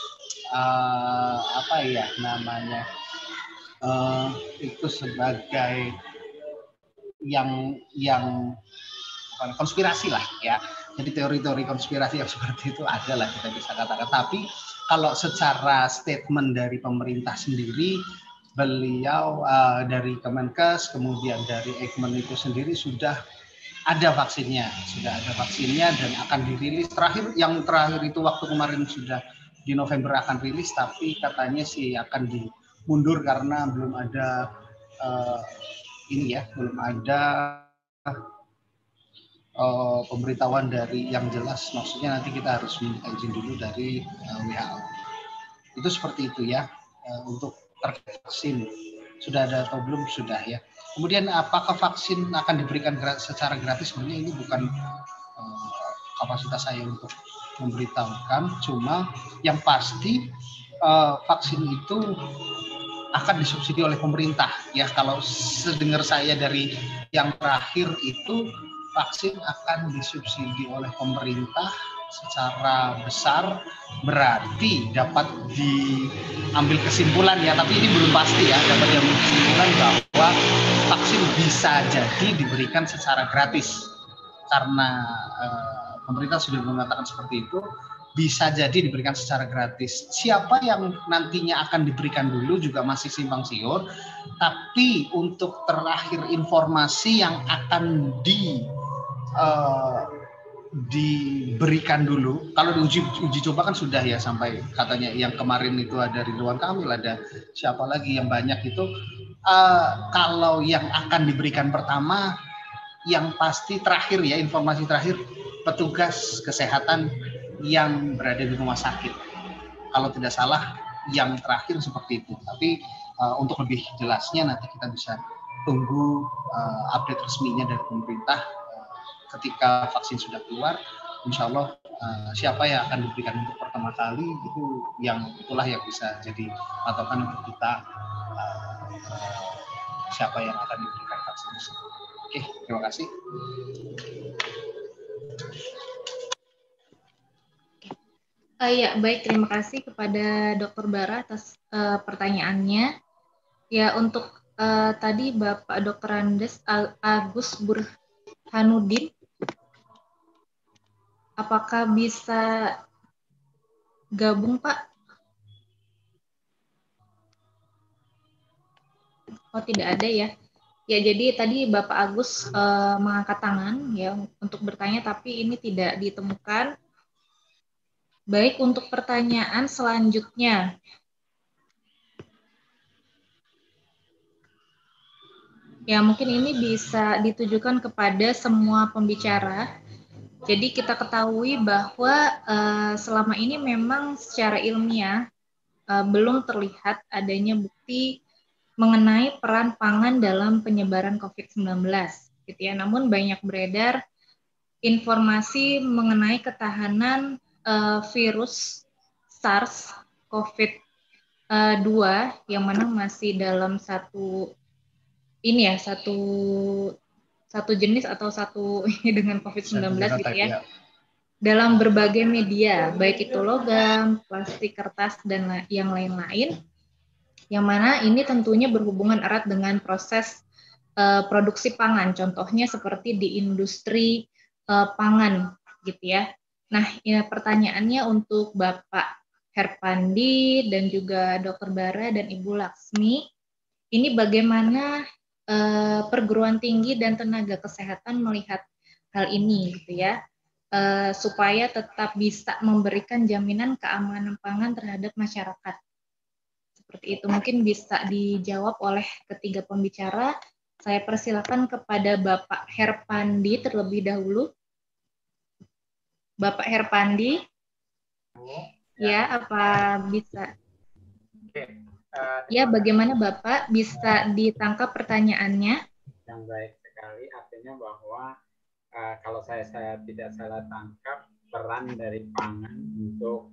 itu sebagai yang konspirasi lah ya. Jadi teori-teori konspirasi yang seperti itu ada lah kita bisa katakan. Tapi kalau secara statement dari pemerintah sendiri, beliau dari Kemenkes kemudian dari Eijkman itu sendiri sudah ada vaksinnya dan akan dirilis. Yang terakhir itu waktu kemarin sudah di November akan rilis, tapi katanya sih akan dimundur karena belum ada belum ada pemberitahuan dari yang jelas. Maksudnya nanti kita harus minta izin dulu dari WHO. Itu seperti itu ya. Untuk terkait vaksin sudah ada atau belum? Sudah ya. Kemudian apakah vaksin akan diberikan secara gratis? Sebenarnya ini bukan kapasitas saya untuk memberitahukan. Cuma yang pasti vaksin itu akan disubsidi oleh pemerintah ya. Kalau sedengar saya dari yang terakhir itu vaksin akan disubsidi oleh pemerintah secara besar, berarti dapat diambil kesimpulan ya, tapi ini belum pasti ya, dapat diambil kesimpulan bahwa vaksin bisa jadi diberikan secara gratis karena pemerintah sudah mengatakan seperti itu. Bisa jadi diberikan secara gratis. Siapa yang nantinya akan diberikan dulu juga masih simpang siur. Tapi untuk terakhir informasi yang akan diberikan dulu, kalau diuji coba kan sudah ya, sampai katanya yang kemarin itu ada Ridwan Kamil, ada siapa lagi yang banyak itu. Kalau yang akan diberikan pertama, yang pasti terakhir ya, informasi terakhir, petugas kesehatan yang berada di rumah sakit. Kalau tidak salah yang terakhir seperti itu. Tapi untuk lebih jelasnya nanti kita bisa tunggu update resminya dari pemerintah ketika vaksin sudah keluar. Insya Allah siapa yang akan diberikan untuk pertama kali itulah yang bisa jadi patokan untuk kita siapa yang akan diberikan vaksin. Oke, terima kasih. Ya, baik, terima kasih kepada Dr. Bara atas pertanyaannya. Ya, untuk tadi Bapak Dr. Andes Agus Burhanuddin, apakah bisa gabung, Pak? Oh, tidak ada ya. Ya, jadi tadi Bapak Agus mengangkat tangan ya untuk bertanya, tapi ini tidak ditemukan. Baik, untuk pertanyaan selanjutnya. Ya, mungkin ini bisa ditujukan kepada semua pembicara. Jadi kita ketahui bahwa selama ini memang secara ilmiah belum terlihat adanya bukti mengenai peran pangan dalam penyebaran COVID-19. Gitu ya. Namun banyak beredar informasi mengenai ketahanan virus SARS-CoV-2 yang mana masih dalam satu satu jenis atau satu dengan COVID-19 gitu ya. Ya. Dalam berbagai media, baik itu logam, plastik, kertas, dan yang lain-lain, yang mana ini tentunya berhubungan erat dengan proses produksi pangan, contohnya seperti di industri pangan, gitu ya. Nah, ya, pertanyaannya untuk Bapak Herpandi dan juga Dr. Bara dan Ibu Laksmi, ini bagaimana perguruan tinggi dan tenaga kesehatan melihat hal ini, gitu ya? Supaya tetap bisa memberikan jaminan keamanan pangan terhadap masyarakat. Seperti itu, mungkin bisa dijawab oleh ketiga pembicara. Saya persilakan kepada Bapak Herpandi terlebih dahulu. Bapak Herpandi, ya, apa bisa? Ya, bagaimana Bapak bisa ditangkap pertanyaannya? Yang baik sekali, artinya bahwa kalau saya tidak salah tangkap, peran dari pangan untuk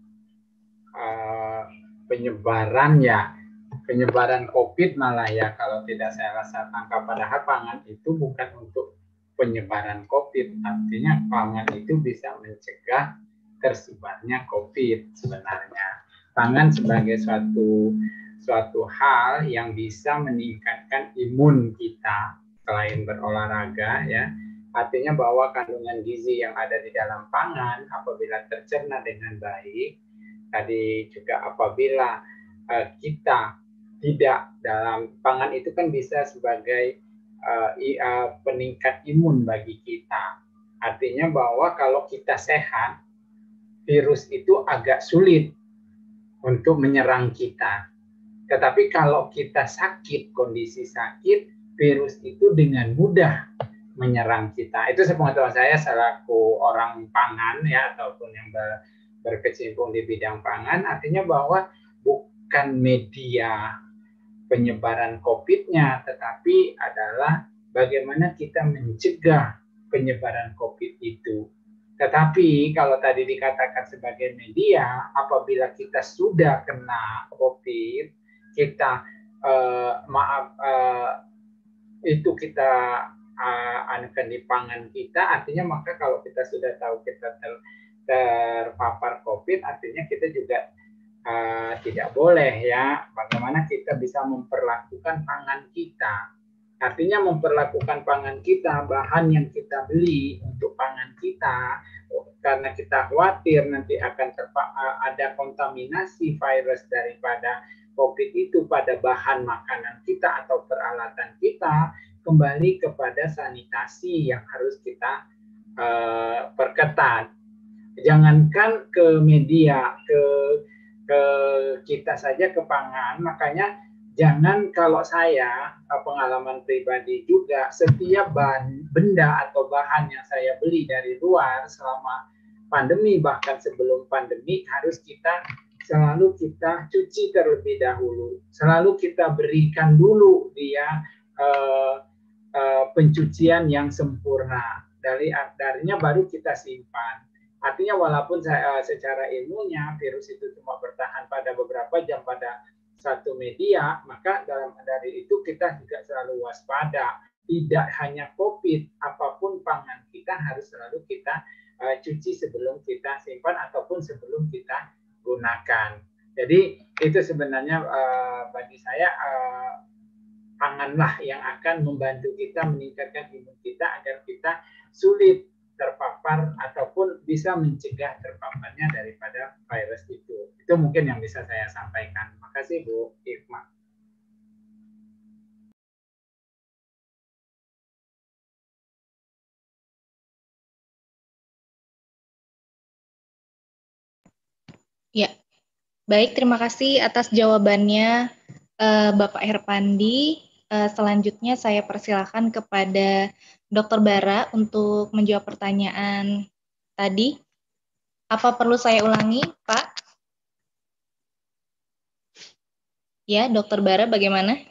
penyebaran COVID malah ya, kalau tidak saya rasa tangkap, padahal pangan itu bukan untuk penyebaran COVID, artinya pangan itu bisa mencegah tersebarnya COVID sebenarnya. Pangan sebagai suatu hal yang bisa meningkatkan imun kita selain berolahraga ya. Artinya bahwa kandungan gizi yang ada di dalam pangan apabila tercerna dengan baik, tadi juga apabila kita tidak dalam pangan itu kan bisa sebagai peningkat imun bagi kita. Artinya bahwa kalau kita sehat, virus itu agak sulit untuk menyerang kita. Tetapi kalau kita sakit, kondisi sakit, virus itu dengan mudah menyerang kita. Itu sepengetahuan saya selaku orang pangan ya, ataupun yang berkecimpung di bidang pangan, artinya bahwa bukan media penyebaran COVID-nya, tetapi adalah bagaimana kita mencegah penyebaran COVID itu. Tetapi kalau tadi dikatakan sebagai media, apabila kita sudah kena COVID, kita itu kita anukan di pangan kita, artinya maka kalau kita sudah tahu kita terpapar COVID, artinya kita juga tidak boleh ya, bagaimana kita bisa memperlakukan pangan kita. Artinya memperlakukan pangan kita, bahan yang kita beli untuk pangan kita, karena kita khawatir nanti akan ada kontaminasi virus daripada COVID itu pada bahan makanan kita atau peralatan kita, kembali kepada sanitasi yang harus kita perketat. Jangankan ke media, ke kita saja, ke pangan, makanya jangan, kalau saya pengalaman pribadi juga, setiap benda atau bahan yang saya beli dari luar selama pandemi, bahkan sebelum pandemi, harus selalu kita cuci terlebih dahulu. Selalu kita berikan dulu dia pencucian yang sempurna. Darinya baru kita simpan. Artinya walaupun secara ilmunya virus itu cuma bertahan pada beberapa jam pada satu media, maka dari itu kita juga selalu waspada. Tidak hanya COVID, apapun pangan kita harus selalu kita cuci sebelum kita simpan ataupun sebelum kita gunakan. Jadi itu sebenarnya bagi saya panganlah yang akan membantu kita meningkatkan imun kita agar kita sulit terpapar ataupun bisa mencegah terpaparnya daripada virus itu. Itu mungkin yang bisa saya sampaikan. Terima kasih Bu Irma. Ya, baik, terima kasih atas jawabannya Bapak Herpandi. Selanjutnya saya persilakan kepada Dr. Bara untuk menjawab pertanyaan tadi. Apa perlu saya ulangi, Pak? Ya, Dr. Bara bagaimana?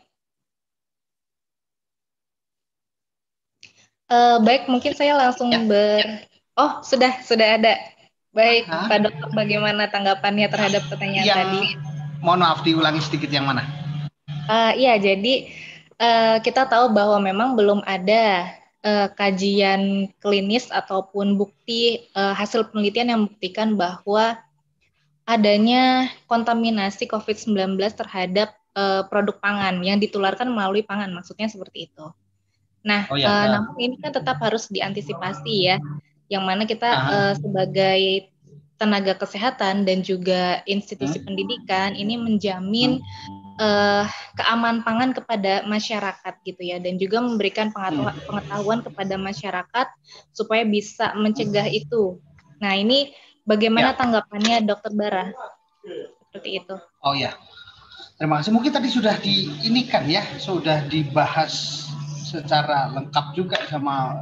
Baik, mungkin saya langsung Oh, sudah ada. Baik, Pak Dokter, bagaimana tanggapannya terhadap pertanyaan tadi? Mohon maaf, diulangi sedikit yang mana? Iya, jadi kita tahu bahwa memang belum ada kajian klinis ataupun bukti hasil penelitian yang membuktikan bahwa adanya kontaminasi COVID-19 terhadap produk pangan yang ditularkan melalui pangan, maksudnya seperti itu. Nah, namun ini kan tetap harus diantisipasi ya, yang mana kita sebagai tenaga kesehatan dan juga institusi pendidikan ini menjamin keamanan pangan kepada masyarakat gitu ya, dan juga memberikan pengetahuan kepada masyarakat supaya bisa mencegah itu. Nah, ini bagaimana tanggapannya Dr. Bara? Seperti itu. Oh ya, terima kasih. Mungkin tadi sudah diinikan ya, sudah dibahas secara lengkap juga sama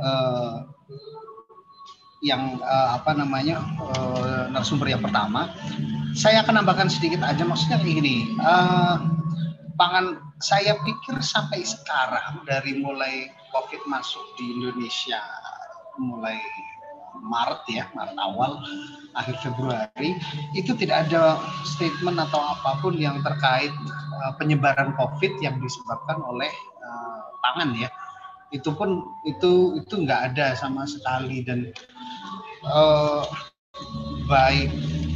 yang narasumber yang pertama. Saya akan nambahkan sedikit aja, maksudnya kayak gini. Pangan, saya pikir sampai sekarang dari mulai COVID masuk di Indonesia mulai Maret awal, akhir Februari, itu tidak ada statement atau apapun yang terkait penyebaran COVID yang disebabkan oleh pangan ya. Itu pun itu nggak ada sama sekali, dan baik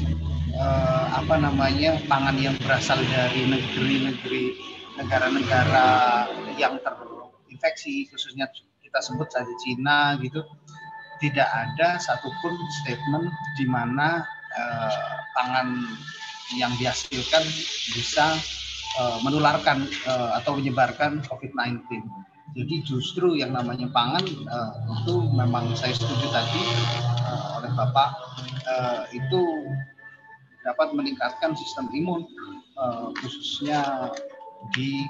pangan yang berasal dari negara-negara yang terinfeksi, khususnya kita sebut saja Cina gitu, tidak ada satupun statement di mana pangan yang dihasilkan bisa menularkan atau menyebarkan COVID-19. Jadi justru yang namanya pangan itu memang saya setuju tadi oleh Bapak, itu dapat meningkatkan sistem imun, khususnya di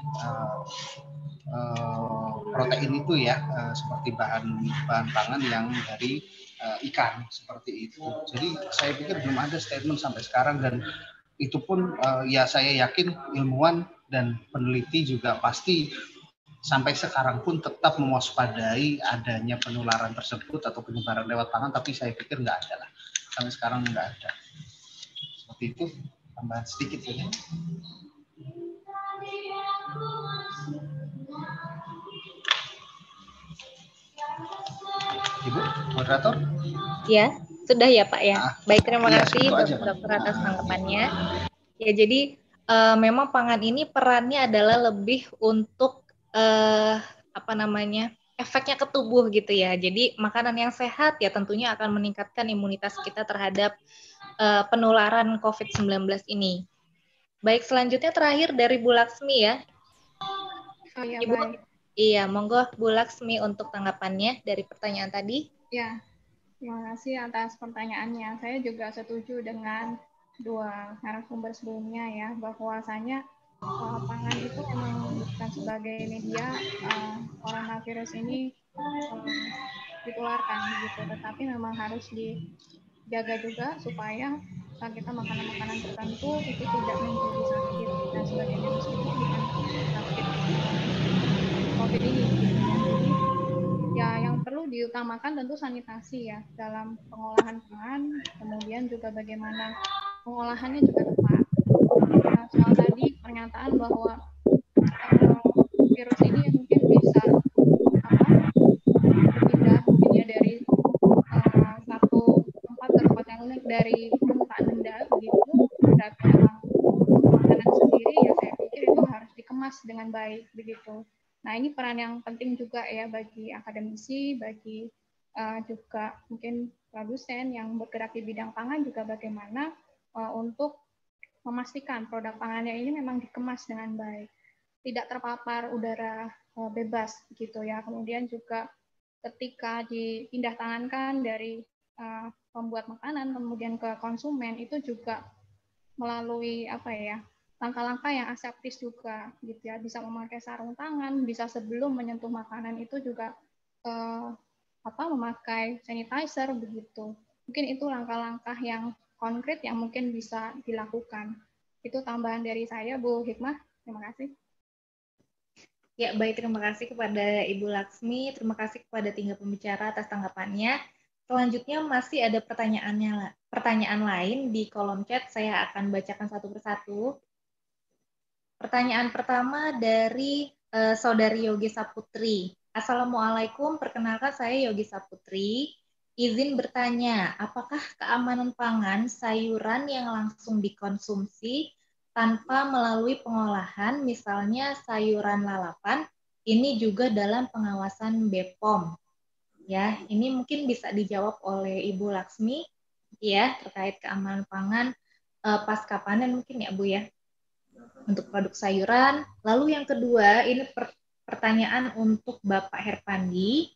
protein itu ya, seperti bahan pangan yang dari ikan seperti itu. Jadi saya pikir belum ada statement sampai sekarang, dan itu pun ya saya yakin ilmuwan dan peneliti juga pasti sampai sekarang pun tetap mewaspadai adanya penularan tersebut atau penyebaran lewat pangan, tapi saya pikir nggak ada lah. Sampai sekarang nggak ada. Seperti itu, tambahan sedikit saja. Ibu, moderator? Ya, sudah ya Pak ya. Baik, terima kasih dokter atas tanggapannya. Ya, jadi memang pangan ini perannya adalah lebih untuk efeknya ke tubuh gitu ya. Jadi makanan yang sehat ya tentunya akan meningkatkan imunitas kita terhadap penularan COVID-19 ini. Baik, selanjutnya terakhir dari Bu Laksmi ya. Oh ya, Ibu, baik. Iya, monggo Bu Laksmi untuk tanggapannya dari pertanyaan tadi. Ya, terima kasih atas pertanyaannya. Saya juga setuju dengan dua narasumber sebelumnya ya, bahwasanya pangan itu memang bukan sebagai media coronavirus ini ditularkan gitu, tetapi memang harus dijaga juga supaya saat kita makanan-makanan tertentu itu tidak menjadi sakit dan sebagainya, meskipun bukan sakit COVID ini gitu ya. Jadi ya yang perlu diutamakan tentu sanitasi ya dalam pengolahan pangan, kemudian juga bagaimana pengolahannya juga tepat. Nah, soal tadi pernyataan bahwa virus ini mungkin bisa berpindah mungkin ya dari satu tempat ke tempat yang unik, dari permukaan benda begitu, berarti memang makanan sendiri ya saya pikir itu harus dikemas dengan baik begitu. Nah, ini peran yang penting juga ya bagi akademisi, bagi juga mungkin produsen yang bergerak di bidang pangan juga bagaimana untuk memastikan produk pangannya ini memang dikemas dengan baik, tidak terpapar udara bebas gitu ya. Kemudian juga ketika dipindah tangankan dari pembuat makanan kemudian ke konsumen, itu juga melalui langkah-langkah yang aseptis juga gitu ya, bisa memakai sarung tangan, bisa sebelum menyentuh makanan itu juga memakai sanitizer begitu. Mungkin itu langkah-langkah yang konkret yang mungkin bisa dilakukan. Itu tambahan dari saya, Bu Hikmah. Terima kasih. Ya, baik, terima kasih kepada Ibu Laksmi, terima kasih kepada tiga pembicara atas tanggapannya. Selanjutnya masih ada pertanyaan lain di kolom chat, saya akan bacakan satu persatu. Pertanyaan pertama dari Saudari Yogi Saputri. Assalamualaikum, perkenalkan saya Yogi Saputri. Izin bertanya, apakah keamanan pangan sayuran yang langsung dikonsumsi tanpa melalui pengolahan, misalnya sayuran lalapan, ini juga dalam pengawasan BPOM? Ya, ini mungkin bisa dijawab oleh Ibu Laksmi, ya, terkait keamanan pangan pasca panen mungkin ya Bu ya, untuk produk sayuran. Lalu yang kedua, ini pertanyaan untuk Bapak Herpandi.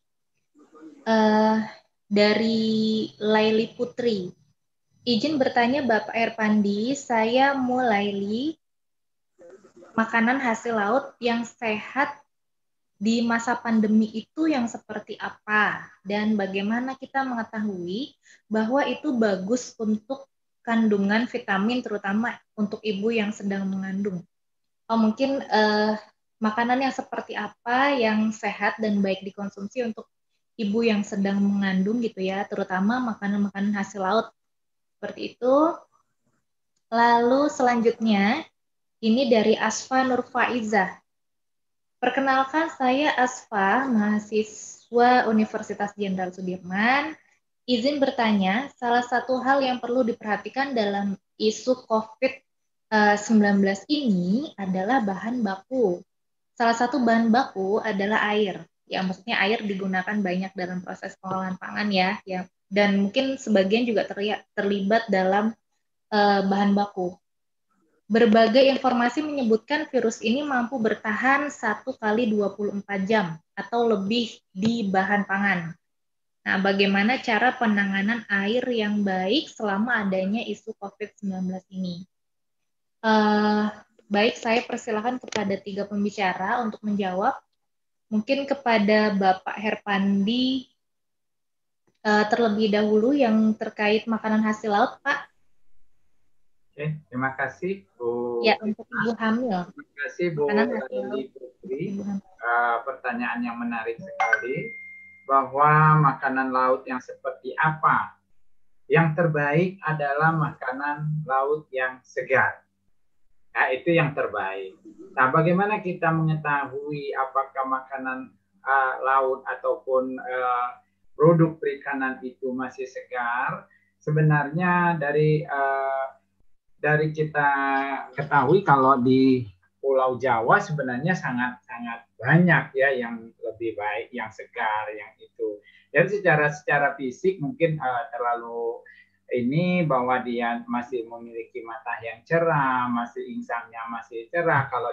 Dari Laili Putri. Izin bertanya Bapak Herpandi, saya Laili, makanan hasil laut yang sehat di masa pandemi itu yang seperti apa? Dan bagaimana kita mengetahui bahwa itu bagus untuk kandungan vitamin, terutama untuk ibu yang sedang mengandung? Oh, mungkin makanan yang seperti apa yang sehat dan baik dikonsumsi untuk ibu yang sedang mengandung gitu ya, terutama makanan-makanan hasil laut seperti itu. Lalu selanjutnya ini dari Asfa Nurfaizah. Perkenalkan, saya Asfa, mahasiswa Universitas Jenderal Sudirman. Izin bertanya, salah satu hal yang perlu diperhatikan dalam isu COVID-19 ini adalah bahan baku. Salah satu bahan baku adalah air. Ya, maksudnya air digunakan banyak dalam proses pengolahan pangan ya. Dan mungkin sebagian juga terlibat dalam bahan baku. Berbagai informasi menyebutkan virus ini mampu bertahan 1 kali 24 jam atau lebih di bahan pangan. Nah, bagaimana cara penanganan air yang baik selama adanya isu COVID-19 ini? Baik, saya persilakan kepada 3 pembicara untuk menjawab. Mungkin kepada Bapak Herpandi terlebih dahulu yang terkait makanan hasil laut, Pak. Oke, terima kasih Bu. Ya, untuk ibu hamil. Terima kasih Bu Laili Putri. Pertanyaan yang menarik sekali, bahwa makanan laut yang seperti apa? Yang terbaik adalah makanan laut yang segar. Nah, itu yang terbaik. Nah, bagaimana kita mengetahui apakah makanan laut ataupun produk perikanan itu masih segar? Sebenarnya dari kita ketahui kalau di Pulau Jawa sebenarnya sangat banyak ya yang lebih baik, yang segar, yang itu. Jadi secara fisik mungkin terlalu ini bahwa dia masih memiliki mata yang cerah, masih insangnya masih cerah, kalau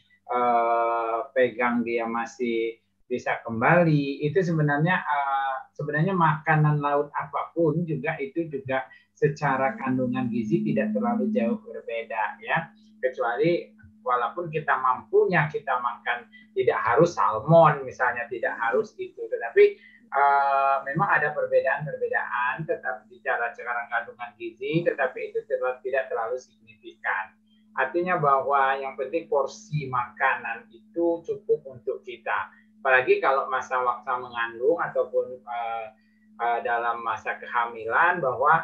dipegang dia masih bisa kembali. Itu sebenarnya makanan laut apapun juga itu juga secara kandungan gizi tidak terlalu jauh berbeda ya, kecuali walaupun kita mampunya kita makan tidak harus salmon misalnya, tidak harus itu, tetapi memang ada perbedaan-perbedaan tetap bicara sekarang kandungan gizi, tetapi itu tidak terlalu signifikan. Artinya bahwa yang penting porsi makanan itu cukup untuk kita, apalagi kalau masa waktu mengandung ataupun dalam masa kehamilan, bahwa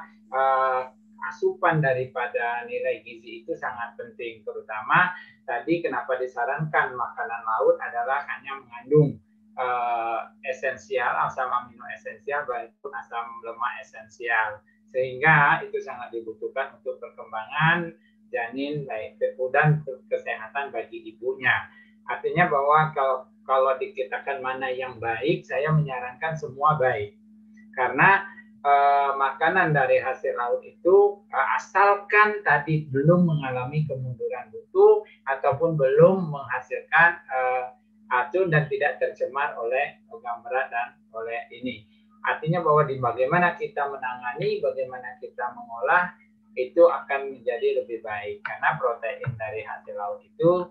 asupan daripada nilai gizi itu sangat penting, terutama tadi kenapa disarankan makanan laut adalah hanya mengandung esensial, asam amino esensial maupun asam lemak esensial, sehingga itu sangat dibutuhkan untuk perkembangan janin baik dan kesehatan bagi ibunya. Artinya bahwa kalau dikatakan mana yang baik, saya menyarankan semua baik, karena makanan dari hasil laut itu asalkan tadi belum mengalami kemunduran mutu ataupun belum menghasilkan racun dan tidak tercemar oleh logam berat dan oleh ini. Artinya bahwa di bagaimana kita menangani, bagaimana kita mengolah itu akan menjadi lebih baik, karena protein dari hasil laut itu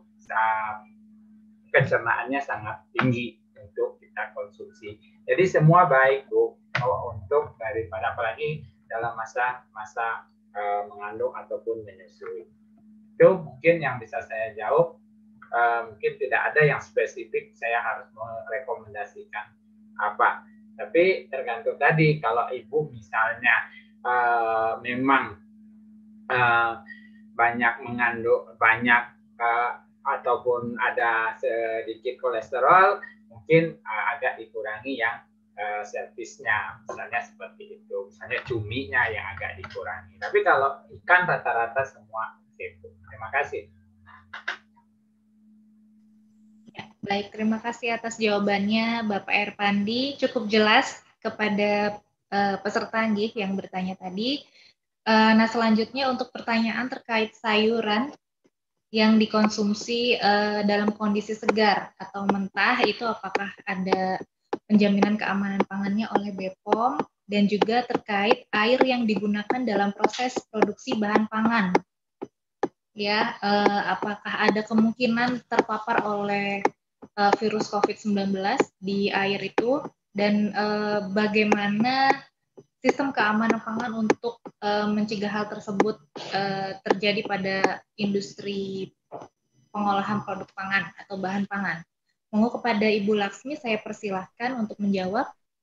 pencernaannya sangat tinggi untuk kita konsumsi. Jadi semua baik Bu, untuk daripada apalagi dalam masa mengandung ataupun menyusui. Itu mungkin yang bisa saya jawab. Mungkin tidak ada yang spesifik saya harus merekomendasikan apa. Tapi tergantung tadi, kalau ibu misalnya memang banyak mengandung ataupun ada sedikit kolesterol, mungkin agak dikurangi yang servisnya, misalnya seperti itu, misalnya cuminya yang agak dikurangi. Tapi kalau ikan rata-rata semua seafood. Terima kasih. Ya, baik, terima kasih atas jawabannya Bapak Erpandi. Cukup jelas kepada peserta yang bertanya tadi. Nah, selanjutnya untuk pertanyaan terkait sayuran yang dikonsumsi dalam kondisi segar atau mentah, itu apakah ada penjaminan keamanan pangannya oleh BPOM, dan juga terkait air yang digunakan dalam proses produksi bahan pangan. Ya, apakah ada kemungkinan terpapar oleh virus COVID-19 di air itu, dan bagaimana sistem keamanan pangan untuk mencegah hal tersebut terjadi pada industri pengolahan produk pangan atau bahan pangan. Monggo kepada Ibu Laksmi saya persilahkan untuk menjawab.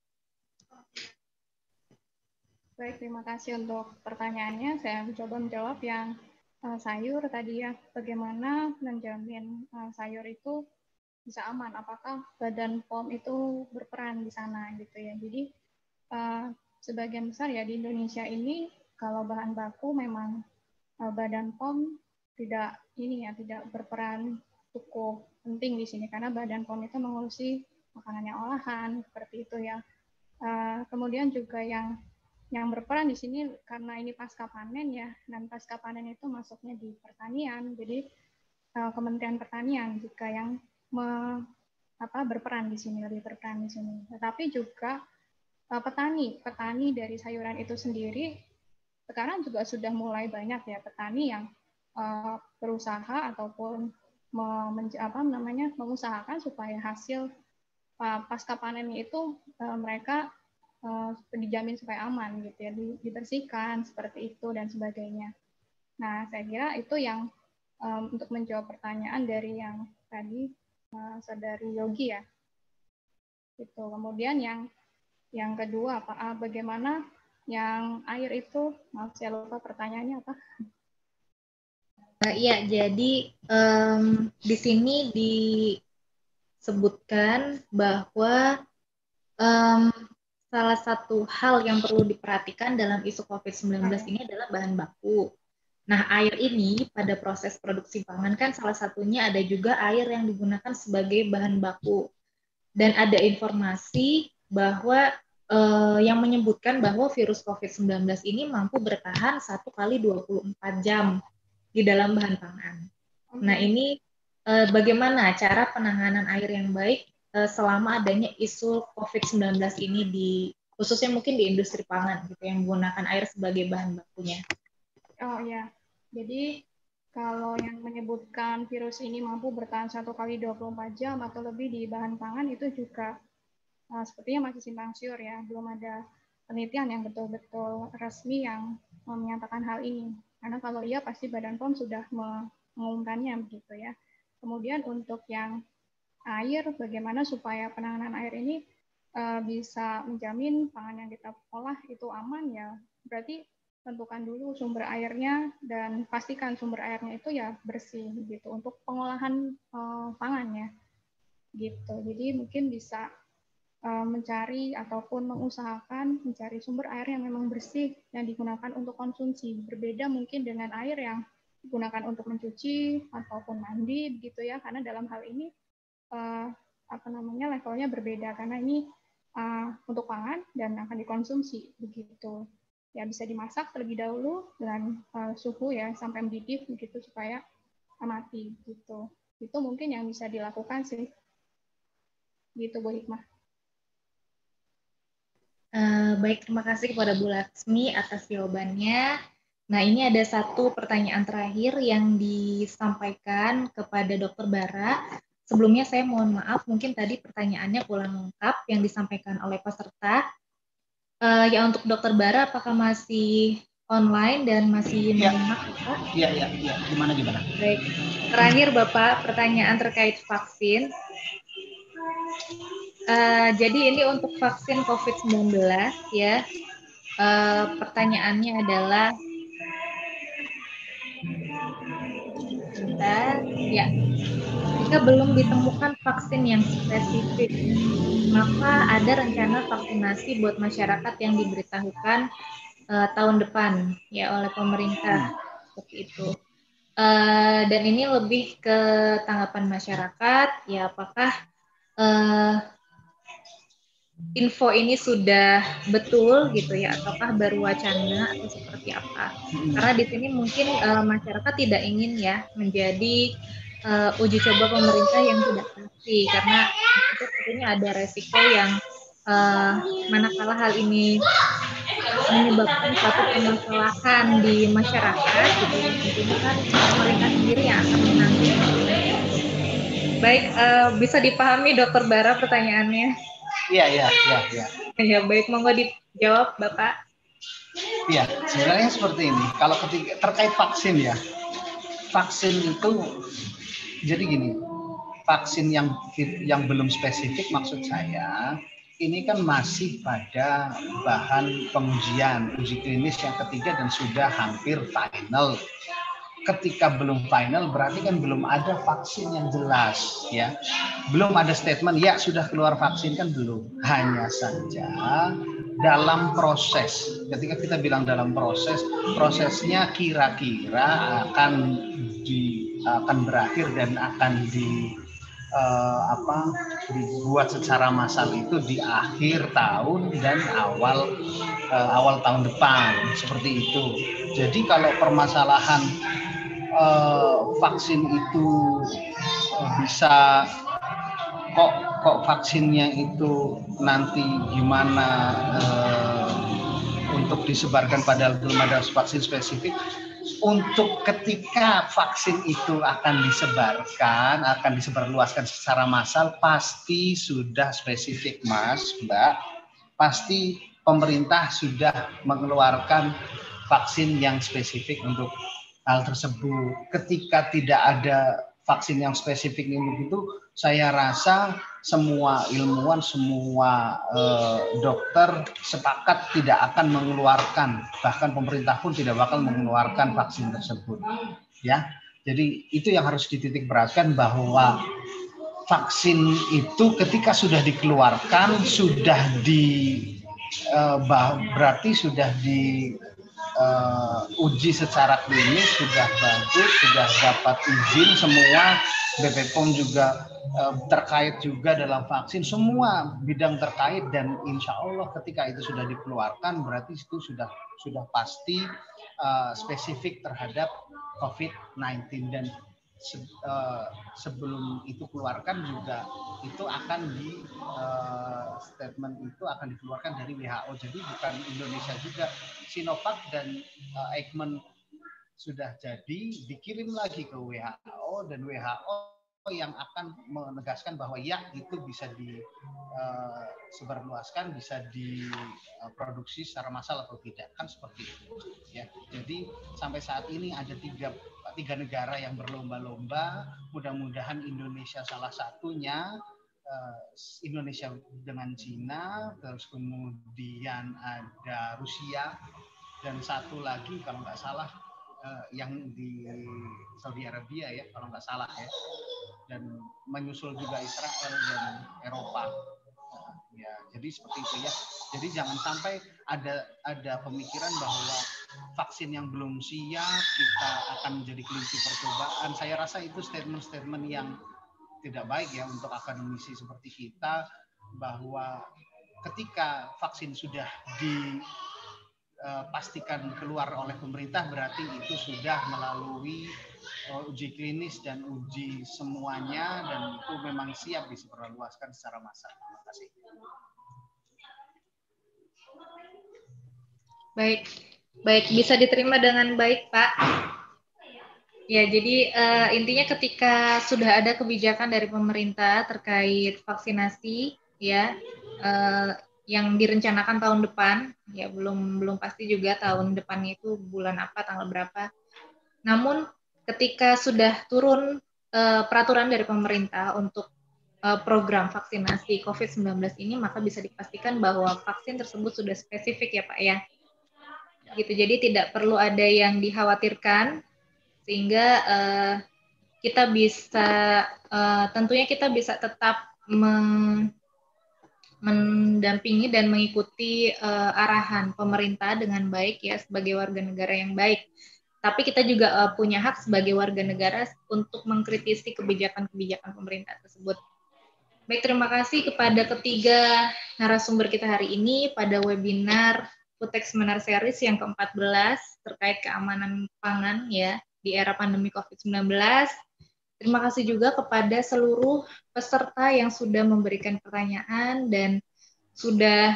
Baik, terima kasih untuk pertanyaannya. Saya coba menjawab yang sayur tadi ya. Bagaimana menjamin sayur itu bisa aman? Apakah Badan POM itu berperan di sana gitu ya? Jadi sebagian besar ya di Indonesia ini kalau bahan baku memang Badan POM tidak berperan cukup penting di sini karena Badan POM itu mengurusi makanan yang olahan seperti itu ya. Kemudian juga yang berperan di sini karena ini pasca panen ya, dan pasca panen itu masuknya di pertanian, jadi Kementerian Pertanian juga yang berperan di sini, lebih berperan di sini. Tetapi juga petani dari sayuran itu sendiri sekarang juga sudah mulai banyak ya petani yang berusaha ataupun mengusahakan supaya hasil pasca panennya itu mereka dijamin supaya aman gitu ya, dibersihkan seperti itu dan sebagainya. Nah, saya kira itu yang untuk menjawab pertanyaan dari yang tadi Saudari Yogi ya. Itu. Kemudian yang kedua bagaimana yang air itu, maaf saya lupa pertanyaannya apa. Iya, jadi di sini disebutkan bahwa salah satu hal yang perlu diperhatikan dalam isu COVID-19 ini adalah bahan baku. Nah, air ini pada proses produksi pangan kan salah satunya ada juga air yang digunakan sebagai bahan baku. Dan ada informasi bahwa yang menyebutkan bahwa virus COVID-19 ini mampu bertahan 1 kali 24 jam di dalam bahan pangan. Nah, ini bagaimana cara penanganan air yang baik selama adanya isu COVID-19 ini khususnya mungkin di industri pangan gitu yang menggunakan air sebagai bahan bakunya. Oh ya, jadi kalau yang menyebutkan virus ini mampu bertahan 1 kali 24 jam atau lebih di bahan pangan itu juga sepertinya masih simpang siur ya, belum ada penelitian yang betul-betul resmi yang menyatakan hal ini. Karena kalau iya pasti Badan POM sudah mengumumkannya begitu ya. Kemudian untuk yang air, bagaimana supaya penanganan air ini bisa menjamin pangan yang kita olah itu aman ya, berarti tentukan dulu sumber airnya dan pastikan sumber airnya itu ya bersih gitu untuk pengolahan pangannya gitu. Jadi mungkin bisa mencari ataupun mengusahakan mencari sumber air yang memang bersih yang digunakan untuk konsumsi. Berbeda mungkin dengan air yang digunakan untuk mencuci ataupun mandi begitu ya, karena dalam hal ini levelnya berbeda karena ini untuk pangan dan akan dikonsumsi begitu. Ya bisa dimasak terlebih dahulu dengan suhu ya sampai mendidih begitu supaya mati gitu. Itu mungkin yang bisa dilakukan sih. Gitu Bu Hikmah. Baik, terima kasih kepada Bu Laksmi atas jawabannya. Nah, ini ada satu pertanyaan terakhir yang disampaikan kepada Dr. Bara. Sebelumnya saya mohon maaf, mungkin tadi pertanyaannya kurang lengkap yang disampaikan oleh peserta. Ya untuk Dr. Bara, apakah masih online dan masih menyimak, Bapak? Iya. Gimana? Baik. Terakhir, Bapak, pertanyaan terkait vaksin. Jadi ini untuk vaksin COVID-19 ya. Pertanyaannya adalah Jika belum ditemukan vaksin yang spesifik, maka ada rencana vaksinasi buat masyarakat yang diberitahukan tahun depan ya oleh pemerintah seperti itu. Dan ini lebih ke tanggapan masyarakat, ya apakah info ini sudah betul gitu ya, ataukah baru wacana atau seperti apa? Karena di sini mungkin masyarakat tidak ingin ya menjadi uji coba pemerintah yang tidak pasti, karena itu tentunya ada resiko yang manakala hal ini menyebabkan suatu permasalahan di masyarakat gitu ya, tentunya kan pemerintah sendiri yang akan menanggung. Baik, bisa dipahami Dokter Bara pertanyaannya? Iya. Ya, baik, monggo dijawab Bapak. Iya, sebenarnya seperti ini. Kalau terkait vaksin ya, vaksin itu jadi gini, vaksin yang belum spesifik maksud saya ini kan masih pada bahan pengujian, uji klinis yang ketiga dan sudah hampir final. Ketika belum final berarti kan belum ada vaksin yang jelas ya. Belum ada statement ya sudah keluar vaksin, kan belum. Hanya saja dalam proses. Ketika kita bilang dalam proses, prosesnya kira-kira akan berakhir dan akan dibuat secara massal itu di akhir tahun dan awal tahun depan, seperti itu. Jadi kalau permasalahan vaksin itu bisa kok vaksinnya itu nanti gimana untuk disebarkan padahal belum ada vaksin spesifik. Untuk ketika vaksin itu akan disebarluaskan secara massal, pasti sudah spesifik, Mas, Mbak. Pasti pemerintah sudah mengeluarkan vaksin yang spesifik untuk hal tersebut. Ketika tidak ada vaksin yang spesifik untuk itu, saya rasa semua ilmuwan, semua dokter sepakat tidak akan mengeluarkan, bahkan pemerintah pun tidak bakal mengeluarkan vaksin tersebut. Ya, jadi itu yang harus dititik beratkan, bahwa vaksin itu ketika sudah dikeluarkan berarti sudah uji secara klinis sudah bagus, sudah dapat izin semua, BP POM juga terkait juga dalam vaksin, semua bidang terkait, dan insya Allah ketika itu sudah dikeluarkan berarti itu sudah pasti spesifik terhadap COVID-19, dan sebelum itu keluarkan juga itu akan statement itu akan dikeluarkan dari WHO. Jadi bukan Indonesia juga, Sinovac dan Eijkman sudah jadi dikirim lagi ke WHO, dan WHO yang akan menegaskan bahwa ya itu bisa disebarluaskan, bisa diproduksi secara massal atau tidak, kan seperti itu ya. Jadi sampai saat ini ada tiga negara yang berlomba-lomba, mudah-mudahan Indonesia salah satunya. Indonesia dengan Cina, terus kemudian ada Rusia, dan satu lagi kalau nggak salah yang di Saudi Arabia ya, kalau nggak salah ya, dan menyusul juga Israel dan Eropa. Ya, jadi seperti itu ya. Jadi jangan sampai ada pemikiran bahwa vaksin yang belum siap kita akan menjadi kelinci percobaan. Saya rasa itu statement-statement yang tidak baik ya untuk akademisi seperti kita, bahwa ketika vaksin sudah dipastikan keluar oleh pemerintah berarti itu sudah melalui uji klinis dan uji semuanya, dan itu memang siap disebarluaskan secara massal. Terima kasih. Baik, bisa diterima dengan baik, Pak. Ya, jadi intinya ketika sudah ada kebijakan dari pemerintah terkait vaksinasi, ya, yang direncanakan tahun depan, ya belum pasti juga tahun depannya itu bulan apa, tanggal berapa. Namun ketika sudah turun peraturan dari pemerintah untuk program vaksinasi COVID-19 ini, maka bisa dipastikan bahwa vaksin tersebut sudah spesifik ya Pak ya. Gitu, jadi tidak perlu ada yang dikhawatirkan, sehingga kita bisa tentunya kita bisa tetap mendampingi dan mengikuti arahan pemerintah dengan baik ya sebagai warga negara yang baik. Tapi kita juga punya hak sebagai warga negara untuk mengkritisi kebijakan-kebijakan pemerintah tersebut. Baik, terima kasih kepada ketiga narasumber kita hari ini pada webinar Foodtech Seminar Series yang ke-14 terkait keamanan pangan ya di era pandemi COVID-19. Terima kasih juga kepada seluruh peserta yang sudah memberikan pertanyaan dan sudah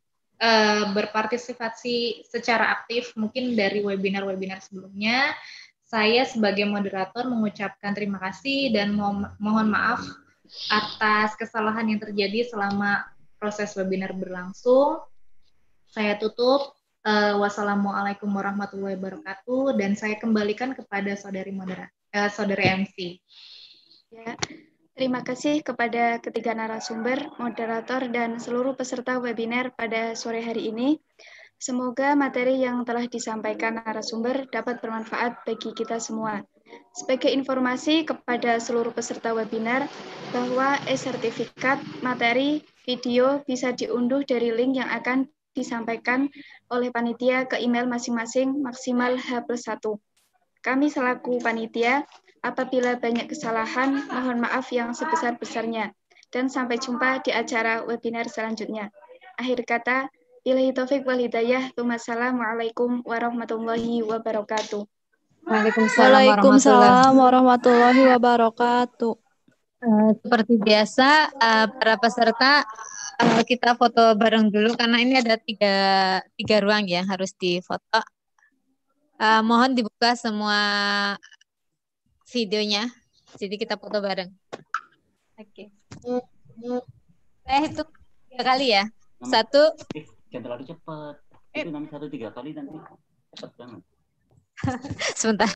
berpartisipasi secara aktif mungkin dari webinar-webinar sebelumnya. Saya sebagai moderator mengucapkan terima kasih dan mohon maaf atas kesalahan yang terjadi selama proses webinar berlangsung. Saya tutup. Wassalamualaikum warahmatullahi wabarakatuh dan saya kembalikan kepada saudari MC. Ya, terima kasih kepada ketiga narasumber, moderator, dan seluruh peserta webinar pada sore hari ini. Semoga materi yang telah disampaikan narasumber dapat bermanfaat bagi kita semua. Sebagai informasi kepada seluruh peserta webinar bahwa e-sertifikat, materi, video bisa diunduh dari link yang akan disampaikan oleh panitia ke email masing-masing maksimal H+1. Kami selaku panitia, apabila banyak kesalahan, mohon maaf yang sebesar-besarnya. Dan sampai jumpa di acara webinar selanjutnya. Akhir kata, billahi taufik wal hidayah. Wassalamualaikum warahmatullahi wabarakatuh. Waalaikumsalam warahmatullahi wabarakatuh. Seperti biasa, para peserta kita foto bareng dulu karena ini ada tiga ruang ya harus difoto. Mohon dibuka semua videonya, jadi kita foto bareng. Oke. Saya hitung 3 kali ya. 1. Jangan terlalu cepat. Itu nanti 1 3 kali nanti cepat banget. Sebentar.